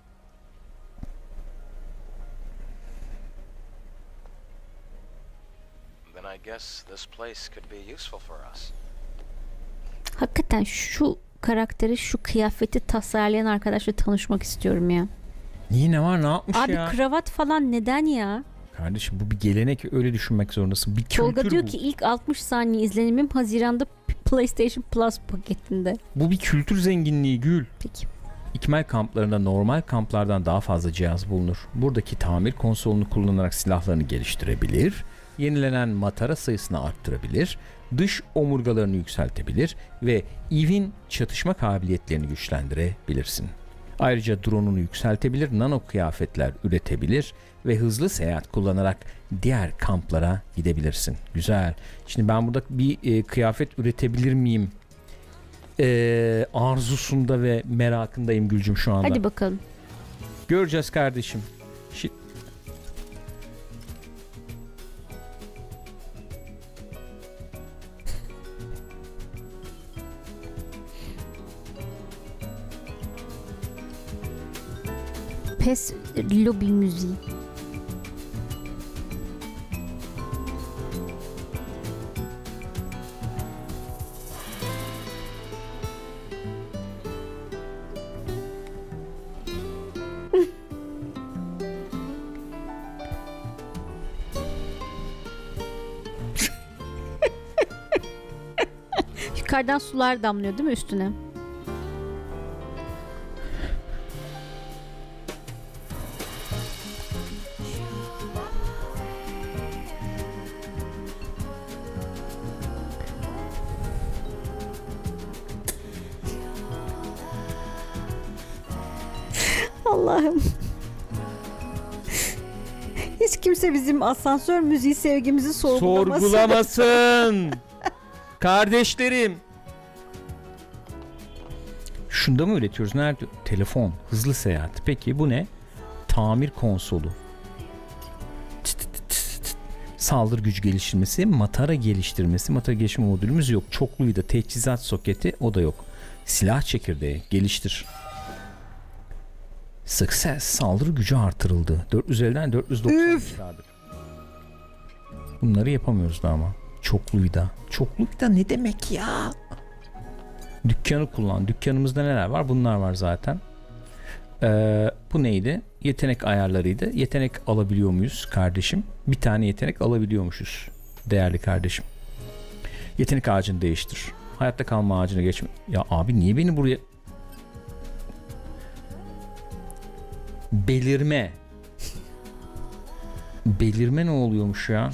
Then I guess this place could be useful for us. Hakikaten şu karakteri, şu kıyafeti tasarlayan arkadaşla tanışmak istiyorum ya. Niye, ne var, ne yapmış Abi ya? kravat falan neden ya? Kardeşim bu bir gelenek, öyle düşünmek zorundasın. Bir kültür Tolga diyor bu. ki ilk altmış saniye izlenimim Haziran'da PlayStation Plus paketinde. Bu bir kültür zenginliği Gül. Peki. İkmal kamplarında normal kamplardan daha fazla cihaz bulunur. Buradaki tamir konsolunu kullanarak silahlarını geliştirebilir, yenilenen matara sayısını arttırabilir, dış omurgalarını yükseltebilir ve Eve'in çatışma kabiliyetlerini güçlendirebilirsin. Ayrıca drone'unu yükseltebilir, nano kıyafetler üretebilir ve hızlı seyahat kullanarak diğer kamplara gidebilirsin. Güzel. Şimdi ben burada bir e, kıyafet üretebilir miyim? E, arzusunda ve merakındayım Gülcüm şu anda. Hadi bakalım. Göreceğiz kardeşim. Şi- PES lobi müziği. Yukarıdan sular damlıyor değil mi üstüne? Allah'ım. Hiç kimse bizim asansör müziği sevgimizi sorgulamasın. Sorgulamasın. Kardeşlerim. Şunda mı üretiyoruz? Nerede? Telefon, hızlı seyahat. Peki bu ne? Tamir konsolu. Çıt çıt çıt çıt. Saldırı gücü geliştirmesi, matara geliştirmesi. Matara geliştirme modülümüz yok. Çokluyu da teçhizat soketi, o da yok. Silah çekirdeği geliştir. Success, saldırı gücü artırıldı. dört yüz elliden dört yüz doksan. Bunları yapamıyoruz da ama. Çokluyu da. Çokluyu da ne demek ya? Dükkanı kullan. Dükkanımızda neler var? Bunlar var zaten. Ee, bu neydi? Yetenek ayarlarıydı. Yetenek alabiliyor muyuz kardeşim? Bir tane yetenek alabiliyormuşuz. Değerli kardeşim. Yetenek ağacını değiştir. Hayatta kalma ağacına geçme. Ya abi niye beni buraya... Belirme. Belirme ne oluyormuş ya?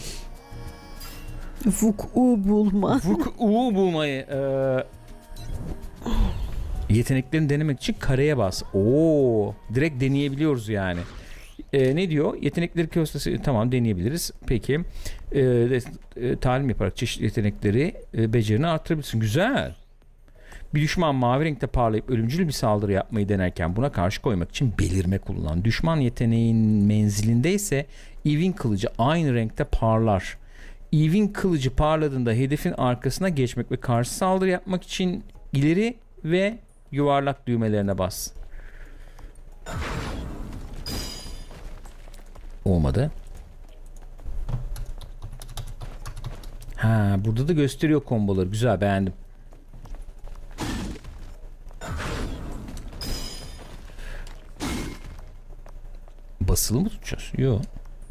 Vuku bulma. Vuku bulmayı. Ee, yeteneklerini denemek için kareye bas. Oo, direkt deneyebiliyoruz yani. Ee, ne diyor? Yetenekleri köstesi, tamam deneyebiliriz. Peki. Ee, e, talim yaparak çeşitli yetenekleri e, becerini artırabilirsin. Güzel. Bir düşman mavi renkte parlayıp ölümcül bir saldırı yapmayı denerken buna karşı koymak için belirme kullan. Düşman yeteneğin menzilindeyse Eve'in kılıcı aynı renkte parlar. Eve'in kılıcı parladığında hedefin arkasına geçmek ve karşı saldırı yapmak için ileri ve yuvarlak düğmelerine bas. Olmadı. Ha, burada da gösteriyor komboları. Güzel, beğendim. Basılı mı tutacağız? Yok.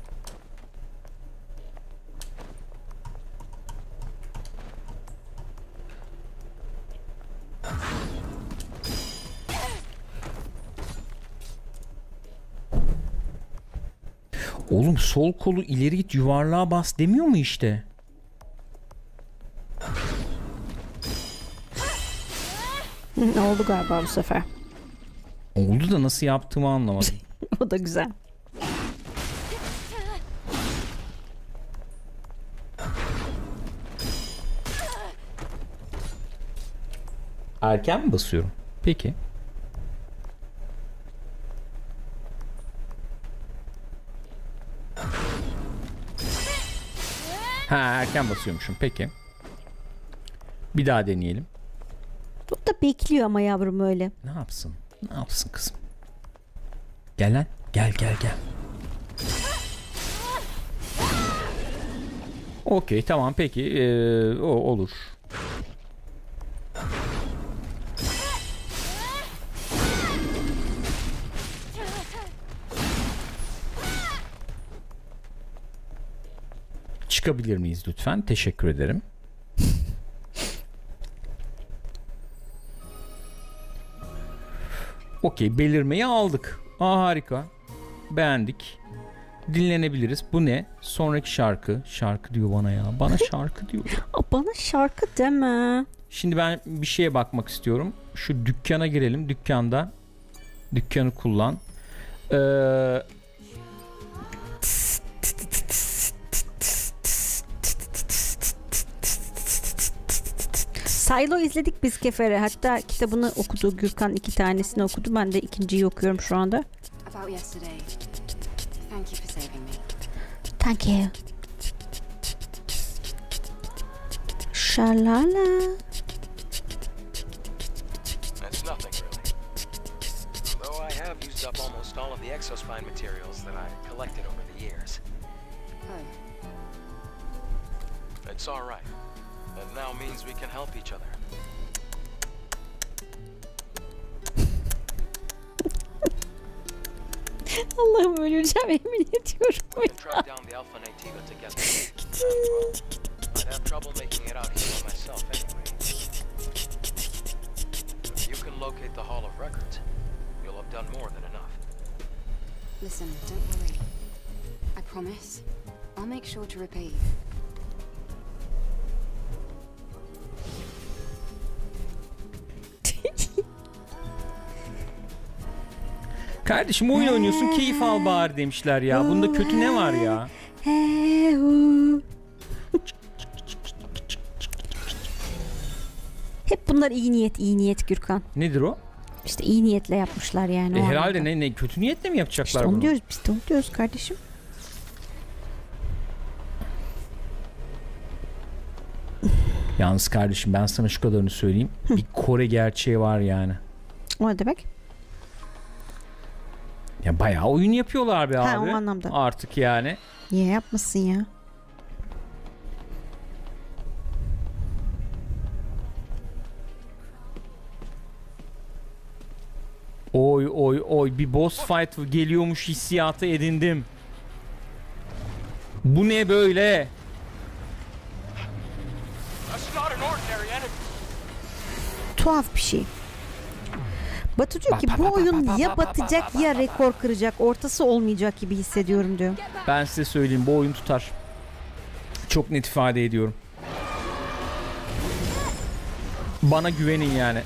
Oğlum sol kolu ileri git, yuvarlığa bas demiyor mu işte? Ne oldu galiba bu sefer? Oldu da nasıl yaptığımı anlamadım. O da güzel. Erken mi basıyorum? Peki. Ha, erken basıyormuşum. Peki. Bir daha deneyelim. O da bekliyor ama yavrum öyle. Ne yapsın? Ne yapsın kızım? Gel lan. Gel gel gel. Okey, tamam, peki. Ee, o olur. Çıkabilir miyiz lütfen? Teşekkür ederim. Okey, belirmeyi aldık. Aa, harika. Beğendik. Dinlenebiliriz. Bu ne? Sonraki şarkı. Şarkı diyor bana ya. Bana şarkı diyor. Aa, bana şarkı deme. Şimdi ben bir şeye bakmak istiyorum. Şu dükkana girelim. Dükkanda dükkanı kullan. Ee, Silo izledik biz Kefer'e. Hatta kitabını okudu. Gürkan iki tanesini okudu. Ben de ikinciyi okuyorum şu anda. About yesterday. Thank you for saving me. Thank you. Şalala. That's nothing, really. Though I have used up almost all of the exospine materials that I collected over the years. Oh, It's all right. That now means we can help each other. Allah'ım öleceğim, emin ediyorum. We can track down the Alpha Nativa together. I'd have trouble making it out here by myself anyway. If you can locate the Hall of Records, you'll have done more than enough. listen, don't worry. I promise. I'll make sure to repay you. kardeşim oyun oynuyorsun, keyif al bari demişler ya. Bunda kötü ne var ya? Hep bunlar iyi niyet, iyi niyet Gürkan. Nedir o? İşte iyi niyetle yapmışlar yani. E o herhalde anlamda. ne, ne kötü niyetle mi yapacaklar İşte onu bunu? diyoruz, biz de onu diyoruz kardeşim. Yalnız kardeşim ben sana şu kadarını söyleyeyim. Bir Kore gerçeği var yani. O ne demek? Ya bayağı oyun yapıyorlar be Ha, abi. o anlamda. Artık yani. Niye yapmasın ya? Oy oy oy, bir boss fight geliyormuş hissiyatı edindim. Bu ne böyle? That's not an ordinary enemy. Tuhaf bir şey. Batu diyor ki bu oyun ya batacak ya rekor kıracak. Ortası olmayacak gibi hissediyorum diyor. Ben size söyleyeyim, bu oyun tutar. Çok net ifade ediyorum. Bana güvenin yani.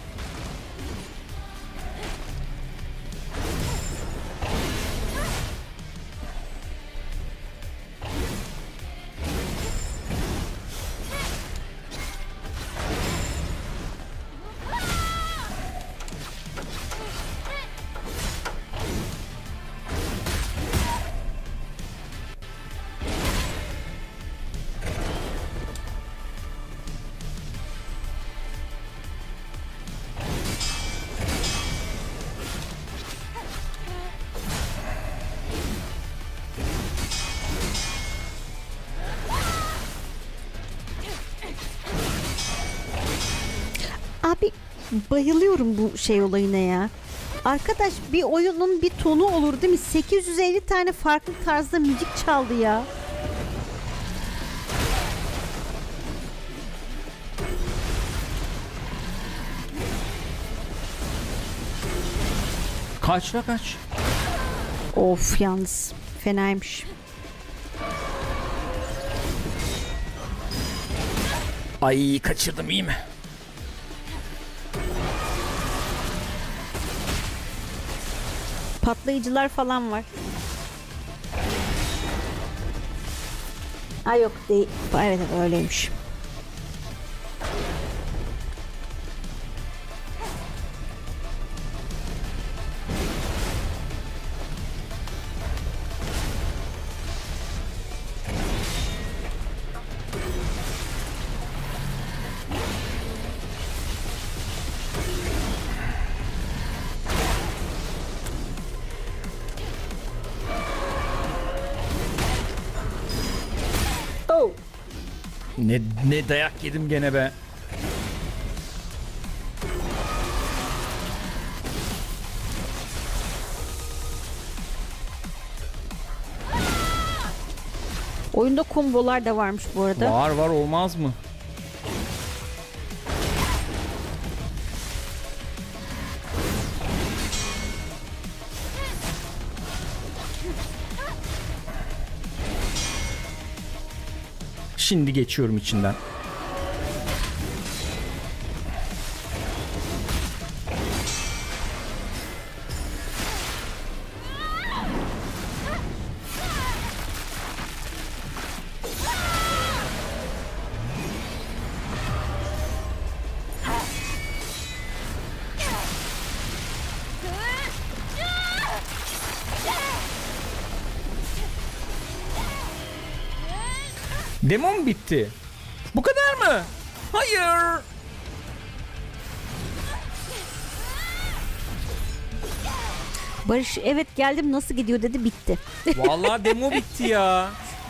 Abi bayılıyorum bu şey olayına ya. Arkadaş bir oyunun bir tonu olur değil mi? sekiz yüz elli tane farklı tarzda müzik çaldı ya. Kaç la kaç. Of yalnız fenaymış. Ay kaçırdım, iyi mi? Patlayıcılar falan var. Ha yok değil. Evet evet öyleymiş. Oh. Ne, ne dayak yedim gene be. Oyunda kombolar da varmış bu arada. Var var, olmaz mı? Şimdi geçiyorum içinden. Demo mu bitti? Bu kadar mı? Hayır. Barış evet geldim nasıl gidiyor dedi, bitti. Vallahi demo bitti ya.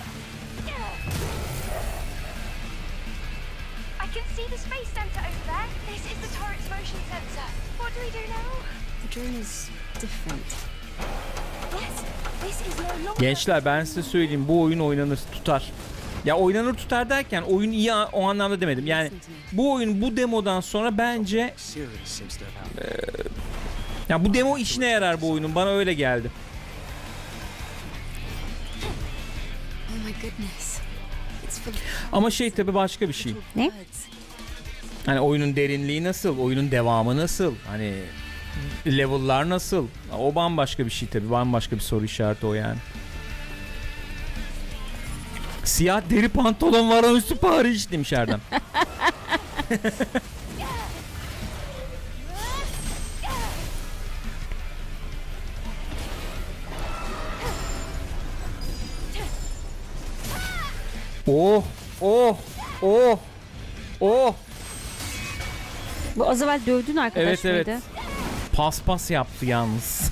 I can see the space center over there. This is the turret's motion sensor. What do we do now? The drone is different. Yes, this is no longer... Gençler ben size söyleyeyim, bu oyun oynanır, tutar. Ya oynanır tutar derken oyun iyi o anlamda demedim. Yani bu oyun bu demodan sonra bence e, ya bu demo işine yarar bu oyunun. Bana öyle geldi. Oh my goodness. It's full of Ama şey tabii başka bir şey. Ne? birds. Hani oyunun derinliği nasıl? Oyunun devamı nasıl? Hani level'lar nasıl? O bambaşka bir şey tabii. Bambaşka bir soru işareti o yani. Siyah deri pantolon var, o üstü Paris demiş Erdem. Oh, oh, oh, oh. Bu az evvel dövdün arkadaş Evet, evet. mıydı? Pas pas yaptı yalnız.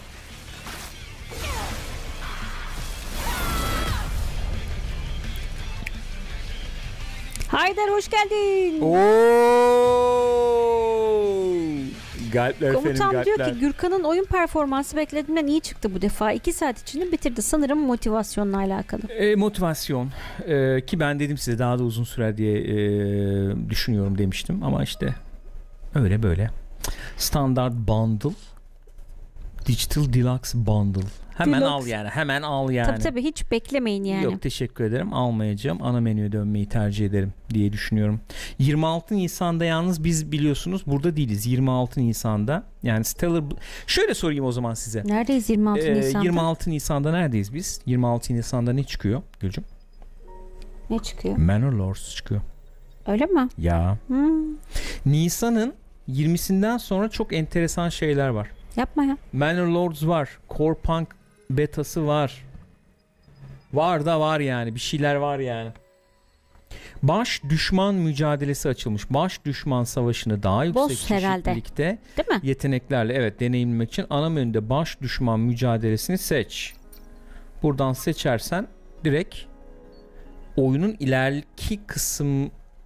Haydar hoş geldin. Oo! Galpler Komutan efendim, diyor galpler. ki Gürkan'ın oyun performansı beklediğimden iyi çıktı bu defa. iki saat içinde bitirdi. Sanırım motivasyonla alakalı. E, motivasyon e, ki ben dedim size daha da uzun sürer diye e, düşünüyorum demiştim ama işte öyle böyle. Standard bundle, Digital Deluxe bundle. Hemen Deluxe. al yani, hemen al yani. Tabii tabii hiç beklemeyin yani. Yok teşekkür ederim, almayacağım, ana menüye dönmeyi tercih ederim diye düşünüyorum. yirmi altı Nisan'da yalnız biz biliyorsunuz burada değiliz. yirmi altı Nisan'da yani Stellar, şöyle sorayım o zaman size. Neredeyiz yirmi altı Ee, Nisan'da? yirmi altı Nisan'da neredeyiz biz? yirmi altı Nisan'da ne çıkıyor Gülcüm? Ne çıkıyor? Manor Lords çıkıyor. Öyle mi? Ya. Hmm, Nisan'ın yirmisinden sonra çok enteresan şeyler var. yapma ya. Manor Lords var. Core Punk betası var. Var da var yani. Bir şeyler var yani. Baş düşman mücadelesi açılmış. Baş düşman savaşını daha yüksek Boss herhalde. çeşitlilikte Değil mi? yeteneklerle evet deneyimlemek için ana menüde baş düşman mücadelesini seç. Buradan seçersen direkt oyunun ileriki kısım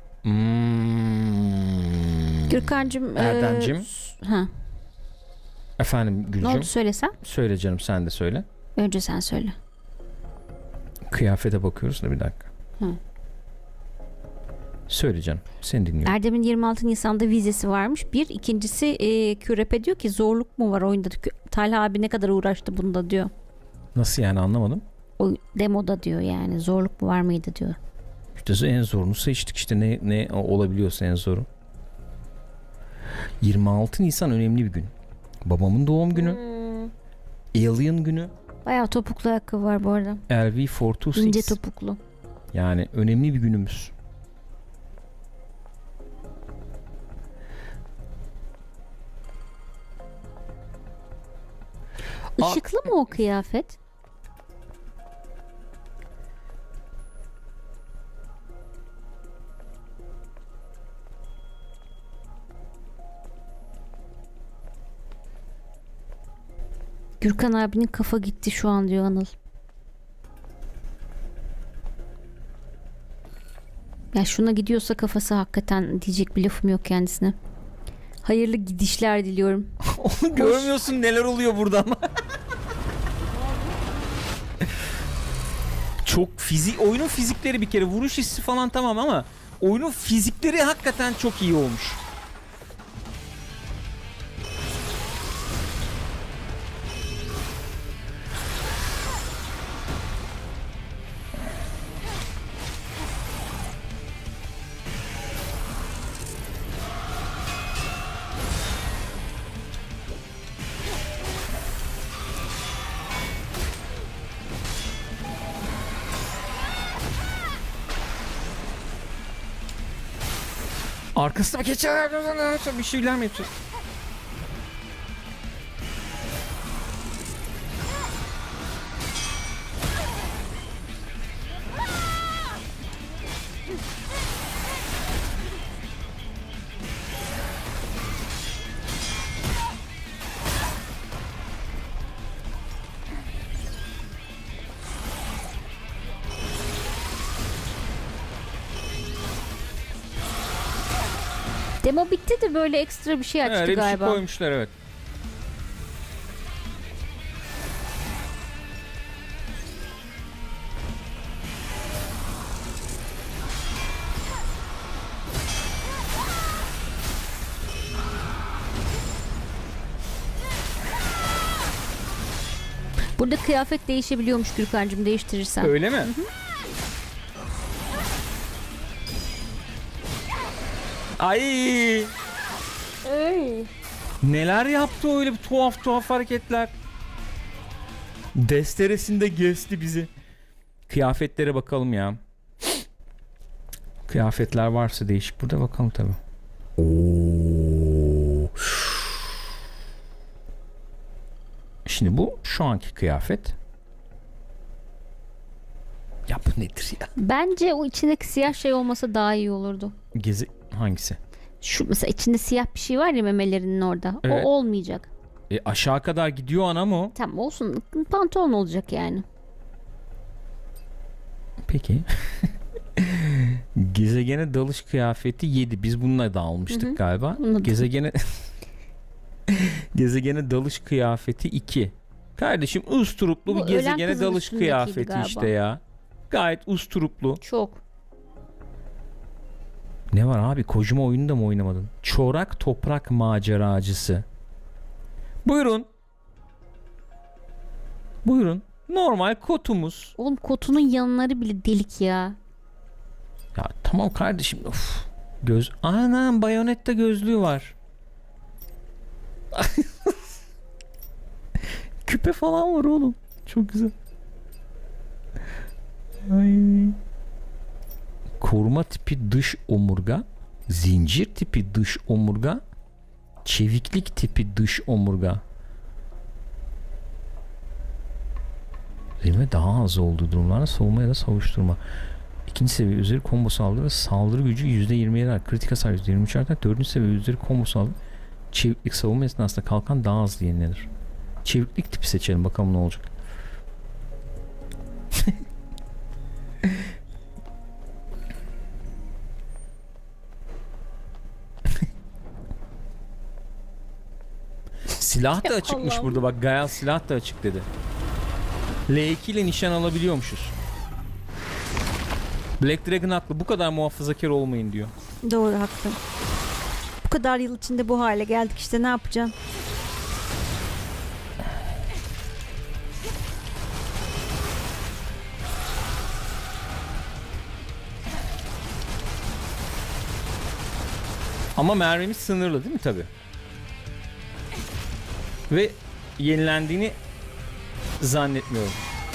hmm. Gürkan'cığım. Erdem'cim. E, ha. Efendim Ne Gülcüm. oldu söylesen? Söyle canım, sen de söyle. Önce sen söyle. Kıyafete bakıyoruz da bir dakika. Hı. Söyle canım. Seni dinliyorum. Erdem'in yirmi altı Nisan'da vizesi varmış. Bir. İkincisi e, Kürepe diyor ki zorluk mu var oyunda? Talha abi ne kadar uğraştı bunda diyor. Nasıl yani, anlamadım. O demoda diyor yani. Zorluk mu var mıydı diyor. İşte en zorunu seçtik işte, ne, ne olabiliyorsa en zoru. yirmi altı Nisan önemli bir gün. Babamın doğum günü. Hmm. Alien günü. Bayağı topuklu ayakkabı var bu arada. L V dört yüz yirmi İnce altı. topuklu. Yani önemli bir günümüz. Işıklı mı o kıyafet? Gürkan abinin kafa gitti şu an diyor Anıl. Ya şuna gidiyorsa kafası hakikaten diyecek bir lafım yok kendisine. Hayırlı gidişler diliyorum. Onu görmüyorsun neler oluyor burada ama. çok fizik, oyunun fizikleri bir kere vuruş hissi falan tamam ama oyunun fizikleri hakikaten çok iyi olmuş. Arkasına geçer bir şeyler mi yapacağız? Demo bitti de böyle ekstra bir şey açtı Öyle bir galiba. şey koymuşlar evet. Burada kıyafet değişebiliyormuş Gürkan'cığım, değiştirirsen. Öyle mi? Hı hı. Ay! Ay. Neler yaptı öyle bir tuhaf tuhaf hareketler. Desteresinde gezdi bizi. Kıyafetlere bakalım ya. Kıyafetler varsa değişik burada bakalım tabi. Oo. Şimdi bu şu anki kıyafet. Ya bu nedir ya? Bence o içindeki siyah şey olmasa daha iyi olurdu. Gezi hangisi? Şu mesela içinde siyah bir şey var ya memelerinin orada. Evet. O olmayacak. E aşağı kadar gidiyor ana mı? Tamam olsun. Pantolon olacak yani. Peki. Gezegene dalış kıyafeti yedi. Biz bununla da almıştık Hı hı. galiba. Bunu da- Gezegene Gezegene dalış kıyafeti iki. Kardeşim usturuplu Bu bir ölen gezegene kızın dalış üstündekiydi kıyafeti galiba. işte ya. Gayet usturuplu. Çok. Ne var abi? Kojima oyunu da mı oynamadın? Çorak toprak maceracısı. Buyurun. Buyurun. Normal kotumuz. Oğlum kotunun yanları bile delik ya. Ya tamam kardeşim. Of. Göz. Anam Bayonetta gözlüğü var. Küpe falan var oğlum. Çok güzel. Ay. Koruma tipi dış omurga, zincir tipi dış omurga, çeviklik tipi dış omurga. Zirve daha az olduğu durumlarda savunma ya da savuşturma. İkinci seviye üzeri combo saldırı, saldırı gücü yüzde yirmi yedi artar, kritik hasar yüzde yirmi üç artar. Dördüncü seviye üzeri combo saldırı, çeviklik savunma esnasında kalkan daha hızlı yenilenir. Çeviklik tipi seçelim bakalım ne olacak. Silah da açıkmış Allah'ım. burada bak. Gayal silah da açık dedi. L iki ile nişan alabiliyormuşuz. Black Dragon haklı. Bu kadar muhafazakar olmayın diyor. Doğru, haklı. Bu kadar yıl içinde bu hale geldik işte, ne yapacağım? Ama mermimiz sınırlı değil mi tabi? Ve yenilendiğini zannetmiyorum.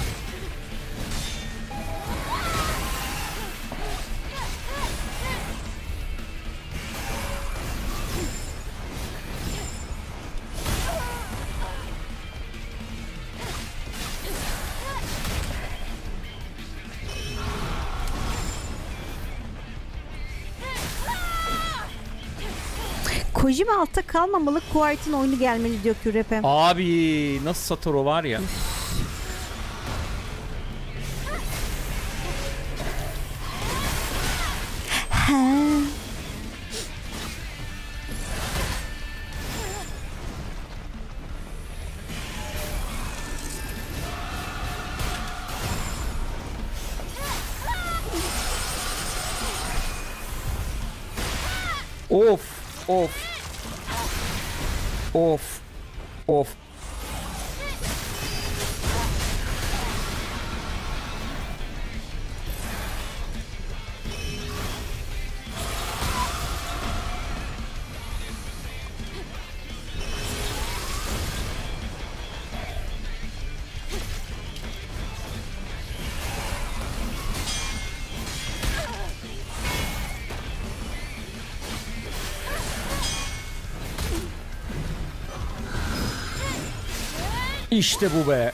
Kojima altta kalmamalı, Quiet'in oyunu gelmeli diyor Kürepem. Abi nasıl Satoru var ya. Of of of of. İşte bu be.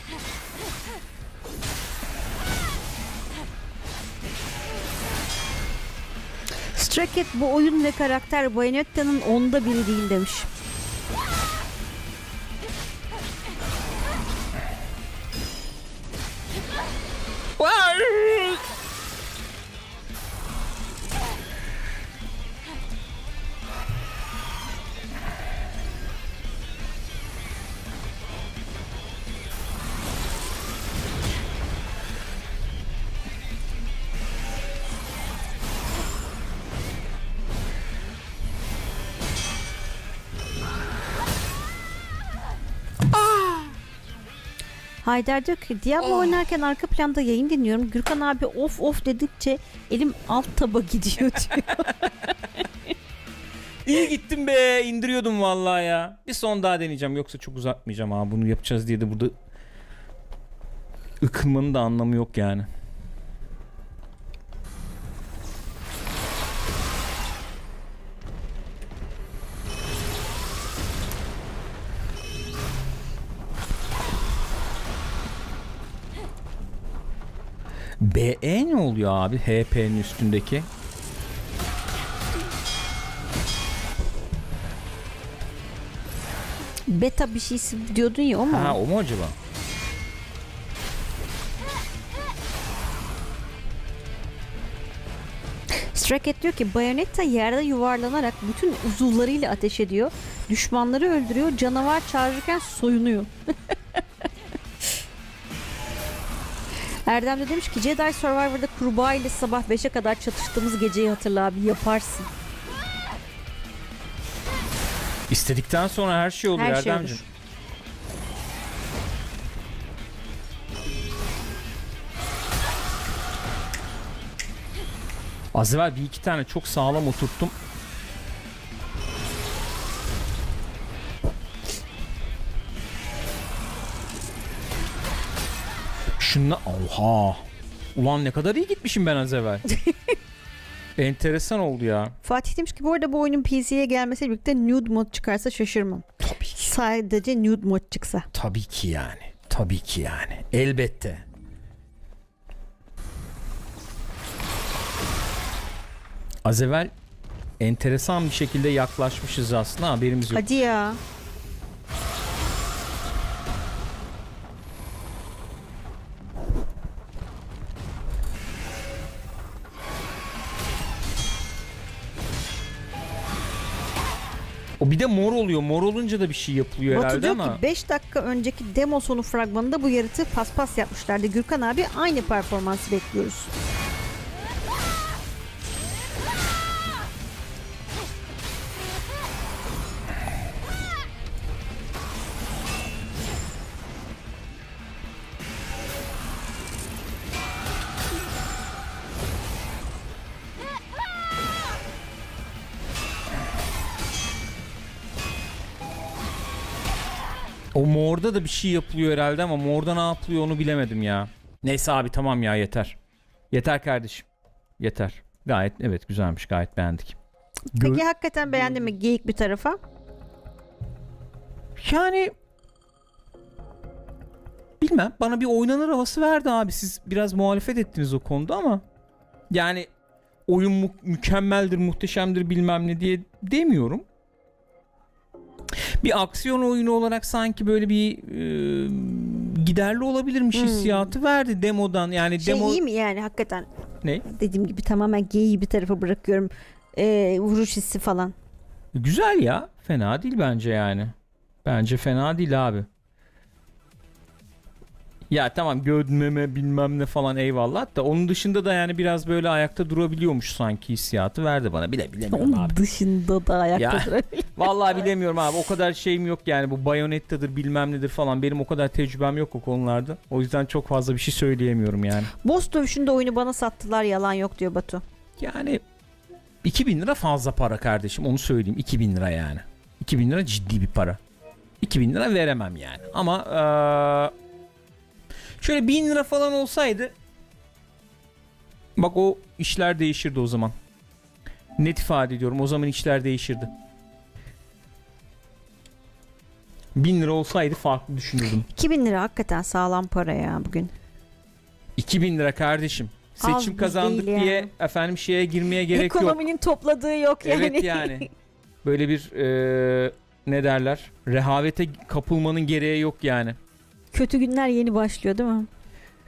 Stray Cat bu oyun ve karakter Bayonetta'nın onda biri değil demiş. Haydar diyor ki Diablo oh. oynarken arka planda yayın dinliyorum. Gürkan abi of of dedikçe elim alt taba gidiyor diyor. İyi gittim be, indiriyordum vallahi ya. Bir son daha deneyeceğim, yoksa çok uzatmayacağım abi, bunu yapacağız diye de burada ıkınmanın da anlamı yok yani. B E ne oluyor abi H P'nin üstündeki? Beta bir şeysi diyordun ya, o mu? Ha, o mu acaba? Stray Cat diyor ki Bayonetta yerde yuvarlanarak bütün uzuvlarıyla ateş ediyor. Düşmanları öldürüyor. Canavar çağırırken soyunuyor. Erdem de demiş ki Jedi Survivor'da kurbağa ile sabah beşe kadar çatıştığımız geceyi hatırla abi, yaparsın. İstedikten sonra her şey olur her şey Erdemciğim. Olur. Az evvel bir iki tane çok sağlam oturttum. Şunla oha. Ulan ne kadar iyi gitmişim ben az evvel. Enteresan oldu ya. Fatih demiş ki bu arada bu oyunun P C'ye gelmesiyle birlikte nude mod çıkarsa şaşırmam. Tabii ki. Sadece nude mod çıksa. Tabii ki yani. Tabii ki yani. Elbette. Az evvel enteresan bir şekilde yaklaşmışız aslında, haberimiz yok. Hadi ya. O bir de mor oluyor. Mor olunca da bir şey yapılıyor Batu herhalde diyor ama. ki beş dakika önceki demo sonu fragmanında bu yaratığı paspas yapmışlardı. Gürkan abi aynı performansı bekliyoruz. O morda da bir şey yapılıyor herhalde ama morda ne yapılıyor onu bilemedim ya. Neyse abi, tamam ya, yeter. Yeter kardeşim. Yeter. Gayet evet, güzelmiş, gayet beğendik. Gör- Peki hakikaten beğendin mi geyik bir tarafa? Yani bilmem, bana bir oynanır havası verdi abi. Siz biraz muhalefet ettiniz o konuda ama yani oyun mu- mükemmeldir, muhteşemdir bilmem ne diye demiyorum. Bir aksiyon oyunu olarak sanki böyle bir e, giderli olabilirmiş Hmm. hissiyatı verdi demodan. Yani Şey demo iyi mi yani hakikaten? ne? Dediğim gibi tamamen geyiği bir tarafa bırakıyorum. Ee, vuruş hissi falan. Güzel ya. Fena değil bence yani. Bence fena değil abi. Ya tamam gödmeme bilmem ne falan eyvallah da onun dışında da yani biraz böyle ayakta durabiliyormuş sanki hissiyatı verdi bana. Bile bilemiyorum Onun abi. dışında da ayakta Ya, durabiliyor. Vallahi bilemiyorum abi. O kadar şeyim yok yani. Bu Bayonetta'dır bilmem nedir falan. Benim o kadar tecrübem yok o konularda. O yüzden çok fazla bir şey söyleyemiyorum yani. Boss dövüşünde oyunu bana sattılar, yalan yok diyor Batu. Yani iki bin lira fazla para kardeşim. Onu söyleyeyim. iki bin lira yani. iki bin lira ciddi bir para. iki bin lira veremem yani. Ama ee, şöyle bin lira falan olsaydı bak o işler değişirdi o zaman. Net ifade ediyorum. O zaman işler değişirdi. bin lira olsaydı farklı düşünürdüm. iki bin lira hakikaten sağlam para ya bugün. iki bin lira kardeşim. Az Seçim buz kazandık değil diye yani. efendim şeye girmeye gerek yok. Ekonominin topladığı yok yani. Evet yani. Böyle bir e, ne derler? Rehavete kapılmanın gereği yok yani. Kötü günler yeni başlıyor değil mi?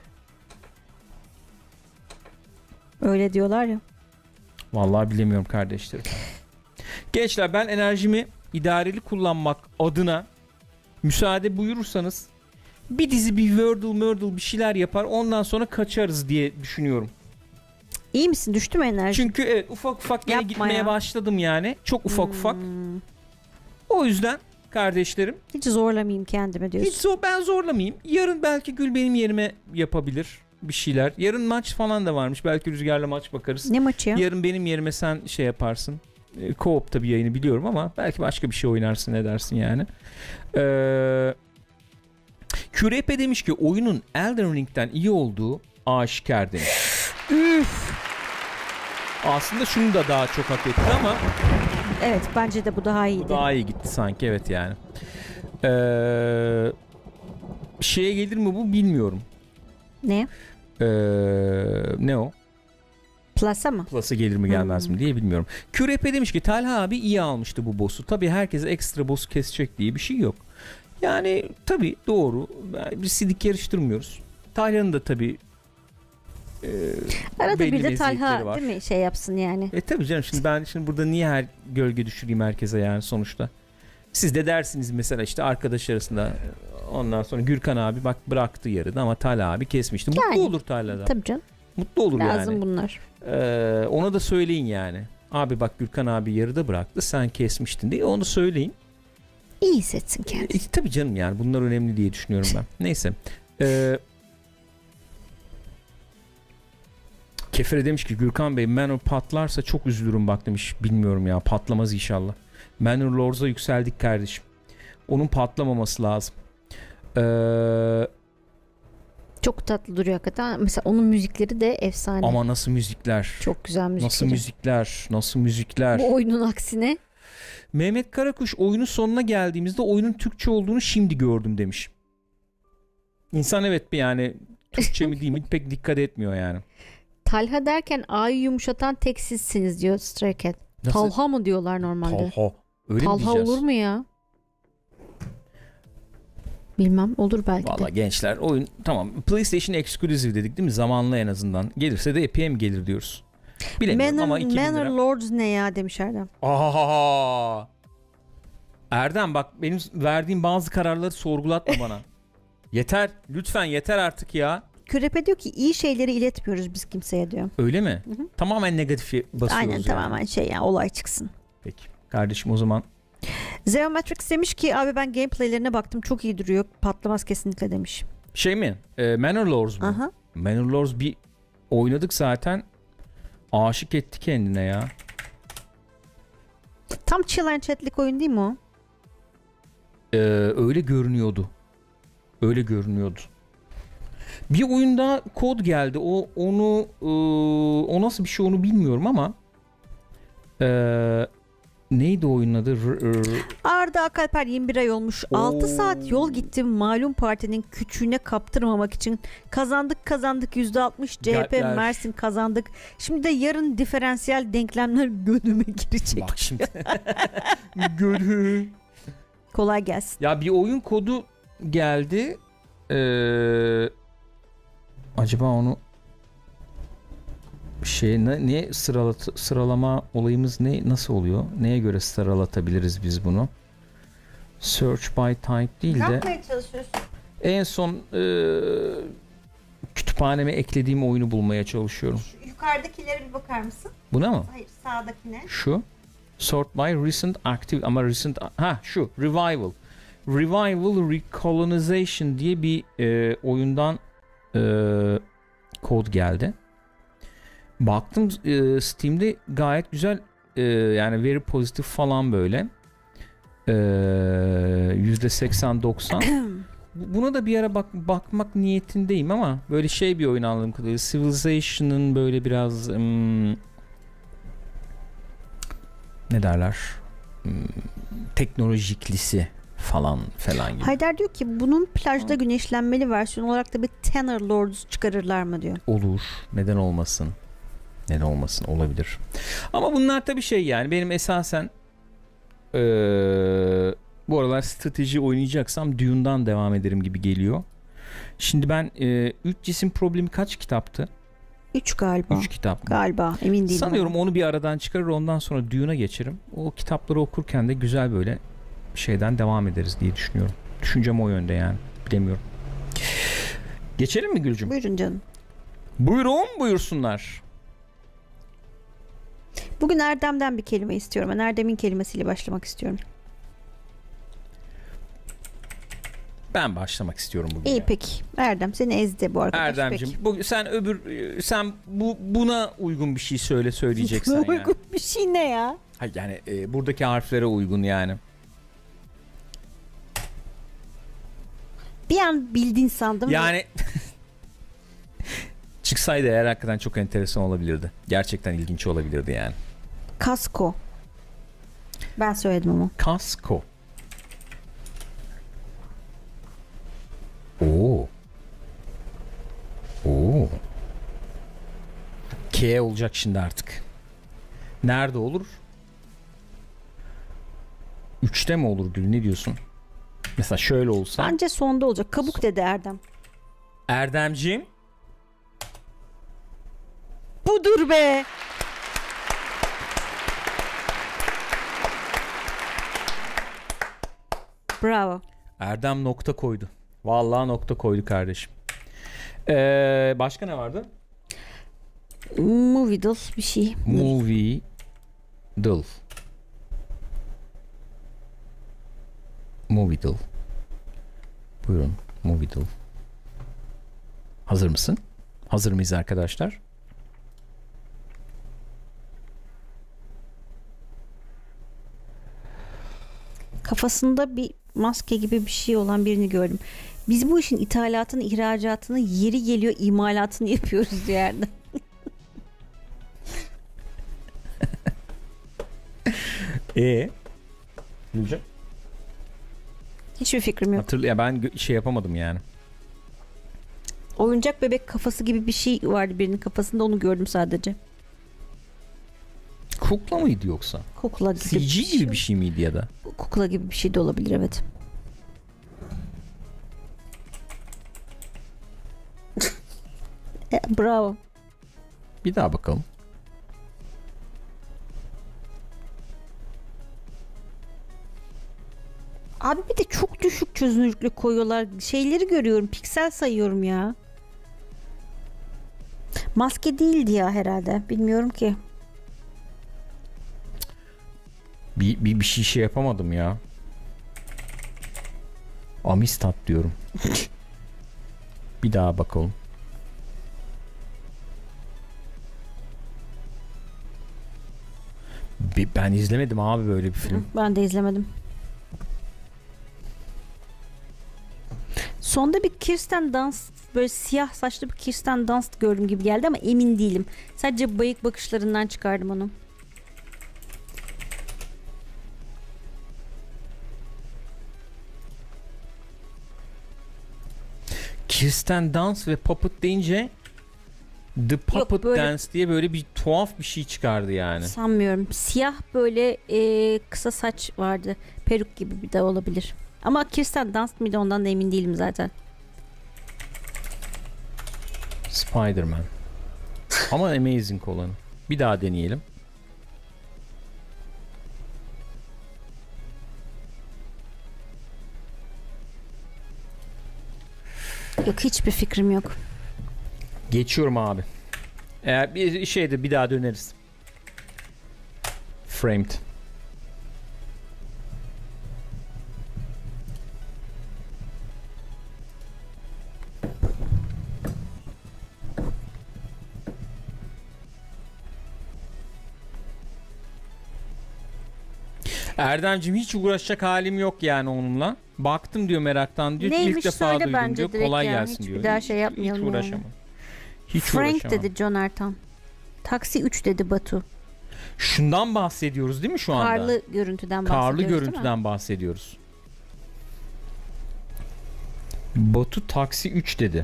Öyle diyorlar ya. Vallahi bilemiyorum kardeşlerim. Gençler ben enerjimi idareli kullanmak adına müsaade buyurursanız bir dizi bir Wordle Murdle bir şeyler yapar ondan sonra kaçarız diye düşünüyorum. İyi misin? Düştü mü enerji? Çünkü evet ufak ufak gene Yapma gitmeye ya. başladım yani. Çok ufak Hmm. ufak. O yüzden kardeşlerim Hiç zorlamayayım kendime diyorsun. hiç zor, ben zorlamayayım. Yarın belki Gül benim yerime yapabilir bir şeyler. Yarın maç falan da varmış. Belki Rüzgar'la maç bakarız. Ne maçı ya? Yarın benim yerime sen şey yaparsın. E, Co-op tabii yayını biliyorum ama belki başka bir şey oynarsın edersin yani. Ee, Q R P demiş ki oyunun Elden Ring'den iyi olduğu aşikar demiş. Üf. Aslında şunu da daha çok hak etti ama Evet bence de bu daha iyiydi. daha iyi gitti sanki evet yani. Ee, şeye gelir mi bu bilmiyorum. Ne? Ee, ne o? Plus'a mı? Plus'a gelir mi gelmez Hmm. mi diye bilmiyorum. Q R P demiş ki Talha abi iyi almıştı bu boss'u. Tabii herkese ekstra boss kesecek diye bir şey yok. Yani tabii doğru. Biz sidik yarıştırmıyoruz. Talha'nın da tabii e, Arada belli bir de meziyetleri Talha var. değil mi şey yapsın yani. E tabii canım şimdi ben şimdi burada niye her gölge düşüreyim herkese yani sonuçta. Siz de dersiniz mesela işte arkadaş arasında ondan sonra Gürkan abi bak bıraktı yarıda ama Talha abi kesmişti. Mutlu Yani, olur Talha'da. Tabii canım. Mutlu olur Lazım yani. bunlar. Ee, ona da söyleyin yani. Abi bak Gürkan abi yarıda bıraktı sen kesmiştin diye onu söyleyin. İyi hissetsin kendini. E, tabii canım yani bunlar önemli diye düşünüyorum ben. Neyse. Ee, Kefere demiş ki Gürkan Bey Manor patlarsa çok üzülürüm bak demiş. Bilmiyorum ya patlamaz inşallah. Manor Lords'a yükseldik kardeşim. Onun patlamaması lazım. Eee Çok tatlı duruyor hakikaten. Mesela onun müzikleri de efsane. Ama nasıl müzikler? Çok güzel müzikleri. Nasıl müzikler? Nasıl müzikler? Bu oyunun aksine. Mehmet Karakuş oyunun sonuna geldiğimizde oyunun Türkçe olduğunu şimdi gördüm demiş. İnsan evet bir yani Türkçe mi değil mi pek dikkat etmiyor yani. Talha derken A'yı yumuşatan tek sizsiniz diyor Stray Cat. Nasıl? Talha mı diyorlar normalde? Talha. Öyle mi Talha diyeceğiz? olur mu ya? Bilmem olur belki Valla de. gençler oyun tamam PlayStation Exclusive dedik değil mi? Zamanlı en azından. Gelirse de Epic'e mi gelir diyoruz. Bilemiyorum Manor, ama iki bin Manor lira. Lords ne ya demiş Erdem. Aa! Erdem bak benim verdiğim bazı kararları sorgulatma bana. Yeter. Lütfen yeter artık ya. Kürepe diyor ki iyi şeyleri iletmiyoruz biz kimseye diyor. Öyle mi? Hı hı. Tamamen negatifi basıyoruz Aynen yani. tamamen şey ya olay çıksın. Peki. Kardeşim o zaman Zeomatrix demiş ki abi ben gameplaylerine baktım çok iyi duruyor. Patlamaz kesinlikle demiş. şey mi? E, Manor Lords mu? Aha. Manor Lords bir oynadık zaten. Aşık etti kendine ya. Tam chill and chat'lik oyun değil mi o? Ee, öyle görünüyordu. Öyle görünüyordu. Bir oyunda kod geldi. O onu e, o nasıl bir şey onu bilmiyorum ama e, neydi oyunun adı? R- r- Arda Akalper yirmi bir ay olmuş. Oo. altı saat yol gittim malum partinin küçüğüne kaptırmamak için. Kazandık kazandık yüzde altmış C H P Galpler. Mersin kazandık. Şimdi de yarın diferansiyel denklemler gönlüme girecek. Bak şimdi. Gönül. Kolay gelsin. Ya bir oyun kodu geldi. Ee, acaba onu şey ne, ne sıralat sıralama olayımız ne nasıl oluyor? Neye göre sıralatabiliriz biz bunu? Search by type değil Ne de yapmaya çalışıyorsun? En son e, kütüphaneme eklediğim oyunu bulmaya çalışıyorum. Yukarıdakilere bir bakar mısın? Buna mı? Hayır, sağdakine. Şu. Sort by recent active ama recent ha şu Revival. Revival Recolonization diye bir e, oyundan e, kod geldi. Baktım e, Steam'de gayet güzel e, yani very pozitif falan böyle. E, yüzde seksen doksan. Buna da bir ara bak bakmak niyetindeyim ama böyle şey bir oyun anladığım kadarıyla Civilization'ın böyle biraz hmm, ne derler hmm, teknolojiklisi falan falan gibi. Haydar diyor ki bunun plajda güneşlenmeli versiyon olarak da bir Tanner Lords çıkarırlar mı diyor. Olur. Neden olmasın? Neden olmasın? Olabilir. Ama bunlar tabii şey yani benim esasen ee, bu aralar strateji oynayacaksam Dune'dan devam ederim gibi geliyor. Şimdi ben e, üç cisim problemi kaç kitaptı? üç galiba. üç kitap mı? Galiba. Emin değilim. Sanıyorum onu bir aradan çıkarır ondan sonra Dune'a geçerim. O kitapları okurken de güzel böyle şeyden devam ederiz diye düşünüyorum. Düşüncem o yönde yani. Bilemiyorum. Geçelim mi Gülcüm? Buyurun canım. Buyurun buyursunlar. Bugün Erdem'den bir kelime istiyorum. Ben Erdem'in kelimesiyle başlamak istiyorum. Ben başlamak istiyorum bugün. İyi ya. peki. Erdem seni ezdi bu arkadaş. Erdemciğim Peki. bu, sen öbür sen bu buna uygun bir şey söyle söyleyeceksen yani. Uygun bir şey ne ya? Hayır yani e, buradaki harflere uygun yani. Bir an bildin sandım. Yani çıksaydı eğer hakikaten çok enteresan olabilirdi. Gerçekten ilginç olabilirdi yani. Kasko. Ben söyledim ama. Kasko. Oo. Oo. K olacak şimdi artık. Nerede olur? Üçte mi olur Gül? Ne diyorsun? Mesela şöyle olsa. Bence sonda olacak. Kabuk dedi Erdem. Erdemciğim. Budur be. Bravo. Erdem nokta koydu. Vallahi nokta koydu kardeşim. Ee, başka ne vardı? Movidal bir şey. Movie Dıl. Movidal. Buyurun. Movidal. Hazır mısın? Hazır mıyız arkadaşlar? Kafasında bir maske gibi bir şey olan birini gördüm. Biz bu işin ithalatını, ihracatını, yeri geliyor imalatını yapıyoruz diyor Erdem. Ee? Gülce? Hiçbir fikrim yok. Hatırla ya ben gö- şey yapamadım yani. Oyuncak bebek kafası gibi bir şey vardı birinin kafasında, onu gördüm sadece. Kukla mıydı yoksa? Kukla gibi. C G gibi bir şey miydi ya da? Kukla gibi bir şey de olabilir, evet. E, bravo. Bir daha bakalım. Abi bir de çok düşük çözünürlüklü koyuyorlar. Şeyleri görüyorum. Piksel sayıyorum ya. Maske değildi ya herhalde. Bilmiyorum ki. Bir, bir, bir şey şey yapamadım ya. Amistad diyorum. Bir daha bakalım. Bir- Ben izlemedim abi böyle bir film. Ben de izlemedim. Sonda bir Kirsten Dunst, böyle siyah saçlı bir Kirsten Dunst gördüm gibi geldi ama emin değilim. Sadece bayık bakışlarından çıkardım onu. Kirsten Dunst ve Puppet deyince The Puppet böyle- Dance diye böyle bir tuhaf bir şey çıkardı yani. Sanmıyorum. Siyah böyle e, kısa saç vardı. Peruk gibi bir de olabilir. Ama Kirsten Dunst mıydı ondan da emin değilim zaten. Spider-Man. Ama amazing olanı. Bir daha deneyelim. Yok, hiçbir fikrim yok. Geçiyorum abi. Eğer bir şeyde bir daha döneriz. Framed. Erdemciğim hiç uğraşacak halim yok yani onunla. Baktım diyor meraktan diyor. Neymiş İlk defa söyle duydum bence diyor. direkt Kolay ya. gelsin Hiç diyor. bir daha şey yapmayalım Hiç yani. uğraşamam. Hiç Frank uğraşamam. dedi John Ertan. Taksi üç dedi Batu. Şundan bahsediyoruz değil mi şu anda? Karlı görüntüden bahsediyoruz Karlı değil mi? görüntüden bahsediyoruz. Batu taksi üç dedi.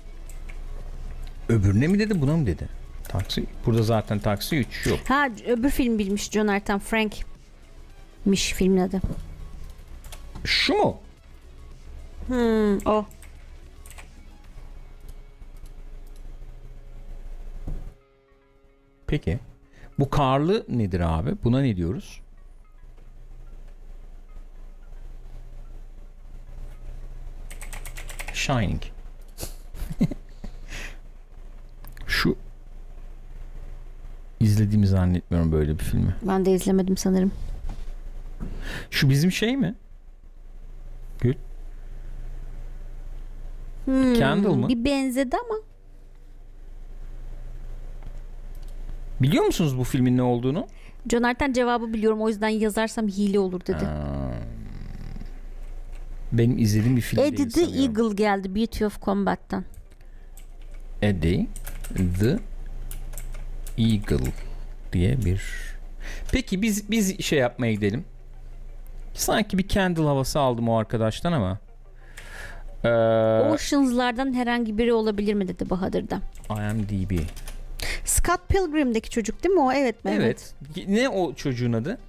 Öbürüne mi dedi, buna mı dedi? Taksi burada zaten taksi üç yok. Ha, öbür film bilmiş John Ertan. Frank'miş filmin adı. Şu mu? Hmm, o. Peki. Bu karlı nedir abi? Buna ne diyoruz? Shining. Şu izlediğimi zannetmiyorum böyle bir filmi. Ben de izlemedim sanırım. Şu bizim şey mi? Gül. Hmm, Candle mı? Bir benzedi ama. Biliyor musunuz bu filmin ne olduğunu? John Ertan cevabı biliyorum, o yüzden yazarsam hile olur dedi. Aa, benim izlediğim bir film Eddie değil the sanıyorum. Eagle geldi Beauty of Combat'tan. Eddie the Eagle diye bir. Peki biz biz şey yapmaya gidelim. Sanki bir Candle havası aldım o arkadaştan ama. Ee, Oceans'lardan herhangi biri olabilir mi dedi Bahadır'da. IMDb. Scott Pilgrim'deki çocuk değil mi o? Evet Mehmet. Evet. Ne o çocuğun adı?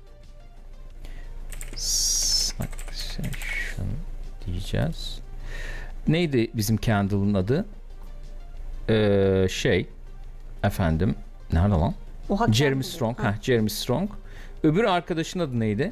Succession diyeceğiz. Neydi bizim Candle'ın adı? Ee, şey efendim nerede lan? Oha, Jeremy Candle. Strong. Ha. Heh, Jeremy Strong. Öbür arkadaşın adı neydi?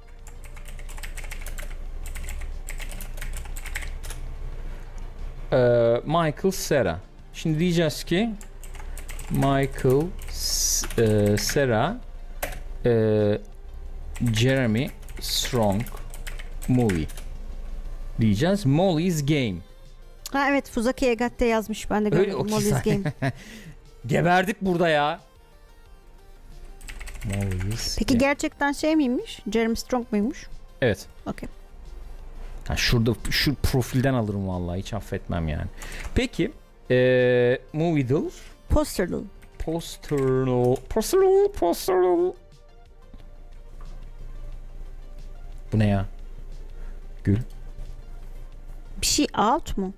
Ee, Michael Cera. Şimdi diyeceğiz ki Michael S- e, Cera e, Jeremy Strong movie diyeceğiz. Molly's Game. Ha evet, Fuzaki Egat'te yazmış, ben de Öyle, gördüm. o Molly's güzel. Game. Geberdik burada ya. Molly's Peki Game. gerçekten şey miymiş? Jeremy Strong muymuş? Evet. Okey. Ha, şurada şu profilden alırım vallahi, hiç affetmem yani. Peki ee, Movie Doll Posterlul. Posterno Posterno Posterno Bu ne ya? Gül. Bir şey out mu?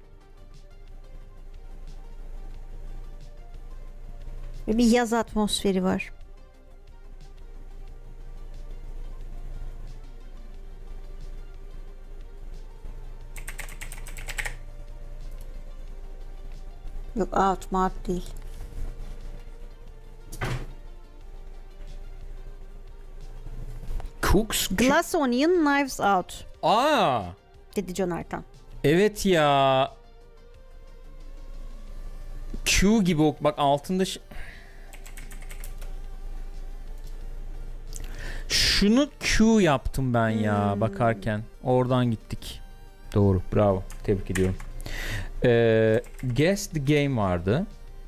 Ve bir yaz atmosferi var. Yok, out mu out değil. Cooks. Glass Onion Knives Out Aa, dedi John Ertan. evet ya. Q gibi o, bak altında ş- şunu Q yaptım ben ya Hmm. bakarken. Oradan gittik. Doğru, bravo. Tebrik ediyorum. Ee, Guess the Game vardı.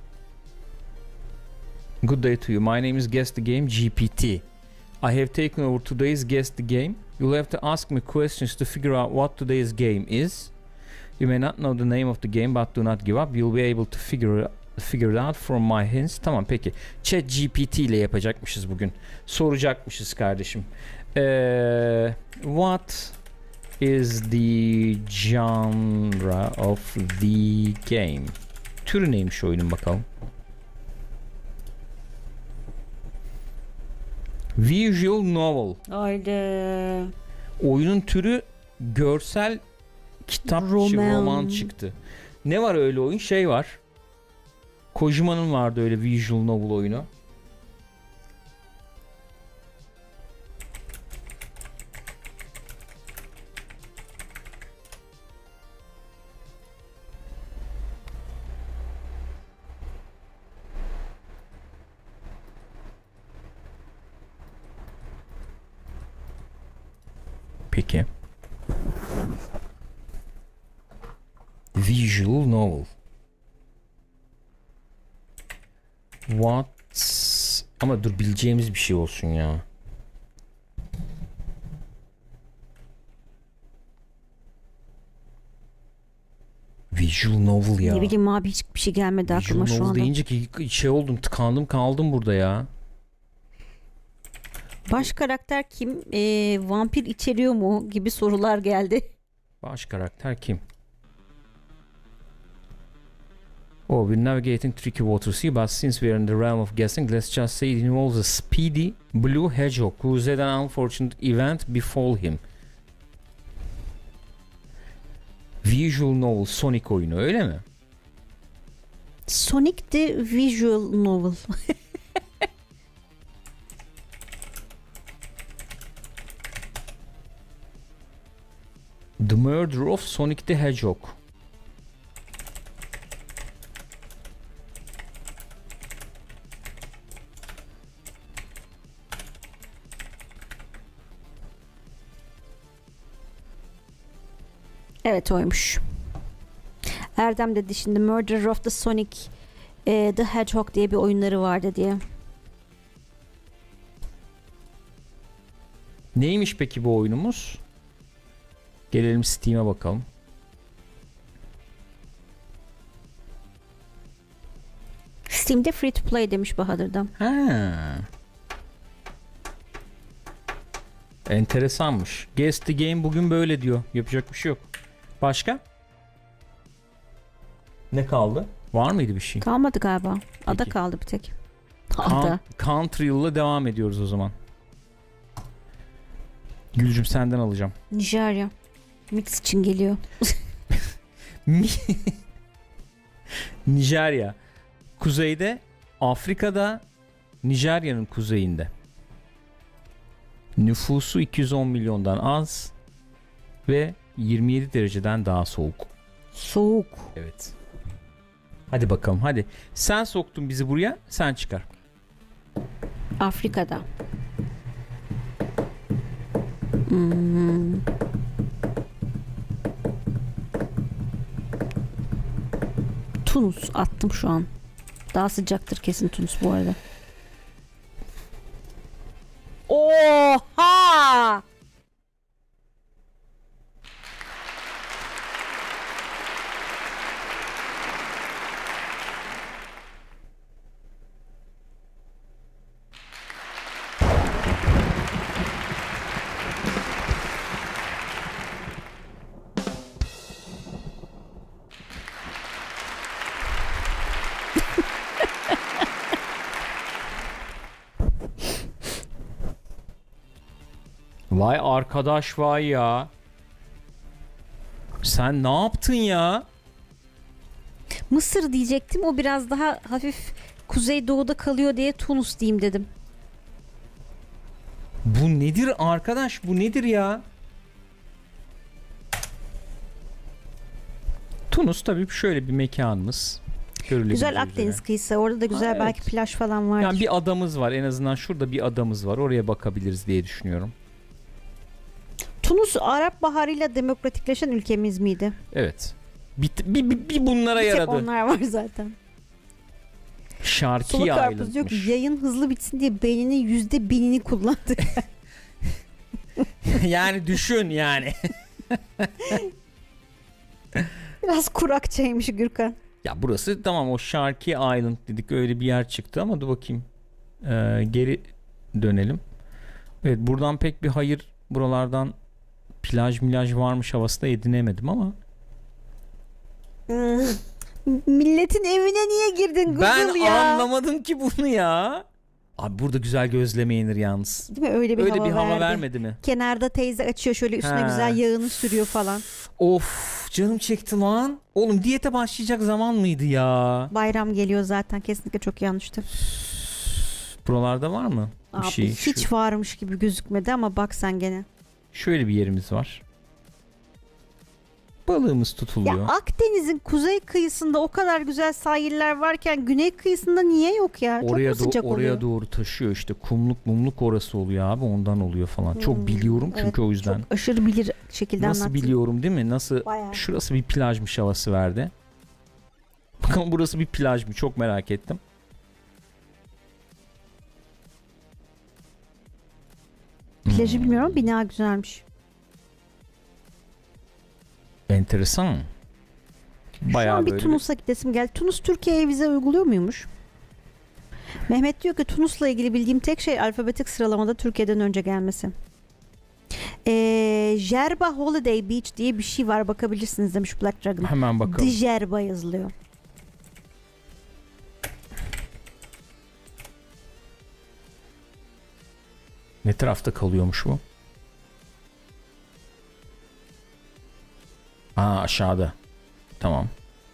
Good day to you. My name is Guess the Game G P T. I have taken over today's Guess the Game. You'll have to ask me questions to figure out what today's game is. You may not know the name of the game, but do not give up. You'll be able to figure figure it out from my hints. Tamam, peki. Chat G P T ile yapacakmışız bugün. Soracakmışız kardeşim. Ee, what is the genre of the game? Türü neymiş oyunun bakalım. Visual novel. Haydi. Oyunun türü görsel kitap Roman. roman. roman çıktı. Ne var öyle oyun? Şey var. Kojima'nın vardı öyle visual novel oyunu. Peki. Visual novel. What? Ama dur, bileceğimiz bir şey olsun ya. Visual novel ya. Ne bileyim abi, hiçbir şey gelmedi aklıma Visual şu novel anda. deyince ki şey oldum, tıkandım kaldım burada ya. Baş karakter kim? Ee, vampir içeriyor mu? Gibi sorular geldi. Baş karakter kim? Oh, we're navigating tricky waters here, but since we're in the realm of guessing, let's just say it involves a speedy blue hedgehog who's had an unfortunate event befall him. Visual novel, Sonic oyunu, öyle mi? Sonic the Visual Novel. The Murder of Sonic the Hedgehog. Evet, oymuş. Erdem dedi şimdi Murder of the Sonic e, the Hedgehog diye bir oyunları vardı diye. Neymiş peki bu oyunumuz? Gelelim Steam'e bakalım. Steam'de free to play demiş Bahadır'dan. Ha. Enteresanmış. Guess the game bugün böyle diyor. Yapacak bir şey yok. Başka? Ne kaldı? Var mıydı bir şey? Kalmadı galiba. Ada Peki. kaldı bir tek. Kan- Ada. Country yılla devam ediyoruz o zaman. Gülcüm senden alacağım. Nijerya. Mix için geliyor. Nijerya. Kuzeyde, Afrika'da, Nijerya'nın kuzeyinde. Nüfusu iki yüz on milyondan az ve yirmi yedi dereceden daha soğuk. Soğuk. Evet. Hadi bakalım, hadi. Sen soktun bizi buraya, sen çıkar. Afrika'da. Hmm. Tunus attım şu an. Daha sıcaktır kesin Tunus bu arada. Oha! Vay arkadaş, vay ya. Sen ne yaptın ya? Mısır diyecektim, o biraz daha hafif kuzeydoğuda kalıyor diye Tunus diyeyim dedim. Bu nedir arkadaş? Bu nedir ya? Tunus tabii şöyle bir mekanımız. Güzel Akdeniz kıyısı. Orada da güzel, Ha, belki evet. plaj falan var. Yani bir adamız var. En azından şurada bir adamız var. Oraya bakabiliriz diye düşünüyorum. Tunus Arap Baharı'yla demokratikleşen ülkemiz miydi? Evet. Bir, bir, bir, bir bunlara Bir tek yaradı. onlar var zaten. Şarkı Sulu karpuz yok. Island'mış. Yayın hızlı bitsin diye beyninin yüzde binini kullandı. Yani düşün yani. Biraz kurakçaymış Gürkan. Ya burası tamam, o Sharky Island dedik, öyle bir yer çıktı ama dur bakayım. Ee, geri dönelim. Evet, buradan pek bir hayır, buralardan plaj milaj varmış havası da edinemedim ama. Milletin evine niye girdin Google Ben ya? anlamadım ki bunu ya. Abi burada güzel gözleme yenir yalnız. Değil mi? Öyle bir, Öyle hava, bir hava verdi. vermedi mi? Kenarda teyze açıyor şöyle, üstüne Ha. güzel yağını sürüyor falan. Of, canım çekti lan. Oğlum diyete başlayacak zaman mıydı ya? Bayram geliyor zaten, kesinlikle çok yanlıştı. Buralarda var mı bir Abi şey? hiç Şu- varmış gibi gözükmedi ama bak sen gene. şöyle bir yerimiz var. balığımız tutuluyor. Ya Akdeniz'in kuzey kıyısında o kadar güzel sahiller varken güney kıyısında niye yok ya? Çok oraya mu sıcak do- oraya oluyor? doğru taşıyor işte, kumluk mumluk orası oluyor abi, ondan oluyor falan. Çok Hmm, biliyorum çünkü evet, o yüzden. Çok aşırı bilir şekilde Nasıl anlattın. biliyorum değil mi? Nasıl? Bayağı. Şurası bir plajmış havası verdi. Bakalım burası bir plaj mı? Çok merak ettim. Plajı Hmm. bilmiyorum, bina güzelmiş. Enteresan. Şu Bayağı an bir böyle Tunus'a gidesim geldi. Tunus Türkiye'ye vize uyguluyor muymuş? Mehmet diyor ki Tunus'la ilgili bildiğim tek şey alfabetik sıralamada Türkiye'den önce gelmesi. Ee, Jerba Holiday Beach diye bir şey var, bakabilirsiniz demiş Black Dragon. hemen bakalım. Djerba yazılıyor. Ne tarafta kalıyormuş bu? Aa, aşağıda. Tamam.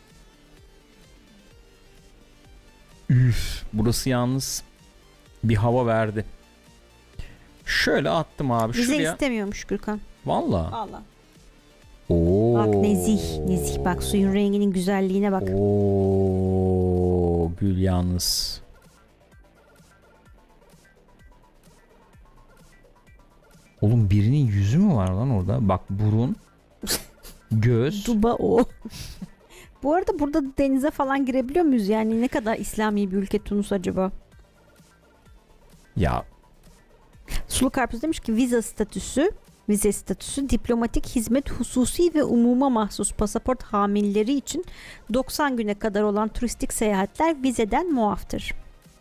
Üf, burası yalnız bir hava verdi. Şöyle attım abi Vize şuraya. istemiyormuş Gürkan. Valla. Allah. Oo. Bak nezih, nezih bak, suyun renginin güzelliğine bak. Oo, gül yalnız. Oğlum birinin yüzü mü var lan orada? Bak burun, göz. Duba o. Bu arada burada denize falan girebiliyor muyuz? Yani ne kadar İslami bir ülke Tunus acaba? Ya Sulu Karpuz demiş ki vize statüsü, vize statüsü diplomatik hizmet, hususi ve umuma mahsus pasaport hamilleri için doksan güne kadar olan turistik seyahatler vizeden muaftır.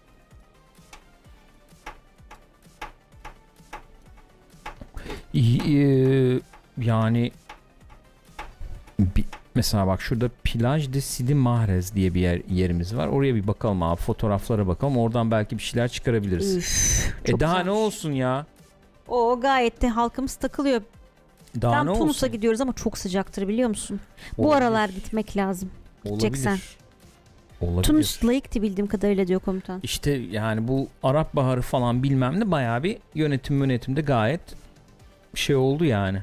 İyi, e, yani bir, mesela bak şurada Plaj de Sidi Mahrez diye bir yer, yerimiz var. Oraya bir bakalım abi, fotoğraflara bakalım. Oradan belki bir şeyler çıkarabiliriz. Üf, e çok daha güzelmiş. ne olsun ya? O gayet de halkımız takılıyor. Daha Tam ne Tunus'a olsun? gidiyoruz ama çok sıcaktır biliyor musun? Bu Olabilir. aralar gitmek lazım. gideceksen. Olabilir. Olabilir. Tunus layıktı bildiğim kadarıyla diyor komutan. İşte yani bu Arap Baharı falan bilmem ne bayağı bir yönetim yönetimde gayet şey oldu yani.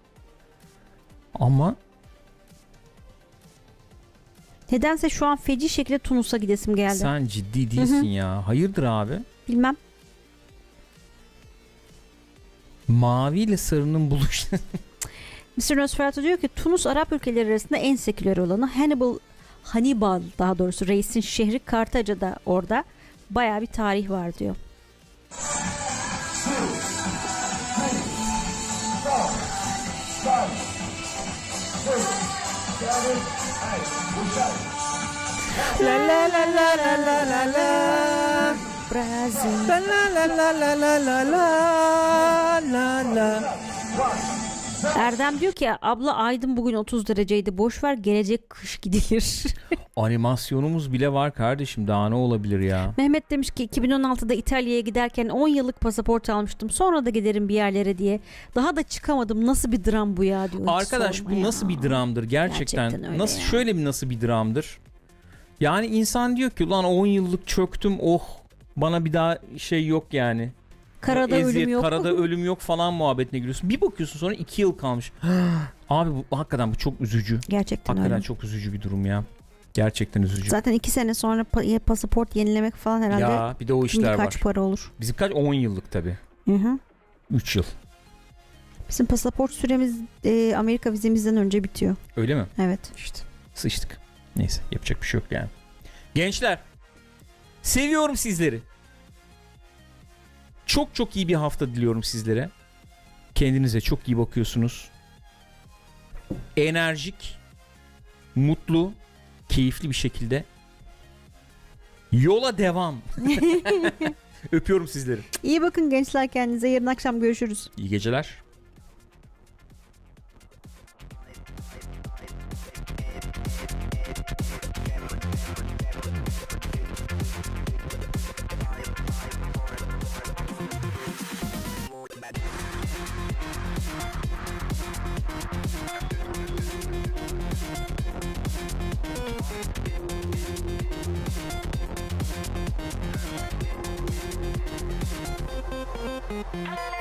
Ama Nedense şu an feci şekilde Tunus'a gidesim geldi. sen ciddi değilsin ya. Hayırdır abi? Bilmem. Mavi ile sarının buluştu. mister Nosferatu diyor ki Tunus Arap ülkeleri arasında en seküler olanı. Hannibal Hannibal daha doğrusu reisin şehri Kartaca'da orada. Bayağı bir tarih var diyor. La la la la la la la la Brazil. La la la la la la la la la. Erdem diyor ki abla Aydın bugün otuz dereceydi, boş ver gelecek kış gidilir. Animasyonumuz bile var kardeşim, daha ne olabilir ya? Mehmet demiş ki iki bin on altıda İtalya'ya giderken on yıllık pasaport almıştım, sonra da giderim bir yerlere diye. Daha da çıkamadım, nasıl bir dram bu ya diyor. Hiç Arkadaş sorma bu ya. nasıl bir dramdır gerçekten? Gerçekten öyle nasıl ya. şöyle bir nasıl bir dramdır? Yani insan diyor ki ulan on yıllık çöktüm, oh bana bir daha şey yok yani. Karada Eziyet, ölüm yok. Karada ölüm yok falan muhabbetine giriyorsun. Bir bakıyorsun sonra iki yıl kalmış. Abi bu hakikaten bu çok üzücü. Gerçekten Hakikaten öyle. çok üzücü bir durum ya. Gerçekten üzücü. Zaten iki sene sonra pa- pasaport yenilemek falan herhalde Ya bir de o kim bilir işler kaç var. para olur. Bizim kaç? on yıllık tabii. Hı hı. üç yıl. Bizim pasaport süremiz e, Amerika vizemizden önce bitiyor. Öyle mi? Evet. İşte sıçtık. Neyse yapacak bir şey yok yani. Gençler seviyorum sizleri. Çok çok iyi bir hafta diliyorum sizlere. Kendinize çok iyi bakıyorsunuz. Enerjik, mutlu, keyifli bir şekilde yola devam. Öpüyorum sizleri. İyi bakın gençler kendinize. Yarın akşam görüşürüz. İyi geceler. Thank you.